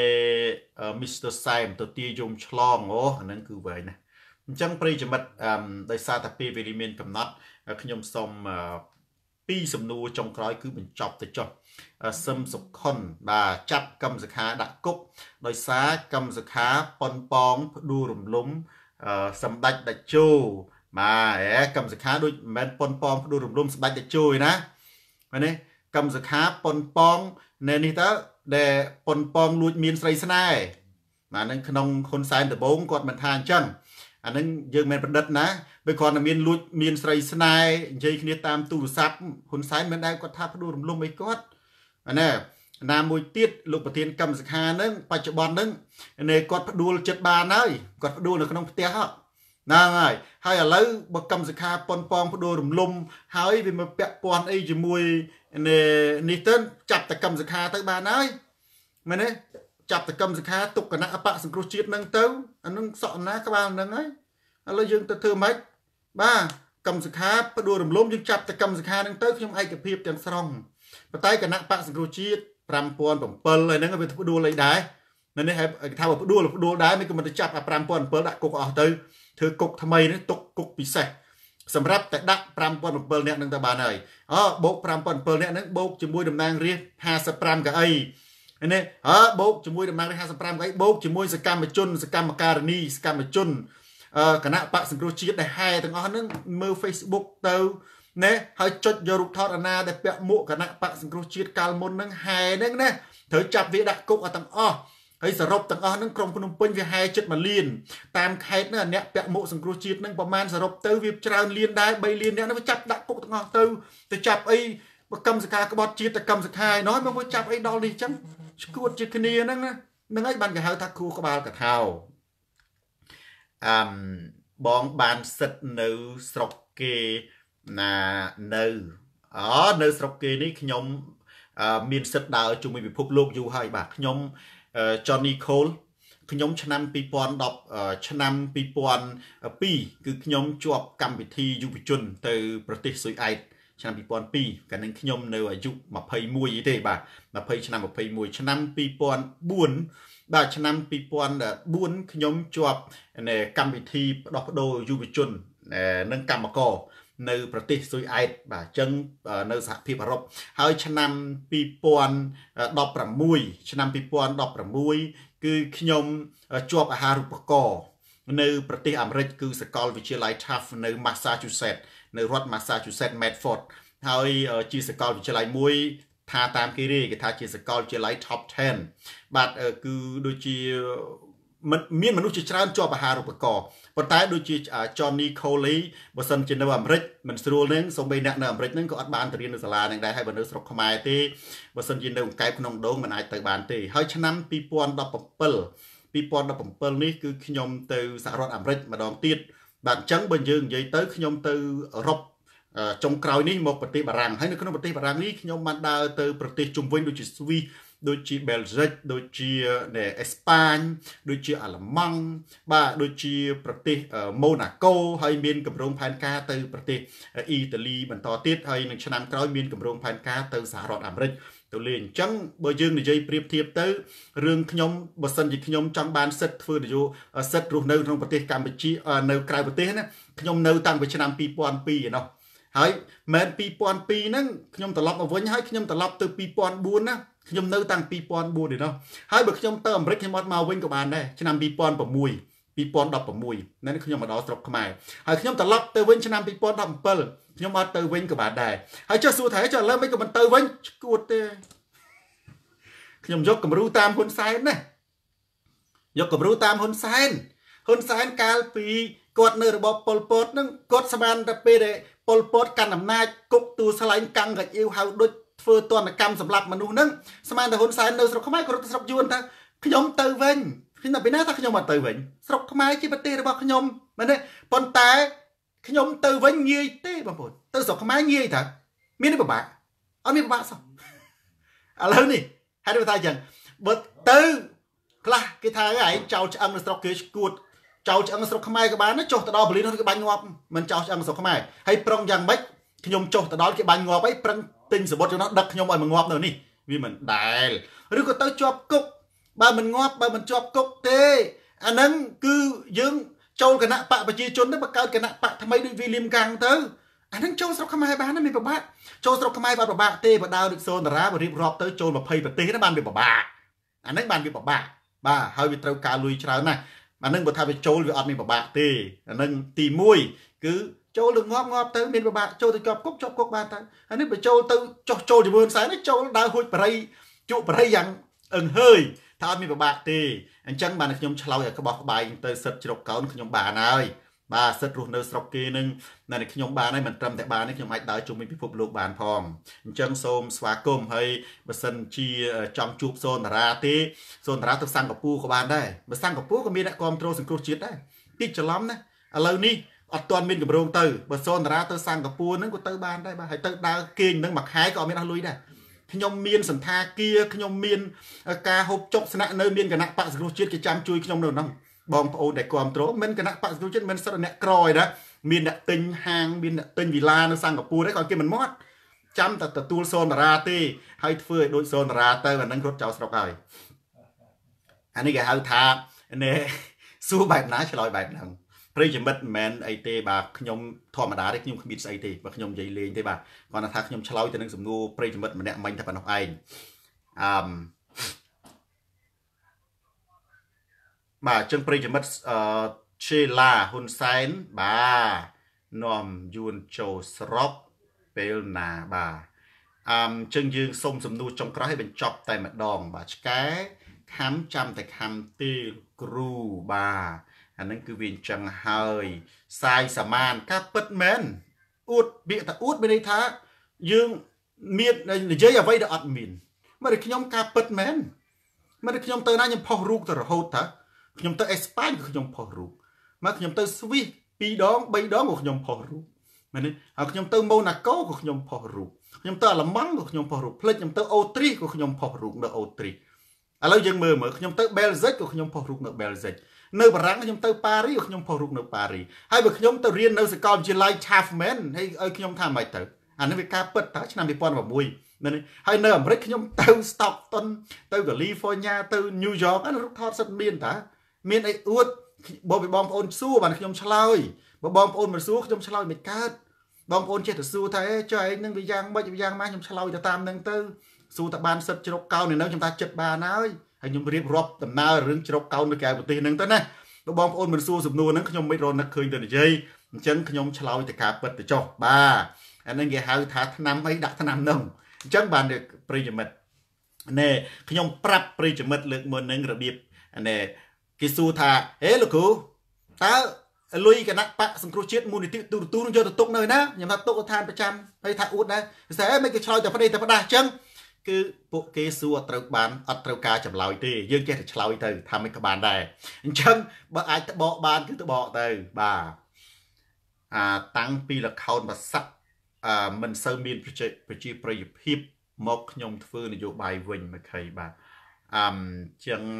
Mr. Sam ទៅទាយំឆ្លងអូអាហ្នឹងគឺវែងណាអញ្ចឹងប្រិយមិត្តដោយសារតែពេលវេលាមានកំណត់ខ្ញុំសូមពីរសំណួរចុងក្រោយគឺបញ្ចប់ទៅចុះសឹមសុខុនបាទចាប់កម្មសខាដាក់គុកដោយសារកម្មសខាប៉ុនប៉ងផ្ដួលរំលំសម្ដេចតេជោបាទកម្មសខាដូចមិនមែនប៉ុនប៉ងផ្ដួលរំលំសម្ដេចតេជោទេណាមែនទេកម្មសខាប៉ុនប៉ងនៅនេះតើដែលប៉ុនប៉ងលួចមានស្រីស្នេហ៍បាទនឹងក្នុងហ៊ុនសែនដំបងគាត់មិនថាអញ្ចឹងអានឹងយើងមិនប្រឌិតណាបើគ្រាន់តែមានលួចមានស្រីស្នេហ៍និយាយគ្នាតាមទូរស័ព្ទហ៊ុនសែនមិនដែលគាត់ថាផ្ដួលរំលំអីគាត់ណាមួយទៀតលោកប្រធានកម្មសខានឹងបច្ចុប្បន្ននឹងគាត់ផ្ដួលចិត្តបានហើយគាត់ផ្ដួលនៅក្នុងផ្ទះហ្នឹងហើយឥឡូវបើកម្មសខាប៉ុនប៉ងផ្ដួលរំលំហើយវាមកពាក់ព័ន្ធអីជាមួយនេះទៅចាប់តែកម្មសខាទៅបានហើយមែនទេចាប់តែកម្មសខាទុកគណៈបកសង្គ្រោះជាតិនឹងទៅអានឹងសក់ណាក្បាលនឹងហើយឥឡូវយើងទៅធ្វើម៉េចបាទកម្មសខាផ្ដួលរំលំយើងចាប់តែកម្មសខានឹងទៅខ្ញុំឯកភាពទាំងស្រុងប៉ុន្តែគណៈបកសង្គ្រោះជាតិ5007ហើយហ្នឹងវាផ្ដួលអីដែរនៅនេះគេថាផ្ដួលដែរមិនក៏មិនទៅចាប់5007ដាក់គុកអស់ទៅធ្វើគុកថ្មីនេះទុកគុកពិសេសសម្រាប់តែដាក់5007នាក់នឹងទៅបានហើយបូក5007នាក់នឹងបូកជាមួយតំណាងរាស្ត្រ55កៅអីនេះបូកជាមួយតំណាងរាស្ត្រ55កៅអីបូកជាមួយសកម្មជនសកម្មការនីសកម្មជនគណៈបកសង្គ្រោះជាតិដែលហែទាំងអស់ហ្នឹងមើល Facebook ទៅណែហើយចុចយករូបថតអាណាដែលពាក់មួកគណៈបកសង្គ្រោះជាតិកាលមុនហ្នឹងហែហ្នឹងណាត្រូវចាប់វាដាក់គុកអត់ទាំងអស់ហើយសរុបទាំងអស់ហ្នឹងក្រុងភ្នំពេញវាហែចិត្ត1លានតាមខេត្តហ្នឹងអ្នកពាក់មួកសង្គ្រោះជាតិហ្នឹងប្រមាណសរុបទៅវាច្រើនលានដែរ3លានអ្នកហ្នឹងវាចាប់ដាក់គុកទាំងអស់ទៅចាប់អីកម្មសខាក្បត់ជាតិទៅកម្មសខាឯណោះមកចាប់អីដល់នេះអញ្ចឹងឈួតជាគ្នាហ្នឹងហ្នឹងហើយបានគេហៅថាគ្រូក្បាលកថាបងបានសិទ្ធនៅស្រុកគេណានៅស្រុកគេនេះខ្ញុំមានសិទ្ធដើរជាមួយពិភពលោកយូរហើយបាទខ្ញុំ Johnny Cole ខ្ញុំឆ្នាំ2010ឆ្នាំ2002គឺខ្ញុំជាប់កម្មវិធីយុវជនទៅប្រទេសស៊ុយអែតឆ្នាំ2002កាលនឹងខ្ញុំនៅអាយុ21ទេបាទ20ឆ្នាំ21ឆ្នាំ2004បាទឆ្នាំ2004ខ្ញុំជាប់កម្មវិធីផ្ដោះប្ដូរយុវជននិងកម្មករនៅប្រទេសស៊ុយអែតបាទអញ្ចឹងនៅសហភាពអឺរ៉ុបហើយឆ្នាំ2016គឺខ្ញុំជាប់អាហារូបករណ៍នៅប្រទេសអាមេរិកគឺសាកលវិទ្យាល័យ Tufts នៅ Massachusetts នៅរដ្ឋ Massachusetts Medford ហើយជាសាកលវិទ្យាល័យមួយថាតាមគេថាជាសាកលវិទ្យាល័យ Top 10 បាទគឺដូចជាមានមនុស្សជាច្រើនជាប់អាហារូបករណ៍ប៉ុន្តែដូចជា Johnny Cole បើសិនជានៅអាមេរិកមិនស្រួលនឹងសូម្បីអ្នកនៅអាមេរិកហ្នឹងក៏អត់បានទៅរៀននៅសាលានឹងដែរហើយបើនៅស្រុកខ្មែរទេបើសិនជានៅកែបក្នុងដងមិនអាចទៅបានទេហើយឆ្នាំ2017នេះគឺខ្ញុំទៅសហរដ្ឋអាមេរិកម្ដងទៀតបាទអញ្ចឹងបើយើងនិយាយទៅខ្ញុំទៅអឺរ៉ុបចុងក្រោយនេះមកប្រទេសបារាំងហើយនៅក្នុងប្រទេសបារាំងនេះខ្ញុំបានដើរទៅប្រទេសជុំវិញដូចជាស្វីសដូចជាបែលហ្សិកដូចជាអេស្ប៉ាញដូចជាអាល្លឺម៉ង់បាទដូចជាប្រទេសម៉ូណាកូហើយមានគម្រោងផែនការទៅប្រទេសអ៊ីតាលីបន្តទៀតហើយនឹងឆ្នាំក្រោយមានគម្រោងផែនការទៅសហរដ្ឋអាមេរិកទៅលេងអញ្ចឹងបើយើងនិយាយប្រៀបធៀបទៅរឿងខ្ញុំបើសិនជាខ្ញុំចង់បានសិទ្ធិធ្វើនយោបាយសិទ្ធិរស់នៅក្នុងប្រទេសកម្ពុជានៅក្រៅប្រទេសណាខ្ញុំនៅតាំងពីឆ្នាំ2002ឯណោះហើយមែន2002ហ្នឹងខ្ញុំត្រឡប់មកវិញហើយខ្ញុំត្រឡប់ទៅ2004ណាខ្ញុំនៅតាំង2004ទេណោះហើយបើខ្ញុំទៅអាមេរិកខ្ញុំអត់មកវិញក៏បានដែរឆ្នាំ2016ហ្នឹងខ្ញុំមកដល់ស្រុកខ្មែរហើយខ្ញុំត្រឡប់ទៅវិញឆ្នាំ2017ខ្ញុំអត់ទៅវិញក៏បានដែរហើយចុះសួរថាចុះឥឡូវមិនក៏មិនទៅវិញឈួតទេខ្ញុំយកគំរូតាមហ៊ុនសែនណាយកគំរូតាមហ៊ុនសែនកាលពីគាត់នៅរបបប៉ុលពតហ្នឹងគាត់ស្មានតែពេលដែលប៉ុលពតកាន់អំណាចគុកទូស្លែងកាំងកាច់អ៊ីវហៅដូចធ្វើទណ្ឌកម្មសម្រាប់មនុស្សហ្នឹងស្មានតែហ៊ុនសែននៅស្រុកខ្មែរគាត់ទៅស្រុកយួនថាខ្ញុំទៅវិញខ្ញុំតែពីណាថាខ្ញុំអត់ទៅវិញស្រុកខ្មែរជាប្រទេសរបស់ខ្ញុំមែនទេប៉ុន្តែខ្ញុំទៅវិញងាយទេបងប្អូនទៅស្រុកខ្មែរងាយតាមានពិបាកអត់មានពិបាកសោះឥឡូវនេះហើយទៅថាអញ្ចឹងបើទៅខ្លះគេថាឯងចោលឆ្អឹងនៅស្រុកគេឈួតចោលឆ្អឹងស្រុកខ្មែរក៏បានចុះទៅដល់បលីនគេបាញ់ងាប់មិនចោលឆ្អឹងស្រុកខ្មែរហើយប្រុងយ៉ាងម៉េចខ្ញុំចុះទៅដល់គេបាញ់ងាប់ហើយប្រឹងទិញសបុតចូលនោះដឹកខ្ញុំឲ្យមកងាប់នៅនេះវាមិនដែលឬក៏ទៅជាប់គុកបើមិនងាប់បើមិនជាប់គុកទេអាហ្នឹងគឺយើងចូលគណៈបកប្រជាជនទៅបង្កើតគណៈបកថ្មីដូចវីលៀមកាំងទៅអាហ្នឹងចូលស្រុកខ្មែរបានមានពិបាកចូលស្រុកខ្មែរបានពិបាកទេបើដើរដូចសូនតារាបើរៀបរាប់ទៅចូល20ប្រទេសណាបានវាពិបាកអាហ្នឹងបានវាពិបាកបាទហើយវាត្រូវការលុយច្រើនណាស់អាហ្នឹងបើថាវាចូលវាអត់មានពិបាកទេអាហ្នឹងទី1គឺចូលទៅងាប់ទៅមានពិបាកចូលទៅជាប់គុកបានទៅអានេះបើចូលទៅចុះចូលជាមួយហ៊ុនសែននេះចូលដើរហួចបរិយជក់បរិយយ៉ាងអឹងហើយថាអត់មានពិបាកទេអញ្ចឹងបានខ្ញុំឆ្លោយឲ្យក្បោះក្បាយទៅសិតជ្រុកកោនខ្ញុំបានហើយបាទសិតរស់នៅស្រុកគេនឹងនៅខ្ញុំបានហើយមិនត្រឹមតែបានទេខ្ញុំអាចដើរជុំវិញពិភពលោកបានផងអញ្ចឹងសូមស្វាគមន៍ហើយបើសិនជាចង់ជួបសូនតារាទេសូនតារាទៅសិង្ហបុរីក៏បានដែរបើសិង្ហបុរីក៏មានអ្នកគ្រប់គ្រងសង្គ្រោះជាតិដែរតិចច្រឡំណាឥឡូវនេះអត់ទាន់មានកម្រងទៅបើសូនតារាទៅសិង្ហបុរីហ្នឹងក៏ទៅបានដែរបាទហើយទៅដើរគេងហ្នឹងមួយខែក៏អត់មានអស់លុយដែរខ្ញុំមានសន្តាគារខ្ញុំមានការហូបចុកស្នាក់នៅមានគណៈបក្សសង្គ្រោះជាតិគេចាំជួយខ្ញុំនៅហ្នឹងបងប្អូនដែលគ្រប់គ្រងមិនគណៈបក្សសង្គ្រោះជាតិមិនសិតអ្នកក្រឯណាមានអ្នកទិញហាងមានអ្នកទិញវិឡានៅសិង្ហបុរីទេគាត់គេមិនមកចាំតែទទួលសូនតារាទេហើយធ្វើឲ្យដូចសូនតារាទៅអាហ្នឹងរត់ចោលស្រុកហើយអានេះគេហៅថានេះសួរបែបណាឆ្លើយបែបហ្នឹងប្រិយមិត្តមិនមែនអីទេបាទខ្ញុំធម្មតាទេខ្ញុំគ្មានស្អីទេបើខ្ញុំនិយាយលេងទេបាទគាត់ថាខ្ញុំឆ្លើយទៅនឹងសំណួរប្រិយមិត្តម្នាក់មិញតែប៉ុណ្ណោះឯងបាទចឹងប្រិយមិត្តឆេឡាហ៊ុនសែនបាទនាំយួនចូលស្រុកពេលណាបាទចឹងយើងសុំសំណួរចុងក្រោយឲ្យបញ្ចប់តែម្ដងបាទឆ្កែខំចាំតែខំទេគ្រូបាទអានឹងគឺវាអញ្ចឹងហើយសាយសាមានការពិតមែនអួតវាថាអួតមានន័យថាយើងមាននិយាយអ្វីដែលអត់មានមកតែខ្ញុំការពិតមែនមកតែខ្ញុំទៅណាខ្ញុំផុសរូបទៅរហូតថាខ្ញុំទៅអេស្ប៉ាញក៏ខ្ញុំផុសរូបមកខ្ញុំទៅស្វីស2ដង3ដងក៏ខ្ញុំផុសរូបមែនទេហើយខ្ញុំទៅម៉ូណាកូក៏ខ្ញុំផុសរូបខ្ញុំទៅអាល្លឺម៉ង់ក៏ខ្ញុំផុសរូបផ្លេចខ្ញុំទៅអូទ្រីសក៏ខ្ញុំផុសរូបនៅអូទ្រីសឥឡូវយើងមើលខ្ញុំទៅបែលហ្សិកក៏ខ្ញុំផុសរូបនៅបែលហ្សិកនៅបារាំងខ្ញុំទៅប៉ារីក៏ខ្ញុំផុសរូបនៅប៉ារីហើយបើខ្ញុំទៅរៀននៅសាកលវិទ្យាល័យ Chapman ហើយឲ្យខ្ញុំថាម៉េចទៅអានេះវាការពិតតើឆ្នាំ2006នេះហើយនៅអាមេរិកខ្ញុំទៅ Stockton ទៅ California ទៅ New York អានោះថតសិតមានតើមានអីអួតបងប្អូនសួរបានខ្ញុំឆ្លើយបើបងប្អូនមិនសួរខ្ញុំឆ្លើយមិនកើតបងប្អូនចេះតែសួរថាចុះឯងនឹងវាយ៉ាងម៉េចយ៉ាងម៉េចខ្ញុំឆ្លើយទៅតាមនឹងទៅសួរតែបានសិតជ្រុកកោននៅខ្ញុំថាចិត្តបានហើយខ្ញុំរៀបរាប់ដំណើររឿងជ្រុកកោននៅក្រៅប្រទេសហ្នឹងទៅណាបើបងប្អូនមិនសួរសំណួរហ្នឹងខ្ញុំមិនរនឹកឃើញទៅនិយាយអញ្ចឹងខ្ញុំឆ្លើយទៅការពិតទៅចុះបាទអាហ្នឹងគេហៅថាឆ្នាំអីដាក់ឆ្នាំហ្នឹងអញ្ចឹងបានប្រិយមិត្តណែខ្ញុំប្រាប់ប្រិយមិត្តលើកមុនហ្នឹងរបៀបណែគេសួរថាហេលោកគ្រូតើលុយគណៈបកសង្គ្រោះជាតិមូលនិធិទូរទស្សន៍យកទៅទុកនៅណាខ្ញុំថាទុកឋានប្រចាំហើយថាអួតដែរស្អីមិនគេឆ្លើយតែប្តីតែផ្ដាស់អញ្ចឹងគឺពួកគេសួរអត់ត្រូវបានអត់ត្រូវការចម្លើយទេយើងចេះតែឆ្លើយទៅថាមិនក៏បានដែរអញ្ចឹងបើអាចត្បកបានគឺត្បកទៅបាទតាំងពីលខោនប្រសិទ្ធមិនសូវមានប្រជាប្រិយភាពមកខ្ញុំធ្វើនយោបាយវិញមកខៃបាទចឹង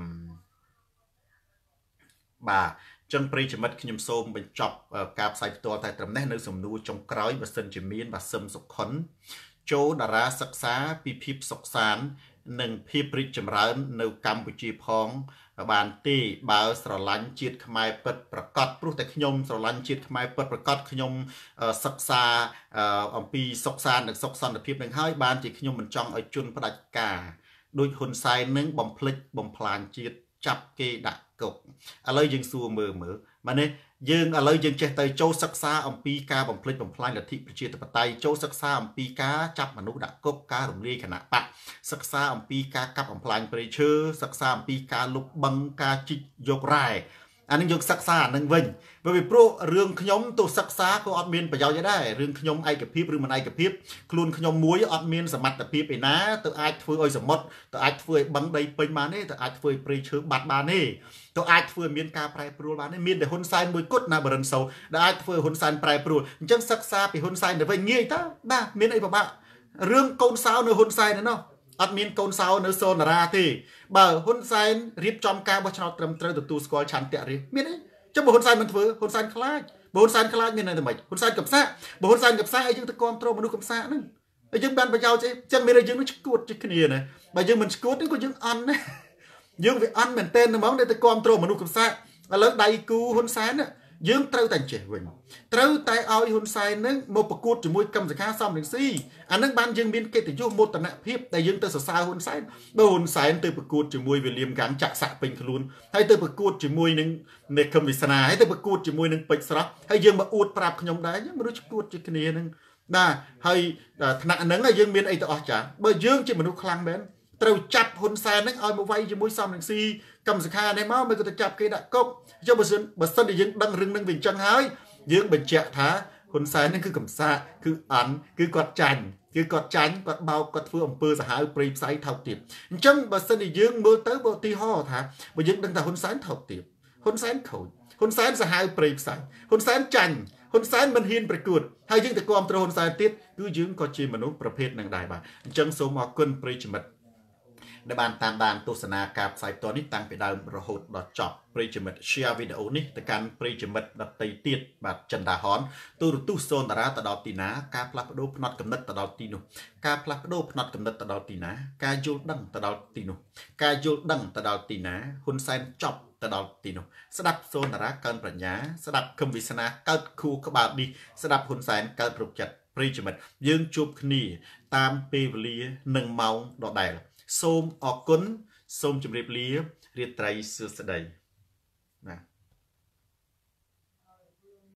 បាទចឹងប្រិយមិត្តខ្ញុំសូមបញ្ចប់ការផ្សាយផ្ទាល់តែត្រឹមនេះនៅសំណួរចុងក្រោយបើសិនជាមានបាទសឹមសុខុនចូលតារាសិក្សាពីភាពសុខសាន្តនិងភាពរីកចម្រើននៅកម្ពុជាផងបានទេបើស្រឡាញ់ជាតិខ្មែរពិតប្រកបព្រោះតែខ្ញុំស្រឡាញ់ជាតិខ្មែរពិតប្រកបខ្ញុំសិក្សាអំពីសុខសាន្តនិងសុខសន្តិភាពនឹងហើយបានជាខ្ញុំមិនចង់ឲ្យជន់ផ្ដាច់ការដោយហ៊ុនសែននឹងបំភ្លេចបំផ្លាញជាតិចាប់គេដាក់គុកឥឡូវយើងសួរមើលបាទនេះយើងឥឡូវយើងចេះទៅចូលសិក្សាអំពីការបំភ្លេចបំផ្លាញលទ្ធិប្រជាធិបតេយ្យចូលសិក្សាអំពីការចាប់មនុស្សដាក់គុកការរំលាយគណៈបកសិក្សាអំពីការកាប់បំផ្លាញព្រៃឈើសិក្សាអំពីការលុបបង្ការជីកយករ៉ែអានឹងយកសិក្សាអានឹងវិញbởi vì pro រឿងខ្ញុំទៅសិក្សាក៏អត់មានប្រយោជន៍ដែររឿងខ្ញុំឯកភាពឬមិនឯកភាពខ្លួនខ្ញុំមួយអត់មានសមត្ថភាពឯណាទៅអាចធ្វើឲ្យសមុទ្រទៅអាចធ្វើឲ្យបឹងដីពេញបានទេទៅអាចធ្វើឲ្យព្រៃឈើបាត់បានទេទៅអាចធ្វើឲ្យមានការប្រែប្រួលបានទេមានតែហ៊ុនសែនមួយគត់ណាបរិនសូដែលអាចធ្វើឲ្យហ៊ុនសែនប្រែប្រួលអញ្ចឹងសិក្សាពីហ៊ុនសែនទៅវិញងាយតើបាទមានអីពិបាករឿងកូនសោនៅហ៊ុនសែននោះអត់មានកូនសោនៅសូនារាទេបើហ៊ុនសែនរៀបចំការបោះឆ្នោតត្រឹមត្រូវទទួលស្គាល់ឆន្ទៈរាជមានអីចុះបើហ៊ុនសែនមិនធ្វើហ៊ុនសែនខ្លាចបើហ៊ុនសែនខ្លាចមានន័យថាម៉េចហ៊ុនសែនកំសាកបើហ៊ុនសែនកំសាកឲ្យយើងទៅគ្រប់គ្រងមនុស្សកំសាកហ្នឹងហើយយើងបានប្រយោជន៍អីចឹងមានតែយើងនឹងឈួតជាគ្នាណាបើយើងមិនឈួតទេក៏យើងអន់ណាយើងវាអន់មែនតើហ្មងដែលទៅគ្រប់គ្រងមនុស្សកំសាកឥឡូវដៃគូហ៊ុនសែនយើងត្រូវតែចេះវិញត្រូវតែឲ្យហ៊ុនសែននឹងមកប្រកួតជាមួយកម្មសខាសំរងស៊ីអានឹងបានយើងមានកិត្តិយសមោទនភាពដែលយើងទៅសរសើរហ៊ុនសែនបើហ៊ុនសែនទៅប្រកួតជាមួយវិលៀមកាំងចាក់សាក់ពេញខ្លួនហើយទៅប្រកួតជាមួយនឹងនេកឹមវិសនាហើយទៅប្រកួតជាមួយនឹងពេជ្រស្រស់ហើយយើងមកអួតប្រាប់ខ្ញុំដែរយើងមនុស្សឈួតជាគ្នានឹងបាទហើយថ្នាក់ហ្នឹងយើងមានអីទៅអស់ចាបើយើងជាមនុស្សខ្លាំងមែនត្រូវចាប់ហ៊ុនសែនហ្នឹងឲ្យមកវាយជាមួយសំរងស៊ីកម្មសខានេះមកមិនក៏ទៅចាប់គេដាក់គុកចុះបើសិនតែយើងដឹងរឿងហ្នឹងវាអញ្ចឹងហើយយើងបញ្ជាក់ថាហ៊ុនសែនហ្នឹងគឺកំសាកគឺអន់គឺគាត់ចាញ់គាត់បោកគាត់ធ្វើអំពើសាហាវព្រៃផ្សៃថោកទាបអញ្ចឹងបើសិនជាយើងមើលទៅបើឧទាហរណ៍ថាបើយើងដឹងថាហ៊ុនសែនថោកទាបហ៊ុនសែនខូចហ៊ុនសែនសាហាវព្រៃផ្សៃហ៊ុនសែនចាញ់ហ៊ុនសែនមិនហ៊ានប្រកួតហើយយើងទៅគ្រប់គ្រងហ៊ុនសែនទៀតគឺយើងក៏ជាមនុស្សប្រភេទហ្នឹងដែរបាទអញ្ចឹងសូមអរគុណប្រិយមិត្តដែលបានតាមដានទស្សនាការផ្សាយផ្ទាល់នេះតាំងពីដើមរហូតដល់ចប់ប្រិយមិត្ត share វីដេអូនេះទៅកាន់ប្រិយមិត្តដទៃទៀតបាទចិនដាហនទូរទស្សន៍សូនតារាទៅដល់ទីណាការផ្លាស់ប្ដូរផ្នត់កំណត់ទៅដល់ទីនោះការផ្លាស់ប្ដូរផ្នត់កំណត់ទៅដល់ទីណាការយល់ដឹងទៅដល់ទីនោះការយល់ដឹងទៅដល់ទីណាហ៊ុនសែនចប់ទៅដល់ទីនោះស្ដាប់សូនតារាកើនប្រាជ្ញាស្ដាប់គឹមវិសនាកើតខួរក្បាលនេះស្ដាប់ហ៊ុនសែនកើតរុកចិត្តប្រិយមិត្តយើងជួបគ្នាតាមពេលវេលានិងម៉ោងដដែលសូមអរគុណសូមជម្រាបលារាត្រីសួស្តីបាទ